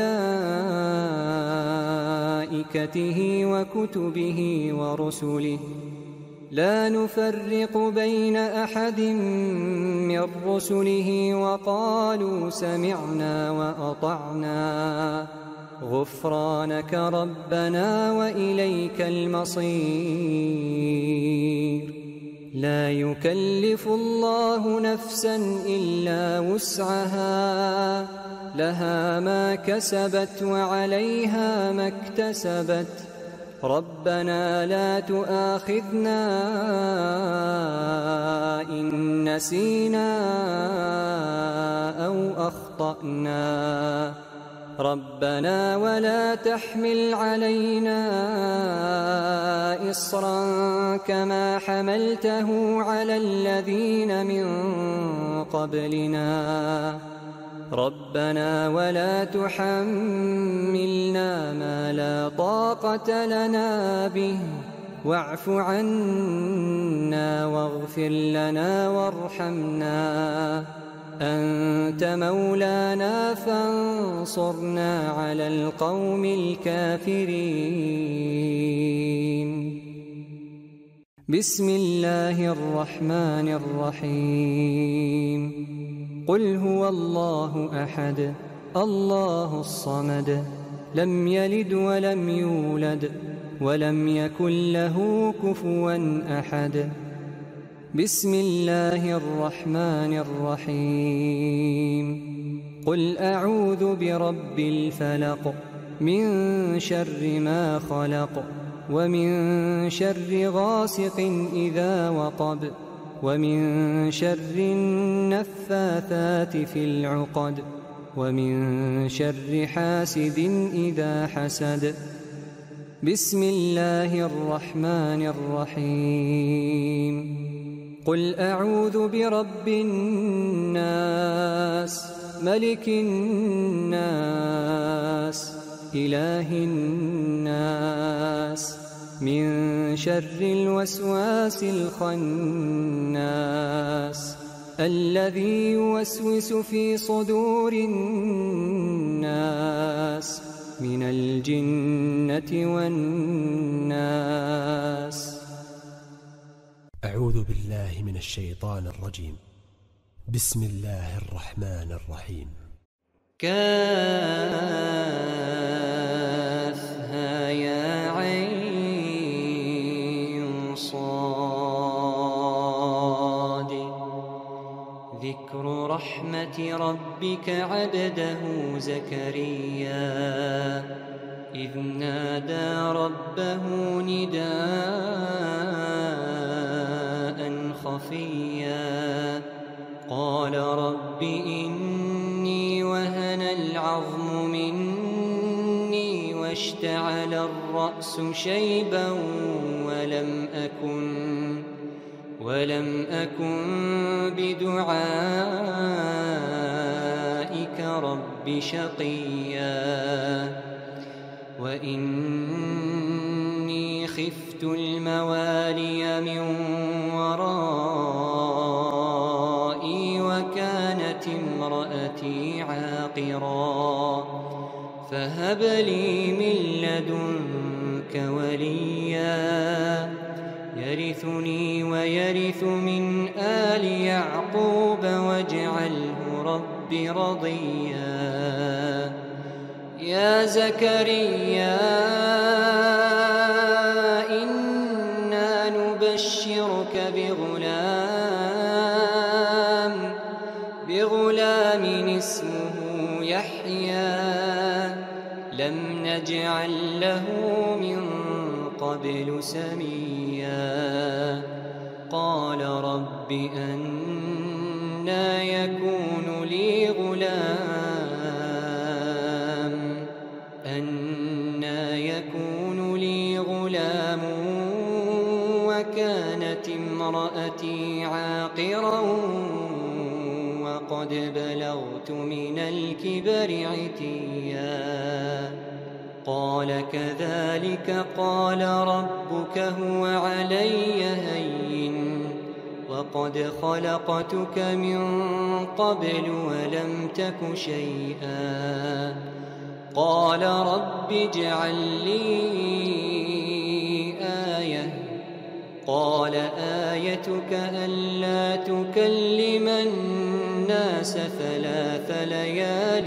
وملائكته وكتبه ورسله لا نفرق بين أحد من رسله وقالوا سمعنا وأطعنا غفرانك ربنا وإليك المصير. لا يكلف الله نفسا إلا وسعها لها ما كسبت وعليها ما اكتسبت ربنا لا تؤاخذنا إن نسينا أو أخطأنا ربنا ولا تحمل علينا إصرا كما حملته على الذين من قبلنا ربنا ولا تحملنا ما لا طاقة لنا به واعف عنا واغفر لنا وارحمنا أنت مولانا فانصرنا على القوم الكافرين. بسم الله الرحمن الرحيم. قل هو الله أحد الله الصمد لم يلد ولم يولد ولم يكن له كفوا أحد. بسم الله الرحمن الرحيم. قل أعوذ برب الفلق من شر ما خلق ومن شر غاسق إذا وقب ومن شر النفاثات في العقد ومن شر حاسد إذا حسد. بسم الله الرحمن الرحيم. قل أعوذ برب الناس ملك الناس إله الناس من شر الوسواس الخناس الذي يوسوس في صدور الناس من الجنة والناس. أعوذ بالله من الشيطان الرجيم. بسم الله الرحمن الرحيم. كافها يا عين صاد. ذكر رحمة ربك عبده زكريا إذ نادى ربه نداء خفيا قال رب إني وهن العظم مني واشتعل الرأس شيبا ولم أكن بدعائك رب شقيا وإني خفت الموالي من ورائي وكانت امرأتي عاقرا فهب لي من لدنك وليا يرثني ويرث من آل يعقوب واجعله رب رضيا يا زكريا إنا نبشرك بغلام اسمه يحيى لم نجعل له من قبل سميا قال رب أنى يكون لي غلام وكانت امرأتي عاقرا وقد بلغت من الكبر عتيا قال كذلك قال ربك هو علي هين وقد خلقتك من قبل ولم تك شيئا قال رب اجعل لي آية قال آيتك ألا تكلم الناس 3 ليال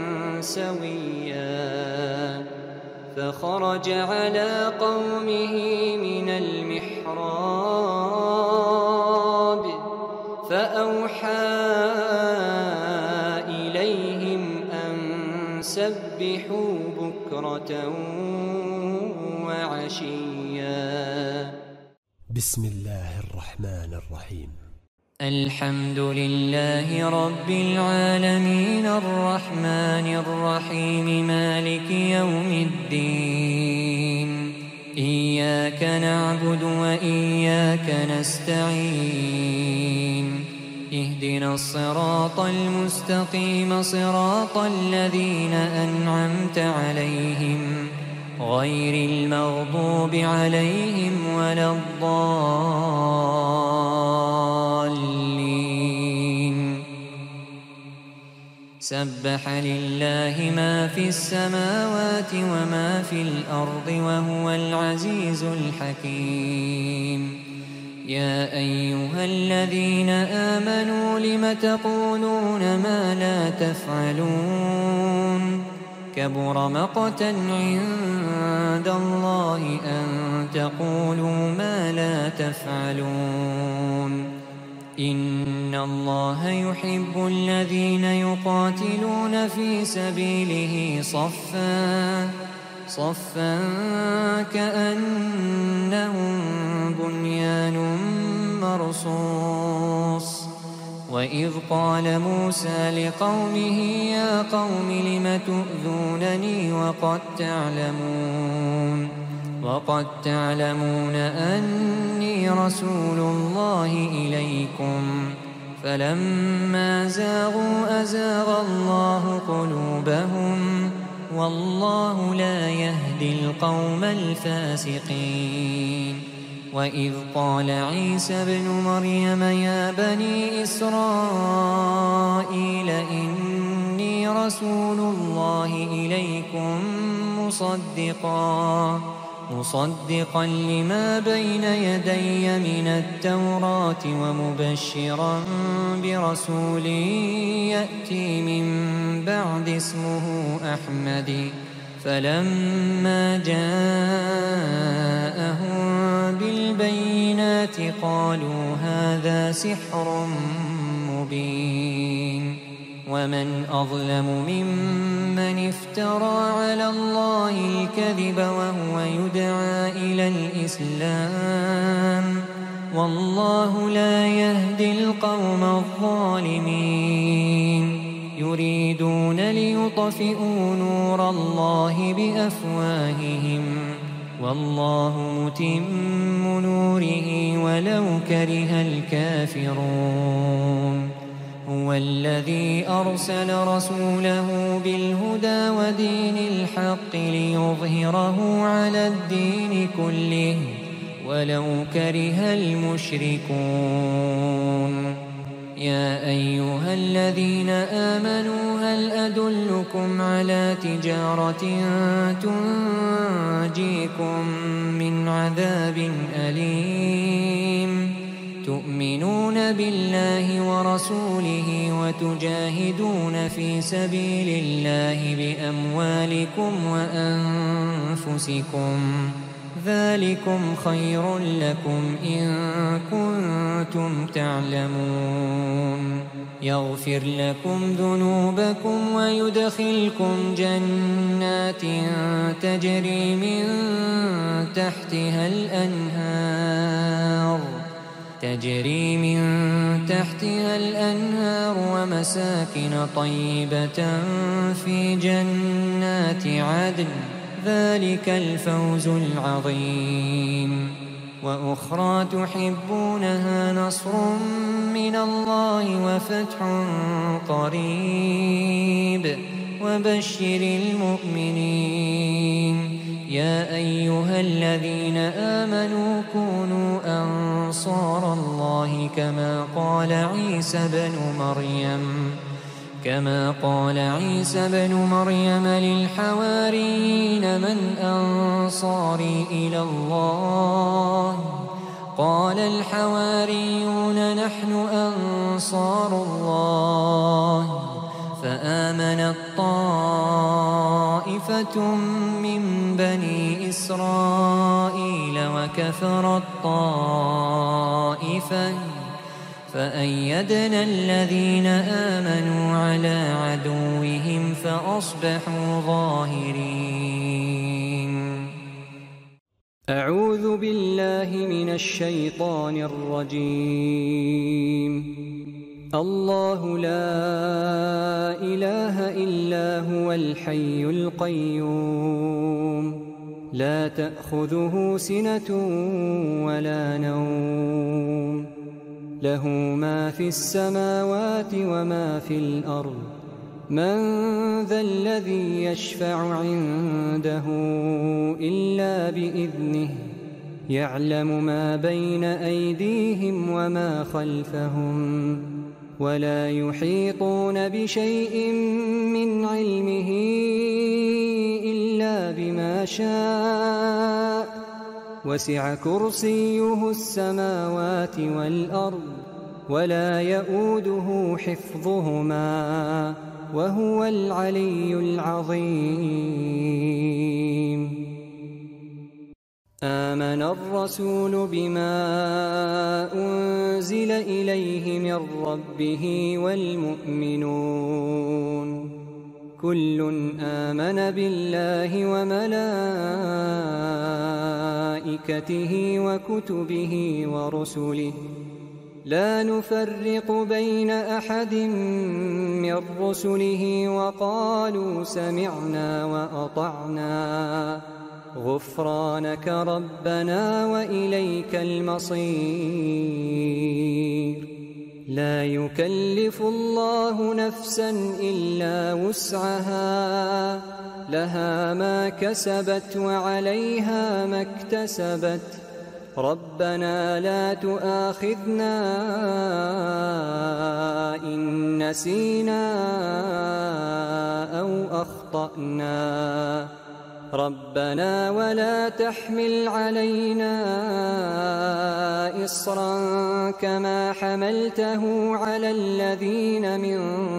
سويا فخرج على قومه من المحراب فأوحى إليهم أن سبحوا بكرة وعشيا بسم الله الرحمن الرحيم الحمد لله رب العالمين الرحمن الرحيم مالك يوم الدين إياك نعبد وإياك نستعين اهدنا الصراط المستقيم صراط الذين أنعمت عليهم غير المغضوب عليهم ولا الضالين سبح لله ما في السماوات وما في الأرض وهو العزيز الحكيم يا أيها الذين آمنوا لم تقولون ما لا تفعلون كبر مقتا عند الله أن تقولوا ما لا تفعلون إن الله يحب الذين يقاتلون في سبيله صفا كأنهم بنيان مرصوص وإذ قال موسى لقومه يا قوم لم تؤذونني وقد تعلمون أني رسول الله إليكم فلما زاغوا أزاغ الله قلوبهم والله لا يهدي القوم الفاسقين وإذ قال عيسى ابن مريم يا بني إسرائيل إني رسول الله إليكم مصدقا لما بين يدي من التوراة ومبشرا برسول يأتي من بعد اسمه أحمد فلما جاءهم بالبينات قالوا هذا سحر مبين ومن أظلم ممن افترى على الله الكذب وهو يدعى إلى الإسلام والله لا يهدي القوم الظالمين يريدون ليطفئوا نور الله بأفواههم والله متم نوره ولو كره الكافرون هو الذي أرسل رسوله بالهدى ودين الحق ليظهره على الدين كله ولو كره المشركون. يا أيها الذين آمنوا هل أدلكم على تجارة تنجيكم من عذاب أليم تؤمنون بالله ورسوله وتجاهدون في سبيل الله بأموالكم وأنفسكم ذلكم خير لكم إن كنتم تعلمون. يغفر لكم ذنوبكم ويدخلكم جنات تجري من تحتها الأنهار ومساكن طيبة في جنات عدن ذلك الفوز العظيم. وأخرى تحبونها نصر من الله وفتح قريب وبشر المؤمنين. يا أيها الذين آمنوا كونوا أنصار الله كما قال عيسى بن مريم للحواريين من أنصاري إلى الله قال الحواريون نحن أنصار الله. فآمنت طائفة من بني إسرائيل وكفرت طائفة فأيدنا الذين آمنوا على عدوهم فأصبحوا ظاهرين. أعوذ بالله من الشيطان الرجيم. الله لا إله إلا هو الحي القيوم لا تأخذه سنة ولا نوم له ما في السماوات وما في الأرض من ذا الذي يشفع عنده إلا بإذنه يعلم ما بين أيديهم وما خلفهم ولا يحيطون بشيء من علمه إلا بما شاء وسع كرسيه السماوات والأرض ولا يؤوده حفظهما وهو العلي العظيم. آمن الرسول بما أنزل إليه من ربه والمؤمنون كل آمن بالله وملائكته وكتبه ورسله لا نفرق بين أحد من رسله وقالوا سمعنا وأطعنا غفرانك ربنا وإليك المصير. لا يكلف الله نفسا إلا وسعها لها ما كسبت وعليها ما اكتسبت ربنا لا تؤاخذنا إن نسينا أو أخطأنا ربنا ولا تحمل علينا إصرا كما حملته على الذين من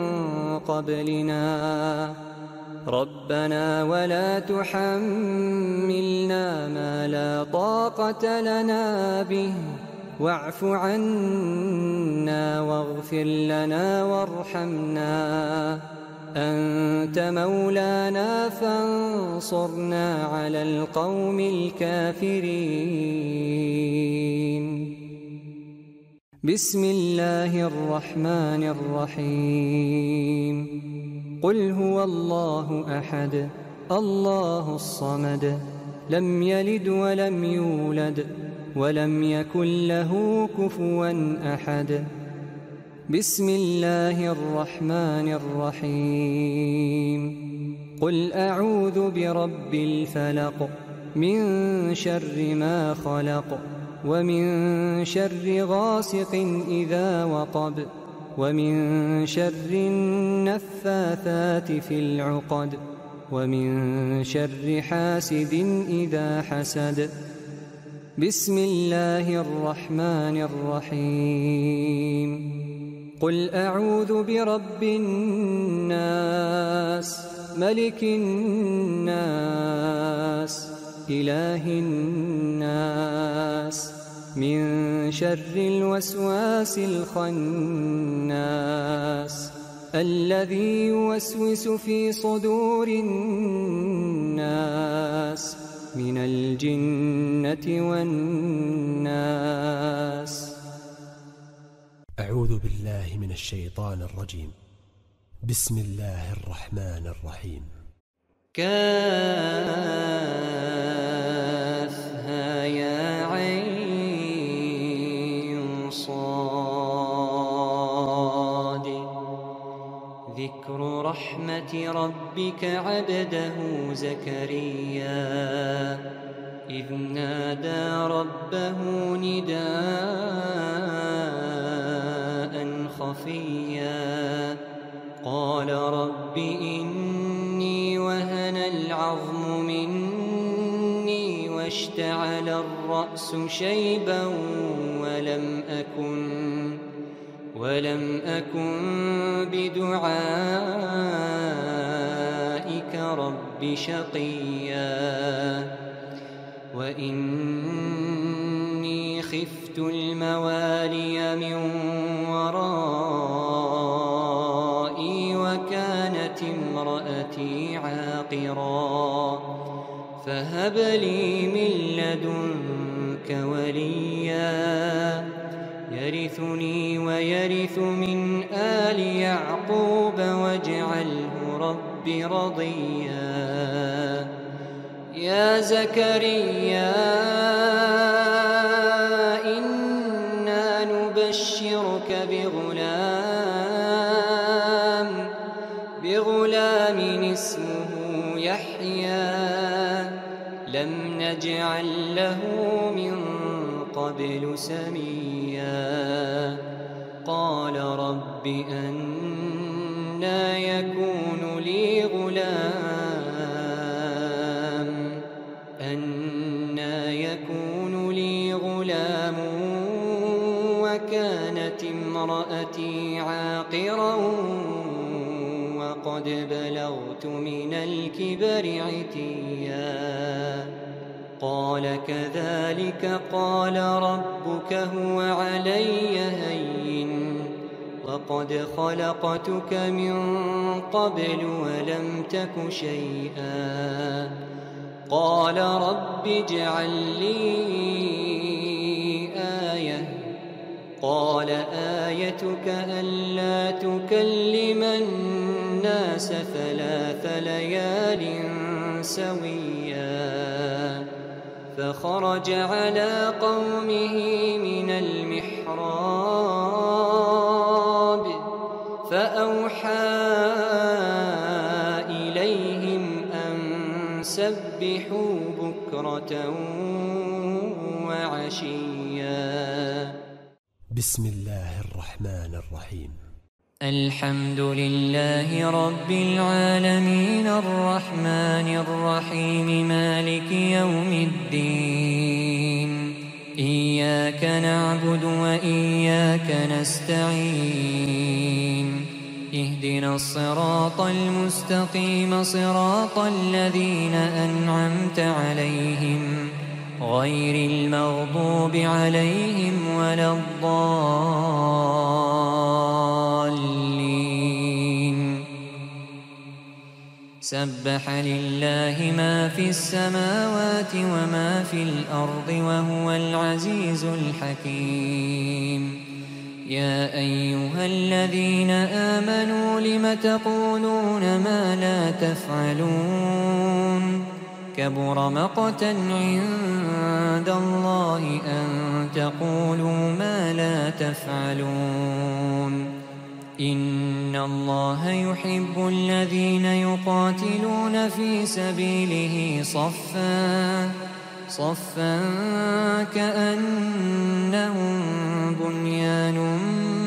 قبلنا ربنا ولا تحملنا ما لا طاقة لنا به واعف عنا واغفر لنا وارحمنا أنت مولانا فانصرنا على القوم الكافرين. بسم الله الرحمن الرحيم. قل هو الله أحد الله الصمد لم يلد ولم يولد ولم يكن له كفوا أحد. بسم الله الرحمن الرحيم. قل أعوذ برب الفلق من شر ما خلق ومن شر غاسق إذا وقب ومن شر النفاثات في العقد ومن شر حاسد إذا حسد. بسم الله الرحمن الرحيم. قل أعوذ برب الناس ملك الناس إله الناس من شر الوسواس الخناس الذي يوسوس في صدور الناس من الجنة والناس. أعوذ بالله من الشيطان الرجيم. بسم الله الرحمن الرحيم. كافها يا عين صاد. ذكر رحمة ربك عبده زكريا إذ نادى ربه نداء خفيا قال رب إني وهن العظم مني واشتعل الرأس شيبا ولم أكن بدعائك رب شقيا وإني خفت الموالي من ورائي وكانت امرأتي عاقرا فهب لي من لدنك وليا يرثني ويرث من آل يعقوب واجعله رب رضيا. يا زكريا إنا نبشرك بغلام اسمه يحيى لم نجعل له من قبل سميا. قال رب أنى يكون لي غلام وكانت امرأتي عاقرا وقد بلغت من الكبر عتيا. قال كذلك قال ربك هو علي هين وقد خلقتك من قبل ولم تك شيئا. قال رب اجعل لي آية. قال آيتك ألا تكلم الناس 3 ليال سويا. فخرج على قومه من المحراب فأوحى إليهم أن سبحوا بكرة وعشيا. بسم الله الرحمن الرحيم. الحمد لله رب العالمين الرحمن الرحيم مالك يوم الدين. إياك نعبد وإياك نستعين. اهدنا الصراط المستقيم صراط الذين أنعمت عليهم غير المغضوب عليهم ولا الضالين. سبح لله ما في السماوات وما في الأرض وهو العزيز الحكيم. يا أيها الذين آمنوا لم تقولون ما لا تفعلون. كبر مقتا عند الله أن تقولوا ما لا تفعلون. إن إن الله يحب الذين يقاتلون في سبيله صفا كأنهم بنيان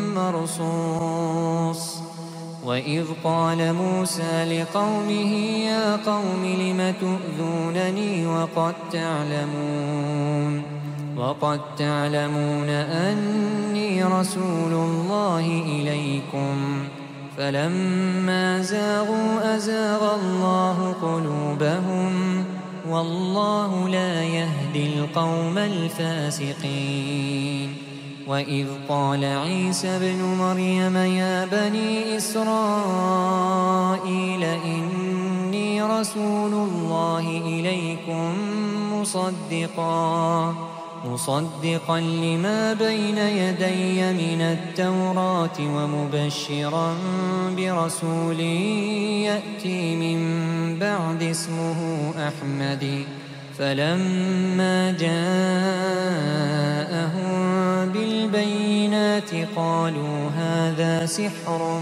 مرصوص. وإذ قال موسى لقومه يا قوم لم تؤذونني وقد تعلمون أني رسول الله إليكم فلما زاغوا أزاغ الله قلوبهم والله لا يهدي القوم الفاسقين. وإذ قال عيسى ابن مريم يا بني إسرائيل إني رسول الله إليكم مصدقا لما بين يدي من التوراة ومبشرا برسول يأتي من بعد اسمه أحمد. فلما جاءهم بالبينات قالوا هذا سحر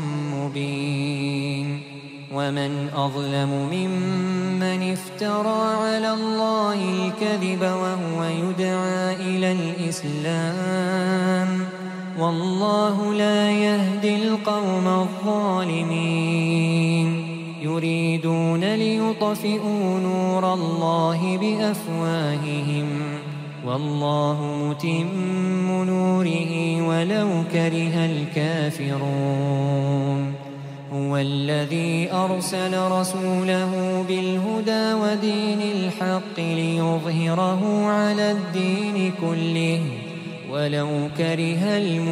مبين. ومن أظلم ممن افترى على الله الكذب وهو يدعى إلى الإسلام والله لا يهدي القوم الظالمين. يريدون ليطفئوا نور الله بأفواههم والله متم نوره ولو كره الكافرون. هو الذي أرسل رسوله بالهدى ودين الحق ليظهره على الدين كله ولو كره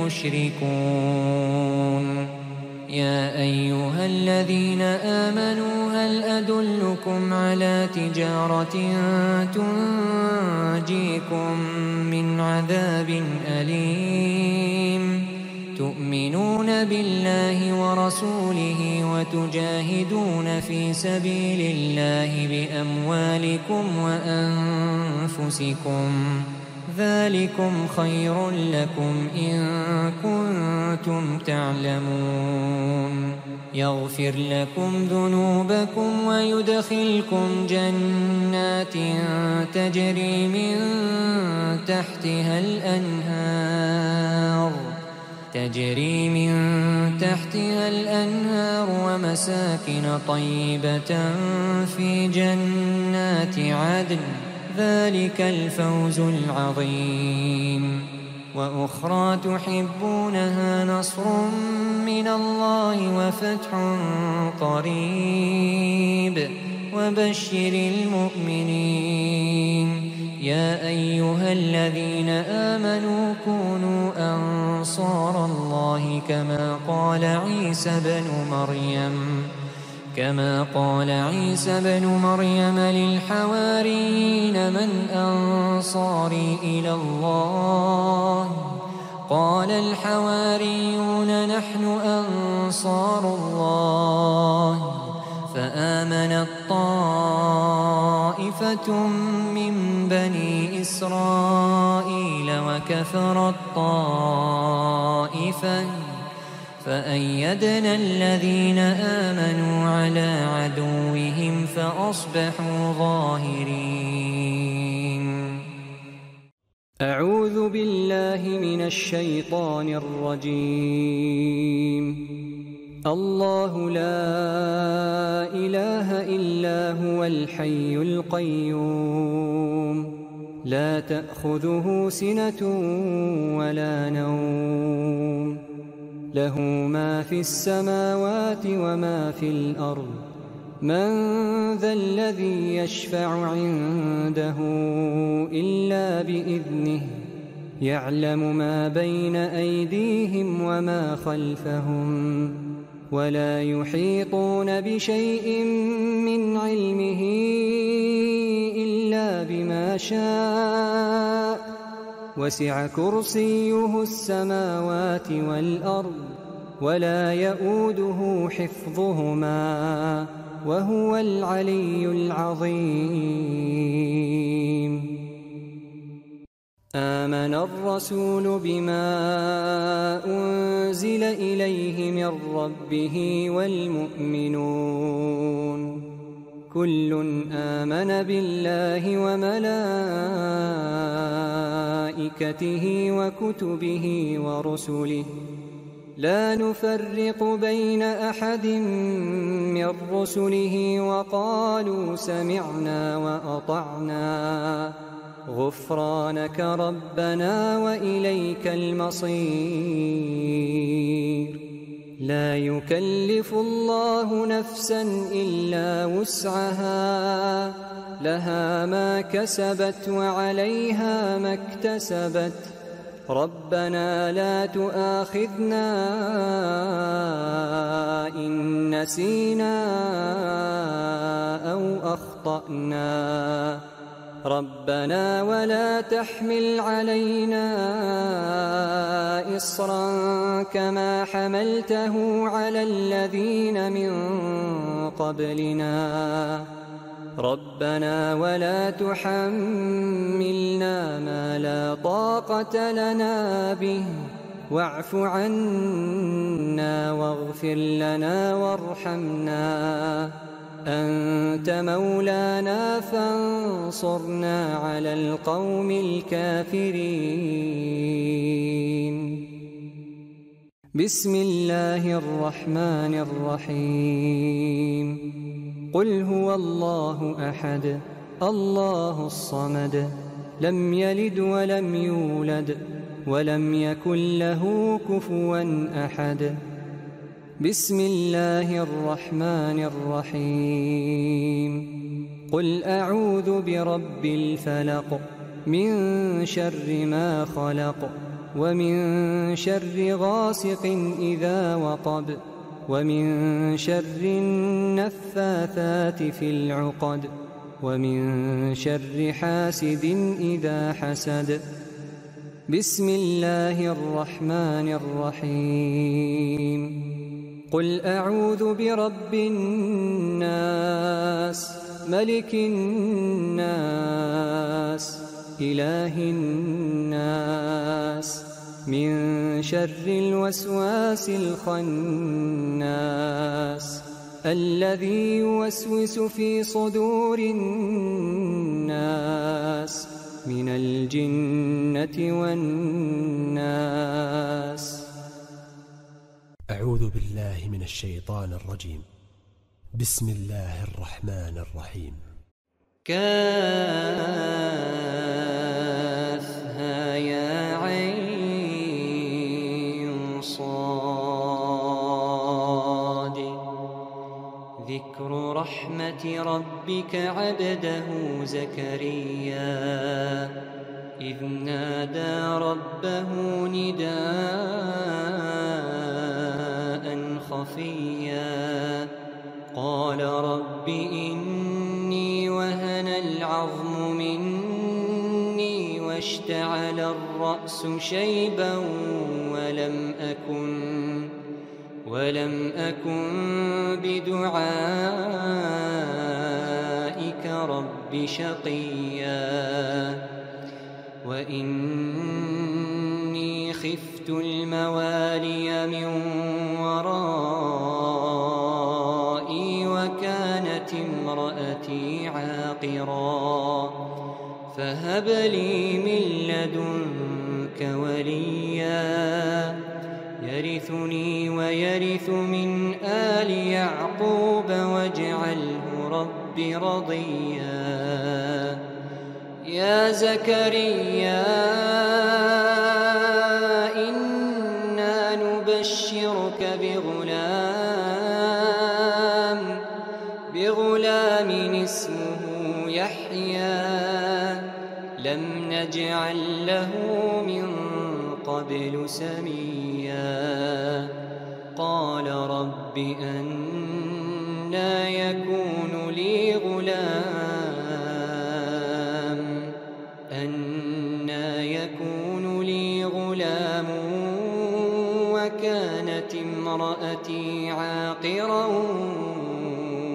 المشركون. يا أيها الذين آمنوا هل أدلكم على تجارة تنجيكم من عذاب أليم تؤمنون بالله ورسوله وتجاهدون في سبيل الله بأموالكم وأنفسكم ذلكم خير لكم إن كنتم تعلمون. يغفر لكم ذنوبكم ويدخلكم جنات تجري من تحتها الأنهار ومساكن طيبة في جنات عدن ذلك الفوز العظيم. وأخرى تحبونها نصر من الله وفتح قريب وبشر المؤمنين. يا أيها الذين آمنوا كونوا أنصار الله كما قال عيسى بن مريم للحواريين من أنصاري إلى الله قال الحواريون نحن أنصار الله. فآمنت طائفة من بني إسرائيل وكفرت طائفة فأيدنا الذين آمنوا على عدوهم فأصبحوا ظاهرين. أعوذ بالله من الشيطان الرجيم. الله لا إله إلا هو الحي القيوم لا تأخذه سنة ولا نوم له ما في السماوات وما في الأرض. من ذا الذي يشفع عنده إلا بإذنه يعلم ما بين أيديهم وما خلفهم ولا يحيطون بشيء من علمه إلا بما شاء وسع كرسيه السماوات والأرض ولا يؤوده حفظهما وهو العلي العظيم. آمن الرسول بما أنزل إليه من ربه والمؤمنون كل آمن بالله وملائكته وكتبه ورسله لا نفرق بين أحد من رسله وقالوا سمعنا وأطعنا غفرانك ربنا وإليك المصير لا يكلف الله نفسا إلا وسعها لها ما كسبت وعليها ما اكتسبت ربنا لا تؤاخذنا إن نسينا أو أخطأنا ربنا ولا تحمل علينا إصرا كما حملته على الذين من قبلنا ربنا ولا تحملنا ما لا طاقة لنا به واعف عنا واغفر لنا وارحمنا أنت مولانا فانصرنا على القوم الكافرين بسم الله الرحمن الرحيم قل هو الله أحد الله الصمد لم يلد ولم يولد ولم يكن له كفوا أحد بسم الله الرحمن الرحيم قل أعوذ برب الفلق من شر ما خلق ومن شر غاسق إذا وقب ومن شر النفاثات في العقد ومن شر حاسد إذا حسد بسم الله الرحمن الرحيم قل أعوذ برب الناس ملك الناس إله الناس من شر الوسواس الخناس الذي يوسوس في صدور الناس من الجنة والناس. أعوذ بالله من الشيطان الرجيم. بسم الله الرحمن الرحيم. كافها يا عين صاد ذكر رحمة ربك عبده زكريا إذ نادى ربه نداء خفيا قال رب إني وهن العظم مني واشتعل الرأس شيبا ولم أكن بدعائك رب شقيا وإني خفت الموالي من ورائي وكانت امرأتي عاقرا فهب لي من لدنك وليا يرثني ويرث من آل يعقوب واجعله رب رضيا يا زكريا إنا نبشرك بغلام اسمه يحيى لم نجعل له من قبل سميا قال رب أنى يكون لي غلام وكانت امرأتي عاقرا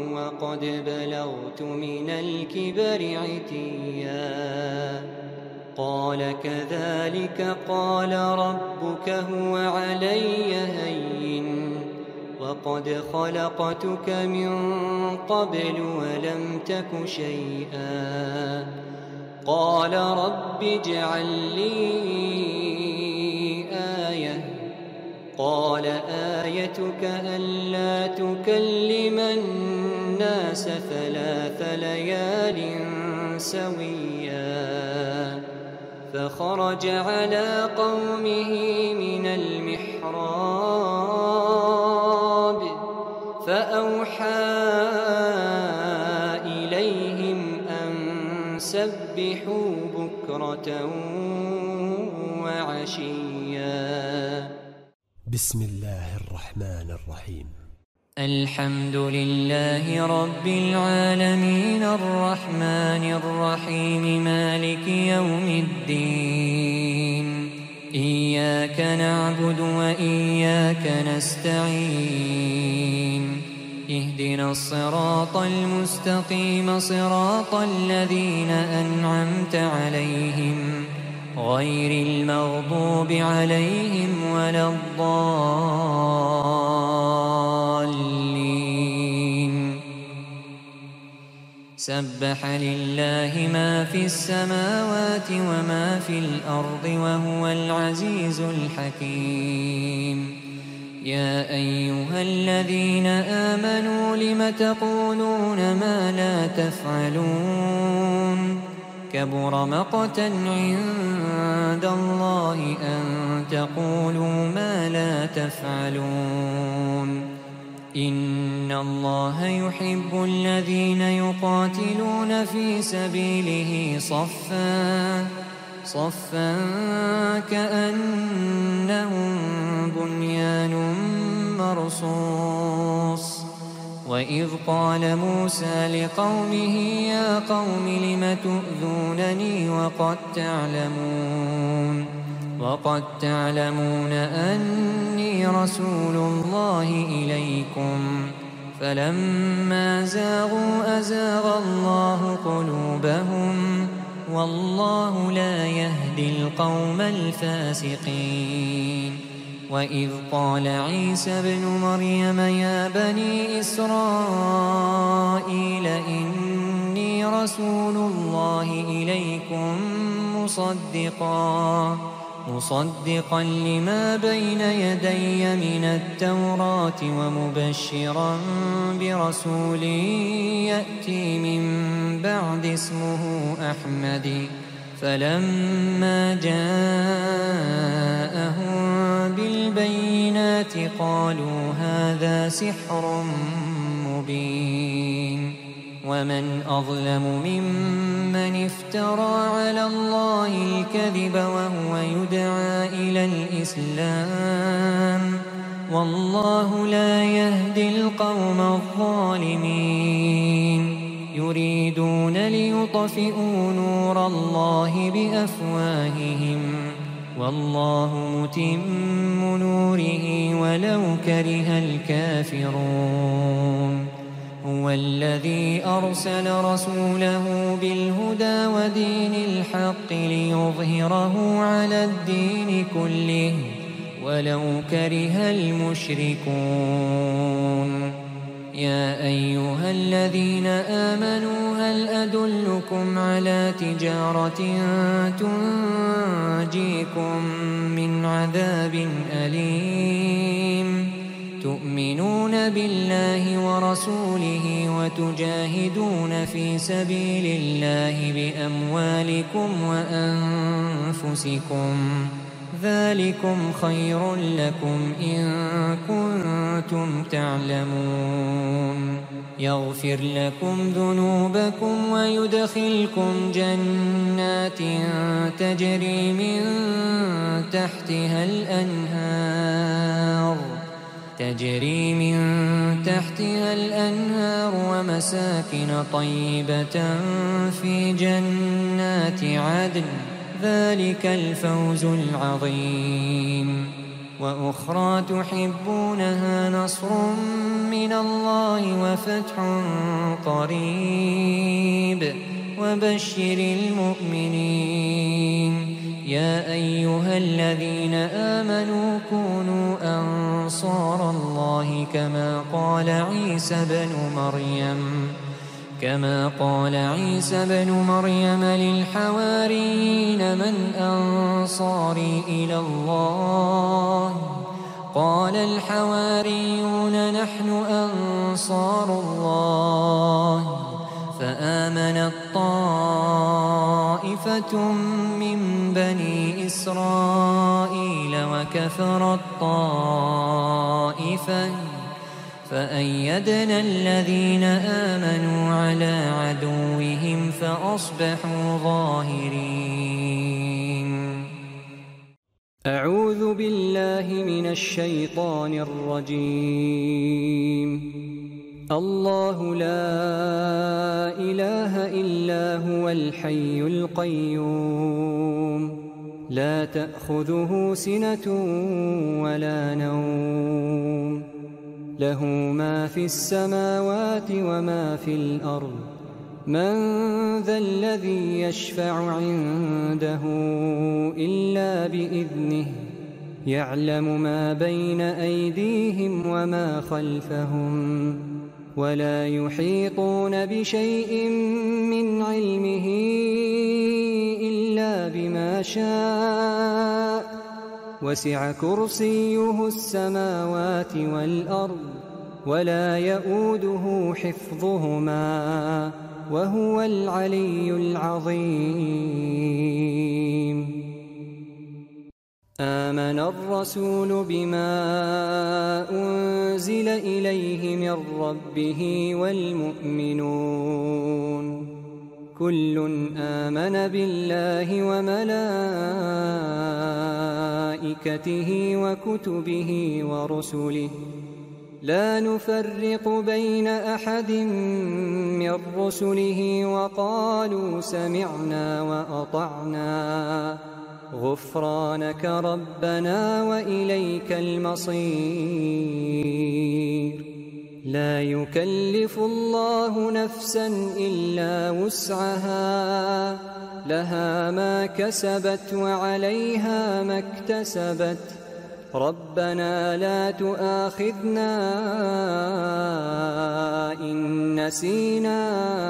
وقد بلغت من الكبر عتيا قال كذلك قال ربك هو علي هين وقد خلقتك من قبل ولم تك شيئا قال رب اجعل لي آية قال آيتك ألا تكلم الناس 3 ليال سويا فخرج على قومه من المحراب فأوحى إليهم أن سبحوا بكرة وعشيا. بسم الله الرحمن الرحيم. الحمد لله رب العالمين الرحمن الرحيم مالك يوم الدين إياك نعبد وإياك نستعين اهدنا الصراط المستقيم صراط الذين أنعمت عليهم غير المغضوب عليهم ولا الضالين. سبح لله ما في السماوات وما في الأرض وهو العزيز الحكيم. يا أيها الذين آمنوا لم تقولون ما لا تفعلون كبر مقتا عند الله أن تقولوا ما لا تفعلون. إن الله يحب الذين يقاتلون في سبيله صفا كأنهم بنيان مرصوص. وإذ قال موسى لقومه يا قوم لم تؤذونني وقد تعلمون أني رسول الله إليكم فلما زاغوا أزاغ الله قلوبهم والله لا يهدي القوم الفاسقين. وإذ قال عيسى ابن مريم يا بني إسرائيل إني رسول الله إليكم مصدقا لما بين يدي من التوراة ومبشرا برسول يأتي من بعد اسمه أحمد. فلما جاءهم بالبينات قالوا هذا سحر مبين. ومن أظلم ممن افترى على الله الكذب وهو يدعى إلى الإسلام والله لا يهدي القوم الظالمين. يريدون ليطفئوا نور الله بأفواههم والله متم نوره ولو كره الكافرون. هو الذي أرسل رسوله بالهدى ودين الحق ليظهره على الدين كله ولو كره المشركون. يا أيها الذين آمنوا هل أدلكم على تجارة تنجيكم من عذاب أليم تؤمنون بالله ورسوله وتجاهدون في سبيل الله بأموالكم وأنفسكم ذلكم خير لكم إن كنتم تعلمون. يغفر لكم ذنوبكم ويدخلكم جنات تجري من تحتها الأنهار ومساكن طيبة في جنات عدن ذلك الفوز العظيم. وأخرى تحبونها نصر من الله وفتح قريب وبشر المؤمنين يا أيها الذين آمنوا كونوا أنصار الله كما قال عيسى بن مريم للحواريين من أنصاري إلى الله قال الحواريون نحن أنصار الله فآمنت طائفة من بني إسرائيل وكفرت طائفة فأيدنا الذين آمنوا على عدوهم فأصبحوا ظاهرين. أعوذ بالله من الشيطان الرجيم. الله لا إله إلا هو الحي القيوم لا تأخذه سنة ولا نوم له ما في السماوات وما في الأرض من ذا الذي يشفع عنده إلا بإذنه يعلم ما بين أيديهم وما خلفهم ولا يحيطون بشيء من علمه إلا بما شاء وسع كرسيه السماوات والأرض ولا يؤوده حفظهما وهو العلي العظيم. آمن الرسول بما أنزل إليه من ربه والمؤمنون كل آمن بالله وملائكته وكتبه ورسله لا نفرق بين أحد من رسله وقالوا سمعنا وأطعنا غفرانك ربنا وإليك المصير. لا يكلف الله نفسا إلا وسعها لها ما كسبت وعليها ما اكتسبت ربنا لا تؤاخذنا إن نسينا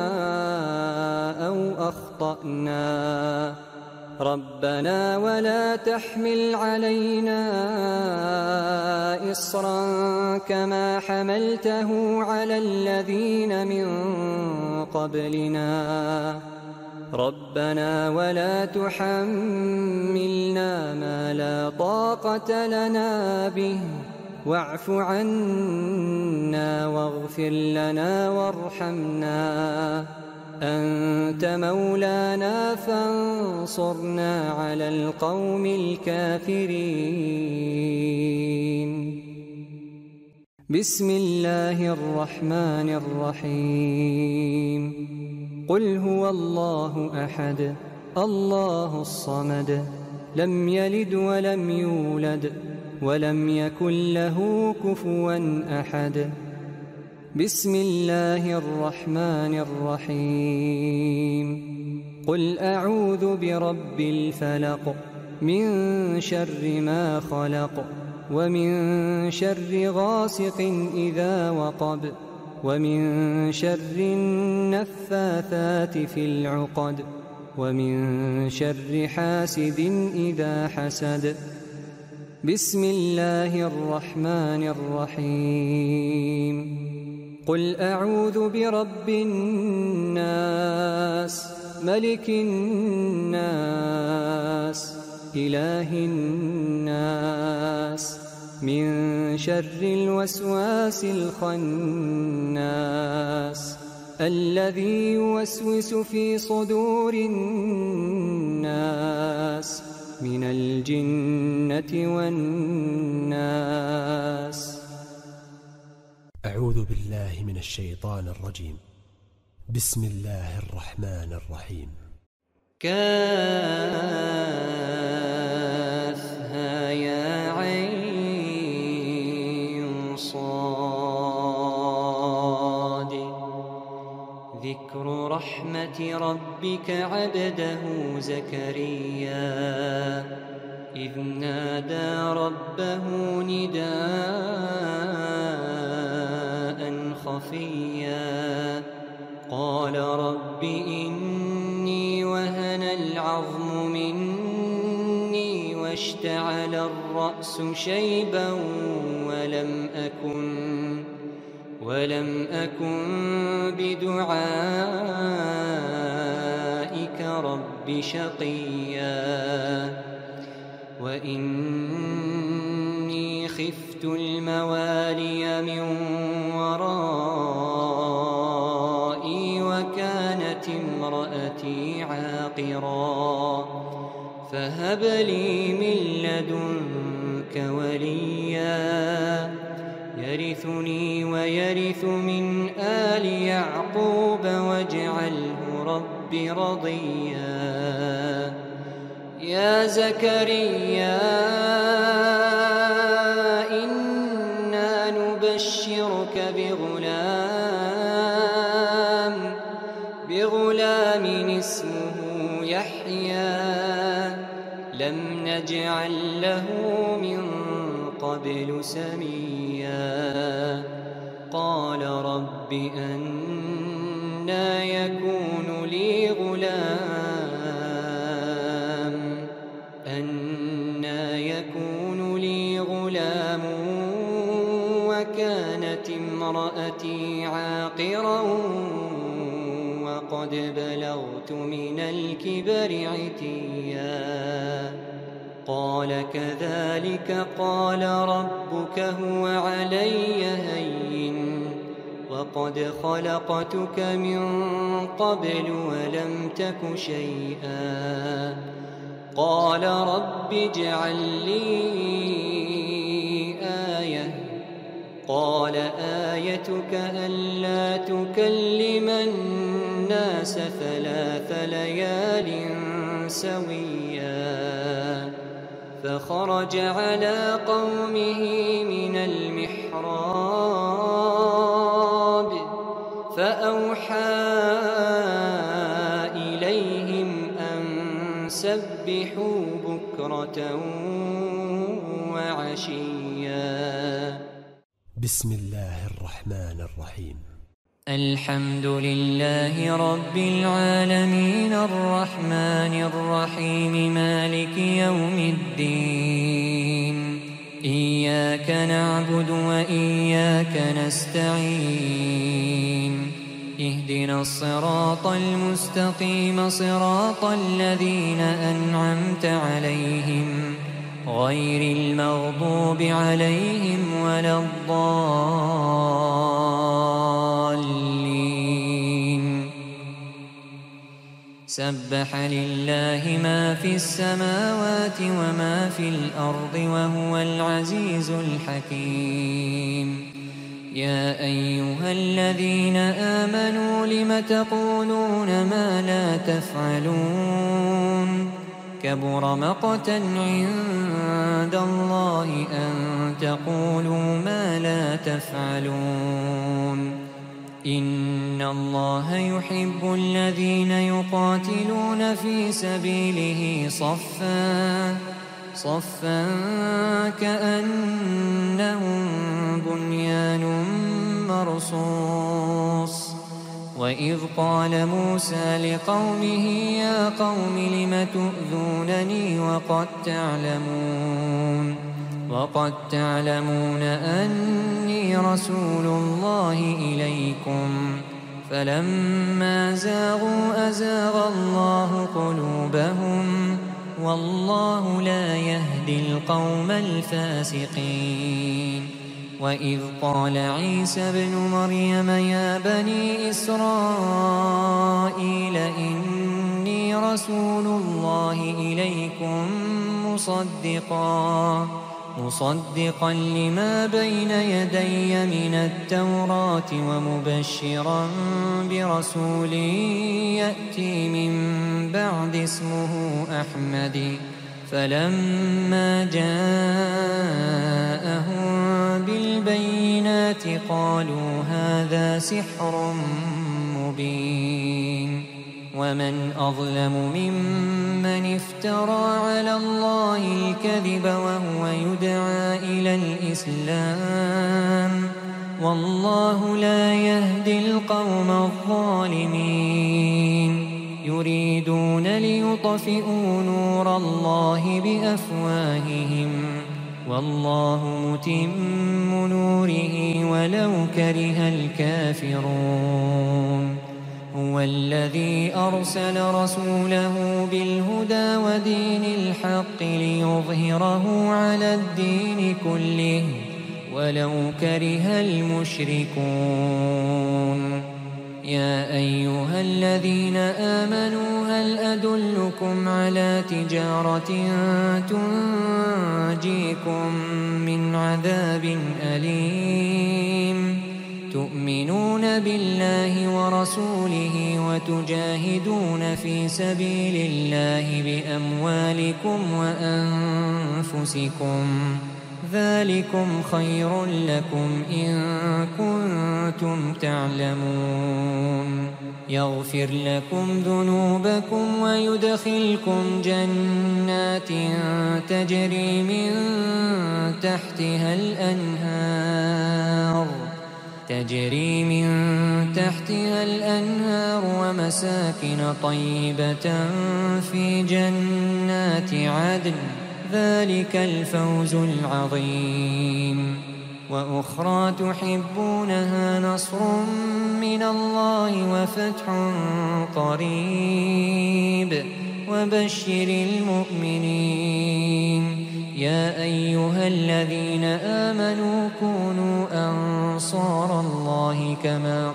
أو أخطأنا ربنا ولا تحمل علينا إصرا كما حملته على الذين من قبلنا ربنا ولا تحملنا ما لا طاقة لنا به واعف عنا واغفر لنا وارحمنا أنت مولانا فانصرنا على القوم الكافرين. بسم الله الرحمن الرحيم. قل هو الله أحد الله الصمد لم يلد ولم يولد ولم يكن له كفوا أحد. بسم الله الرحمن الرحيم. قل أعوذ برب الفلق من شر ما خلق ومن شر غاسق إذا وقب ومن شر النفاثات في العقد ومن شر حاسد إذا حسد. بسم الله الرحمن الرحيم. قل أعوذ برب الناس ملك الناس إله الناس من شر الوسواس الخناس الذي يوسوس في صدور الناس من الجنة والناس. أعوذ بالله من الشيطان الرجيم. بسم الله الرحمن الرحيم. كافها يا عين صاد ذكر رحمة ربك عبده زكريا إذ نادى ربه نداء خفيا قال رب إني وهن العظم مني واشتعل الرأس شيبا ولم أكن بدعائك رب شقيا وإني خفت الموالي من ورائي وكانت امرأتي عاقرا فهب لي من لدنك وليا يرثني ويرث من آل يعقوب واجعله رب رضيا يا زكريا إنا نبشرك بغلام اسمه يحيى لم نجعل له من قبل سميا قال رب أنى يكون لي غلام وكانت امرأتي عاقرا وقد بلغت من الكبر عتيا قال كذلك قال ربك هو علي هين وقد خلقتك من قبل ولم تك شيئا قال رب اجعل لي آية قال آيتك ألا تكلم الناس 3 ليال سويا فخرج على قومه من المحراب فأوحى إليهم أن سبحوا بكرة وعشيا بسم الله الرحمن الرحيم الحمد لله رب العالمين الرحمن الرحيم مالك يوم الدين إياك نعبد وإياك نستعين اهدنا الصراط المستقيم صراط الذين أنعمت عليهم غير المغضوب عليهم ولا الضالين سبح لله ما في السماوات وما في الأرض وهو العزيز الحكيم يا أيها الذين آمنوا لم تقولون ما لا تفعلون كبر مقتا عند الله أن تقولوا ما لا تفعلون إن الله يحب الذين يقاتلون في سبيله صفا كأنهم بنيان مرصوص وإذ قال موسى لقومه يا قوم لم تؤذونني وقد تعلمون أني رسول الله إليكم فلما زاغوا أزاغ الله قلوبهم والله لا يهدي القوم الفاسقين وإذ قال عيسى ابن مريم يا بني إسرائيل إني رسول الله إليكم مصدقا لما بين يدي من التوراة ومبشرا برسول يأتي من بعد اسمه أحمد فلما جاءهم بالبينات قالوا هذا سحر مبين ومن أظلم ممن افترى على الله الكذب وهو يدعى إلى الإسلام والله لا يهدي القوم الظالمين يريدون ليطفئوا نور الله بأفواههم والله متم نوره ولو كره الكافرون هو الذي أرسل رسوله بالهدى ودين الحق ليظهره على الدين كله ولو كره المشركون يا أيها الذين آمنوا هل أدلكم على تجارة تنجيكم من عذاب أليم تؤمنون بالله ورسوله وتجاهدون في سبيل الله بأموالكم وأنفسكم ذلكم خير لكم إن كنتم تعلمون يغفر لكم ذنوبكم ويدخلكم جنات تجري من تحتها الأنهار ومساكن طيبة في جنات عدن ذلك الفوز العظيم وأخرى تحبونها نصر من الله وفتح قريب وبشر المؤمنين يا أيها الذين آمنوا كونوا أنصار الله كما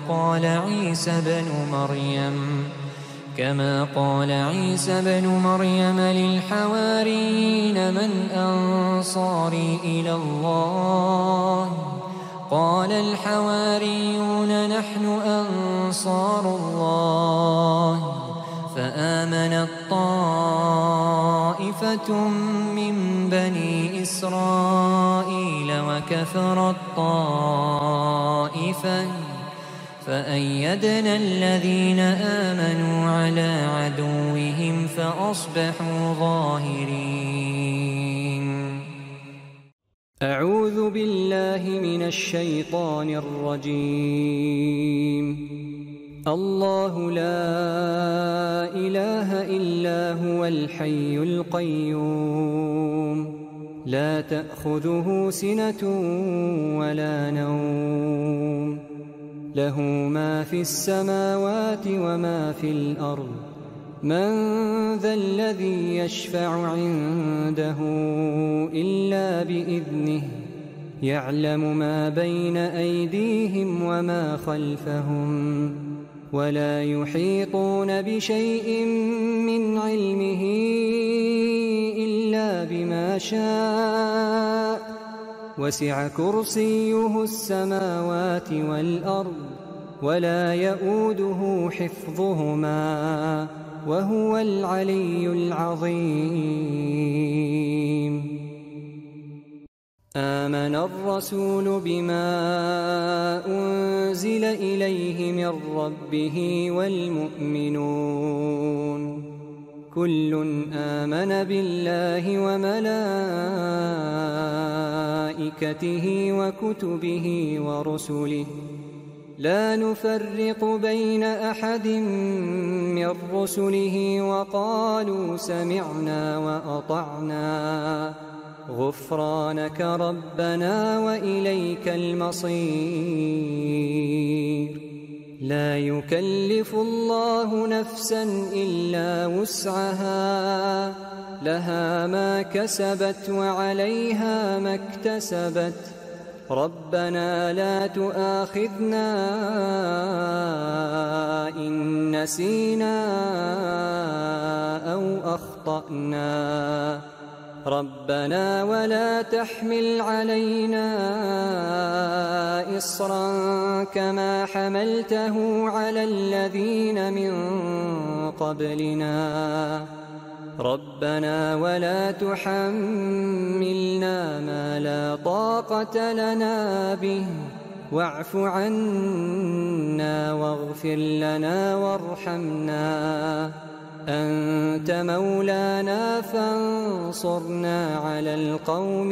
قال عيسى بن مريم للحواريين من أنصاري إلى الله قال الحواريون نحن أنصار الله فآمنت طائفة من بني إسرائيل وكفرت طائفة فأيدنا الذين آمنوا على عدوهم فأصبحوا ظاهرين. أعوذ بالله من الشيطان الرجيم. الله لا إله إلا هو الحي القيوم لا تأخذه سنة ولا نوم له ما في السماوات وما في الأرض من ذا الذي يشفع عنده إلا بإذنه يعلم ما بين أيديهم وما خلفهم ولا يحيطون بشيء من علمه إلا بما شاء وسع كرسيه السماوات والأرض ولا يؤوده حفظهما وهو العلي العظيم. آمن الرسول بما أنزل إليه من ربه والمؤمنون كل آمن بالله وملائكته وكتبه ورسله لا نفرق بين أحد من رسله وقالوا سمعنا وأطعنا غفرانك ربنا وإليك المصير. لا يكلف الله نفسا إلا وسعها لها ما كسبت وعليها ما اكتسبت ربنا لا تؤاخذنا إن نسينا أو أخطأنا ربنا ولا تحمل علينا إصرا كما حملته على الذين من قبلنا ربنا ولا تحملنا ما لا طاقة لنا به واعف عنا واغفر لنا وارحمنا أنت مولانا فانصرنا على القوم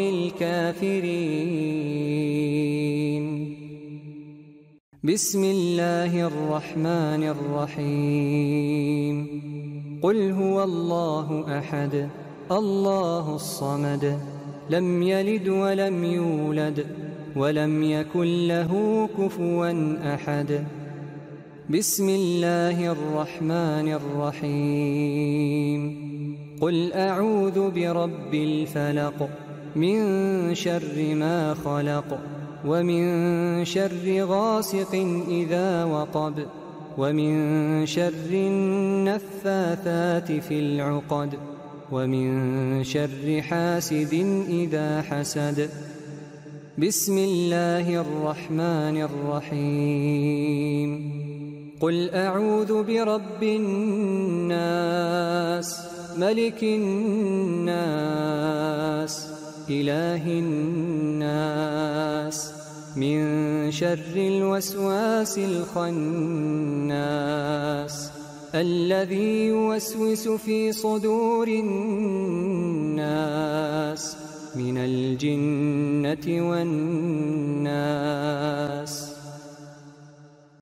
الكافرين. بسم الله الرحمن الرحيم. قل هو الله أحد الله الصمد لم يلد ولم يولد ولم يكن له كفوا أحد. بسم الله الرحمن الرحيم. قل أعوذ برب الفلق من شر ما خلق ومن شر غاسق إذا وقب ومن شر النفاثات في العقد ومن شر حاسد إذا حسد. بسم الله الرحمن الرحيم. قل أعوذ برب الناس ملك الناس إله الناس من شر الوسواس الخناس الذي يوسوس في صدور الناس من الجنة والناس.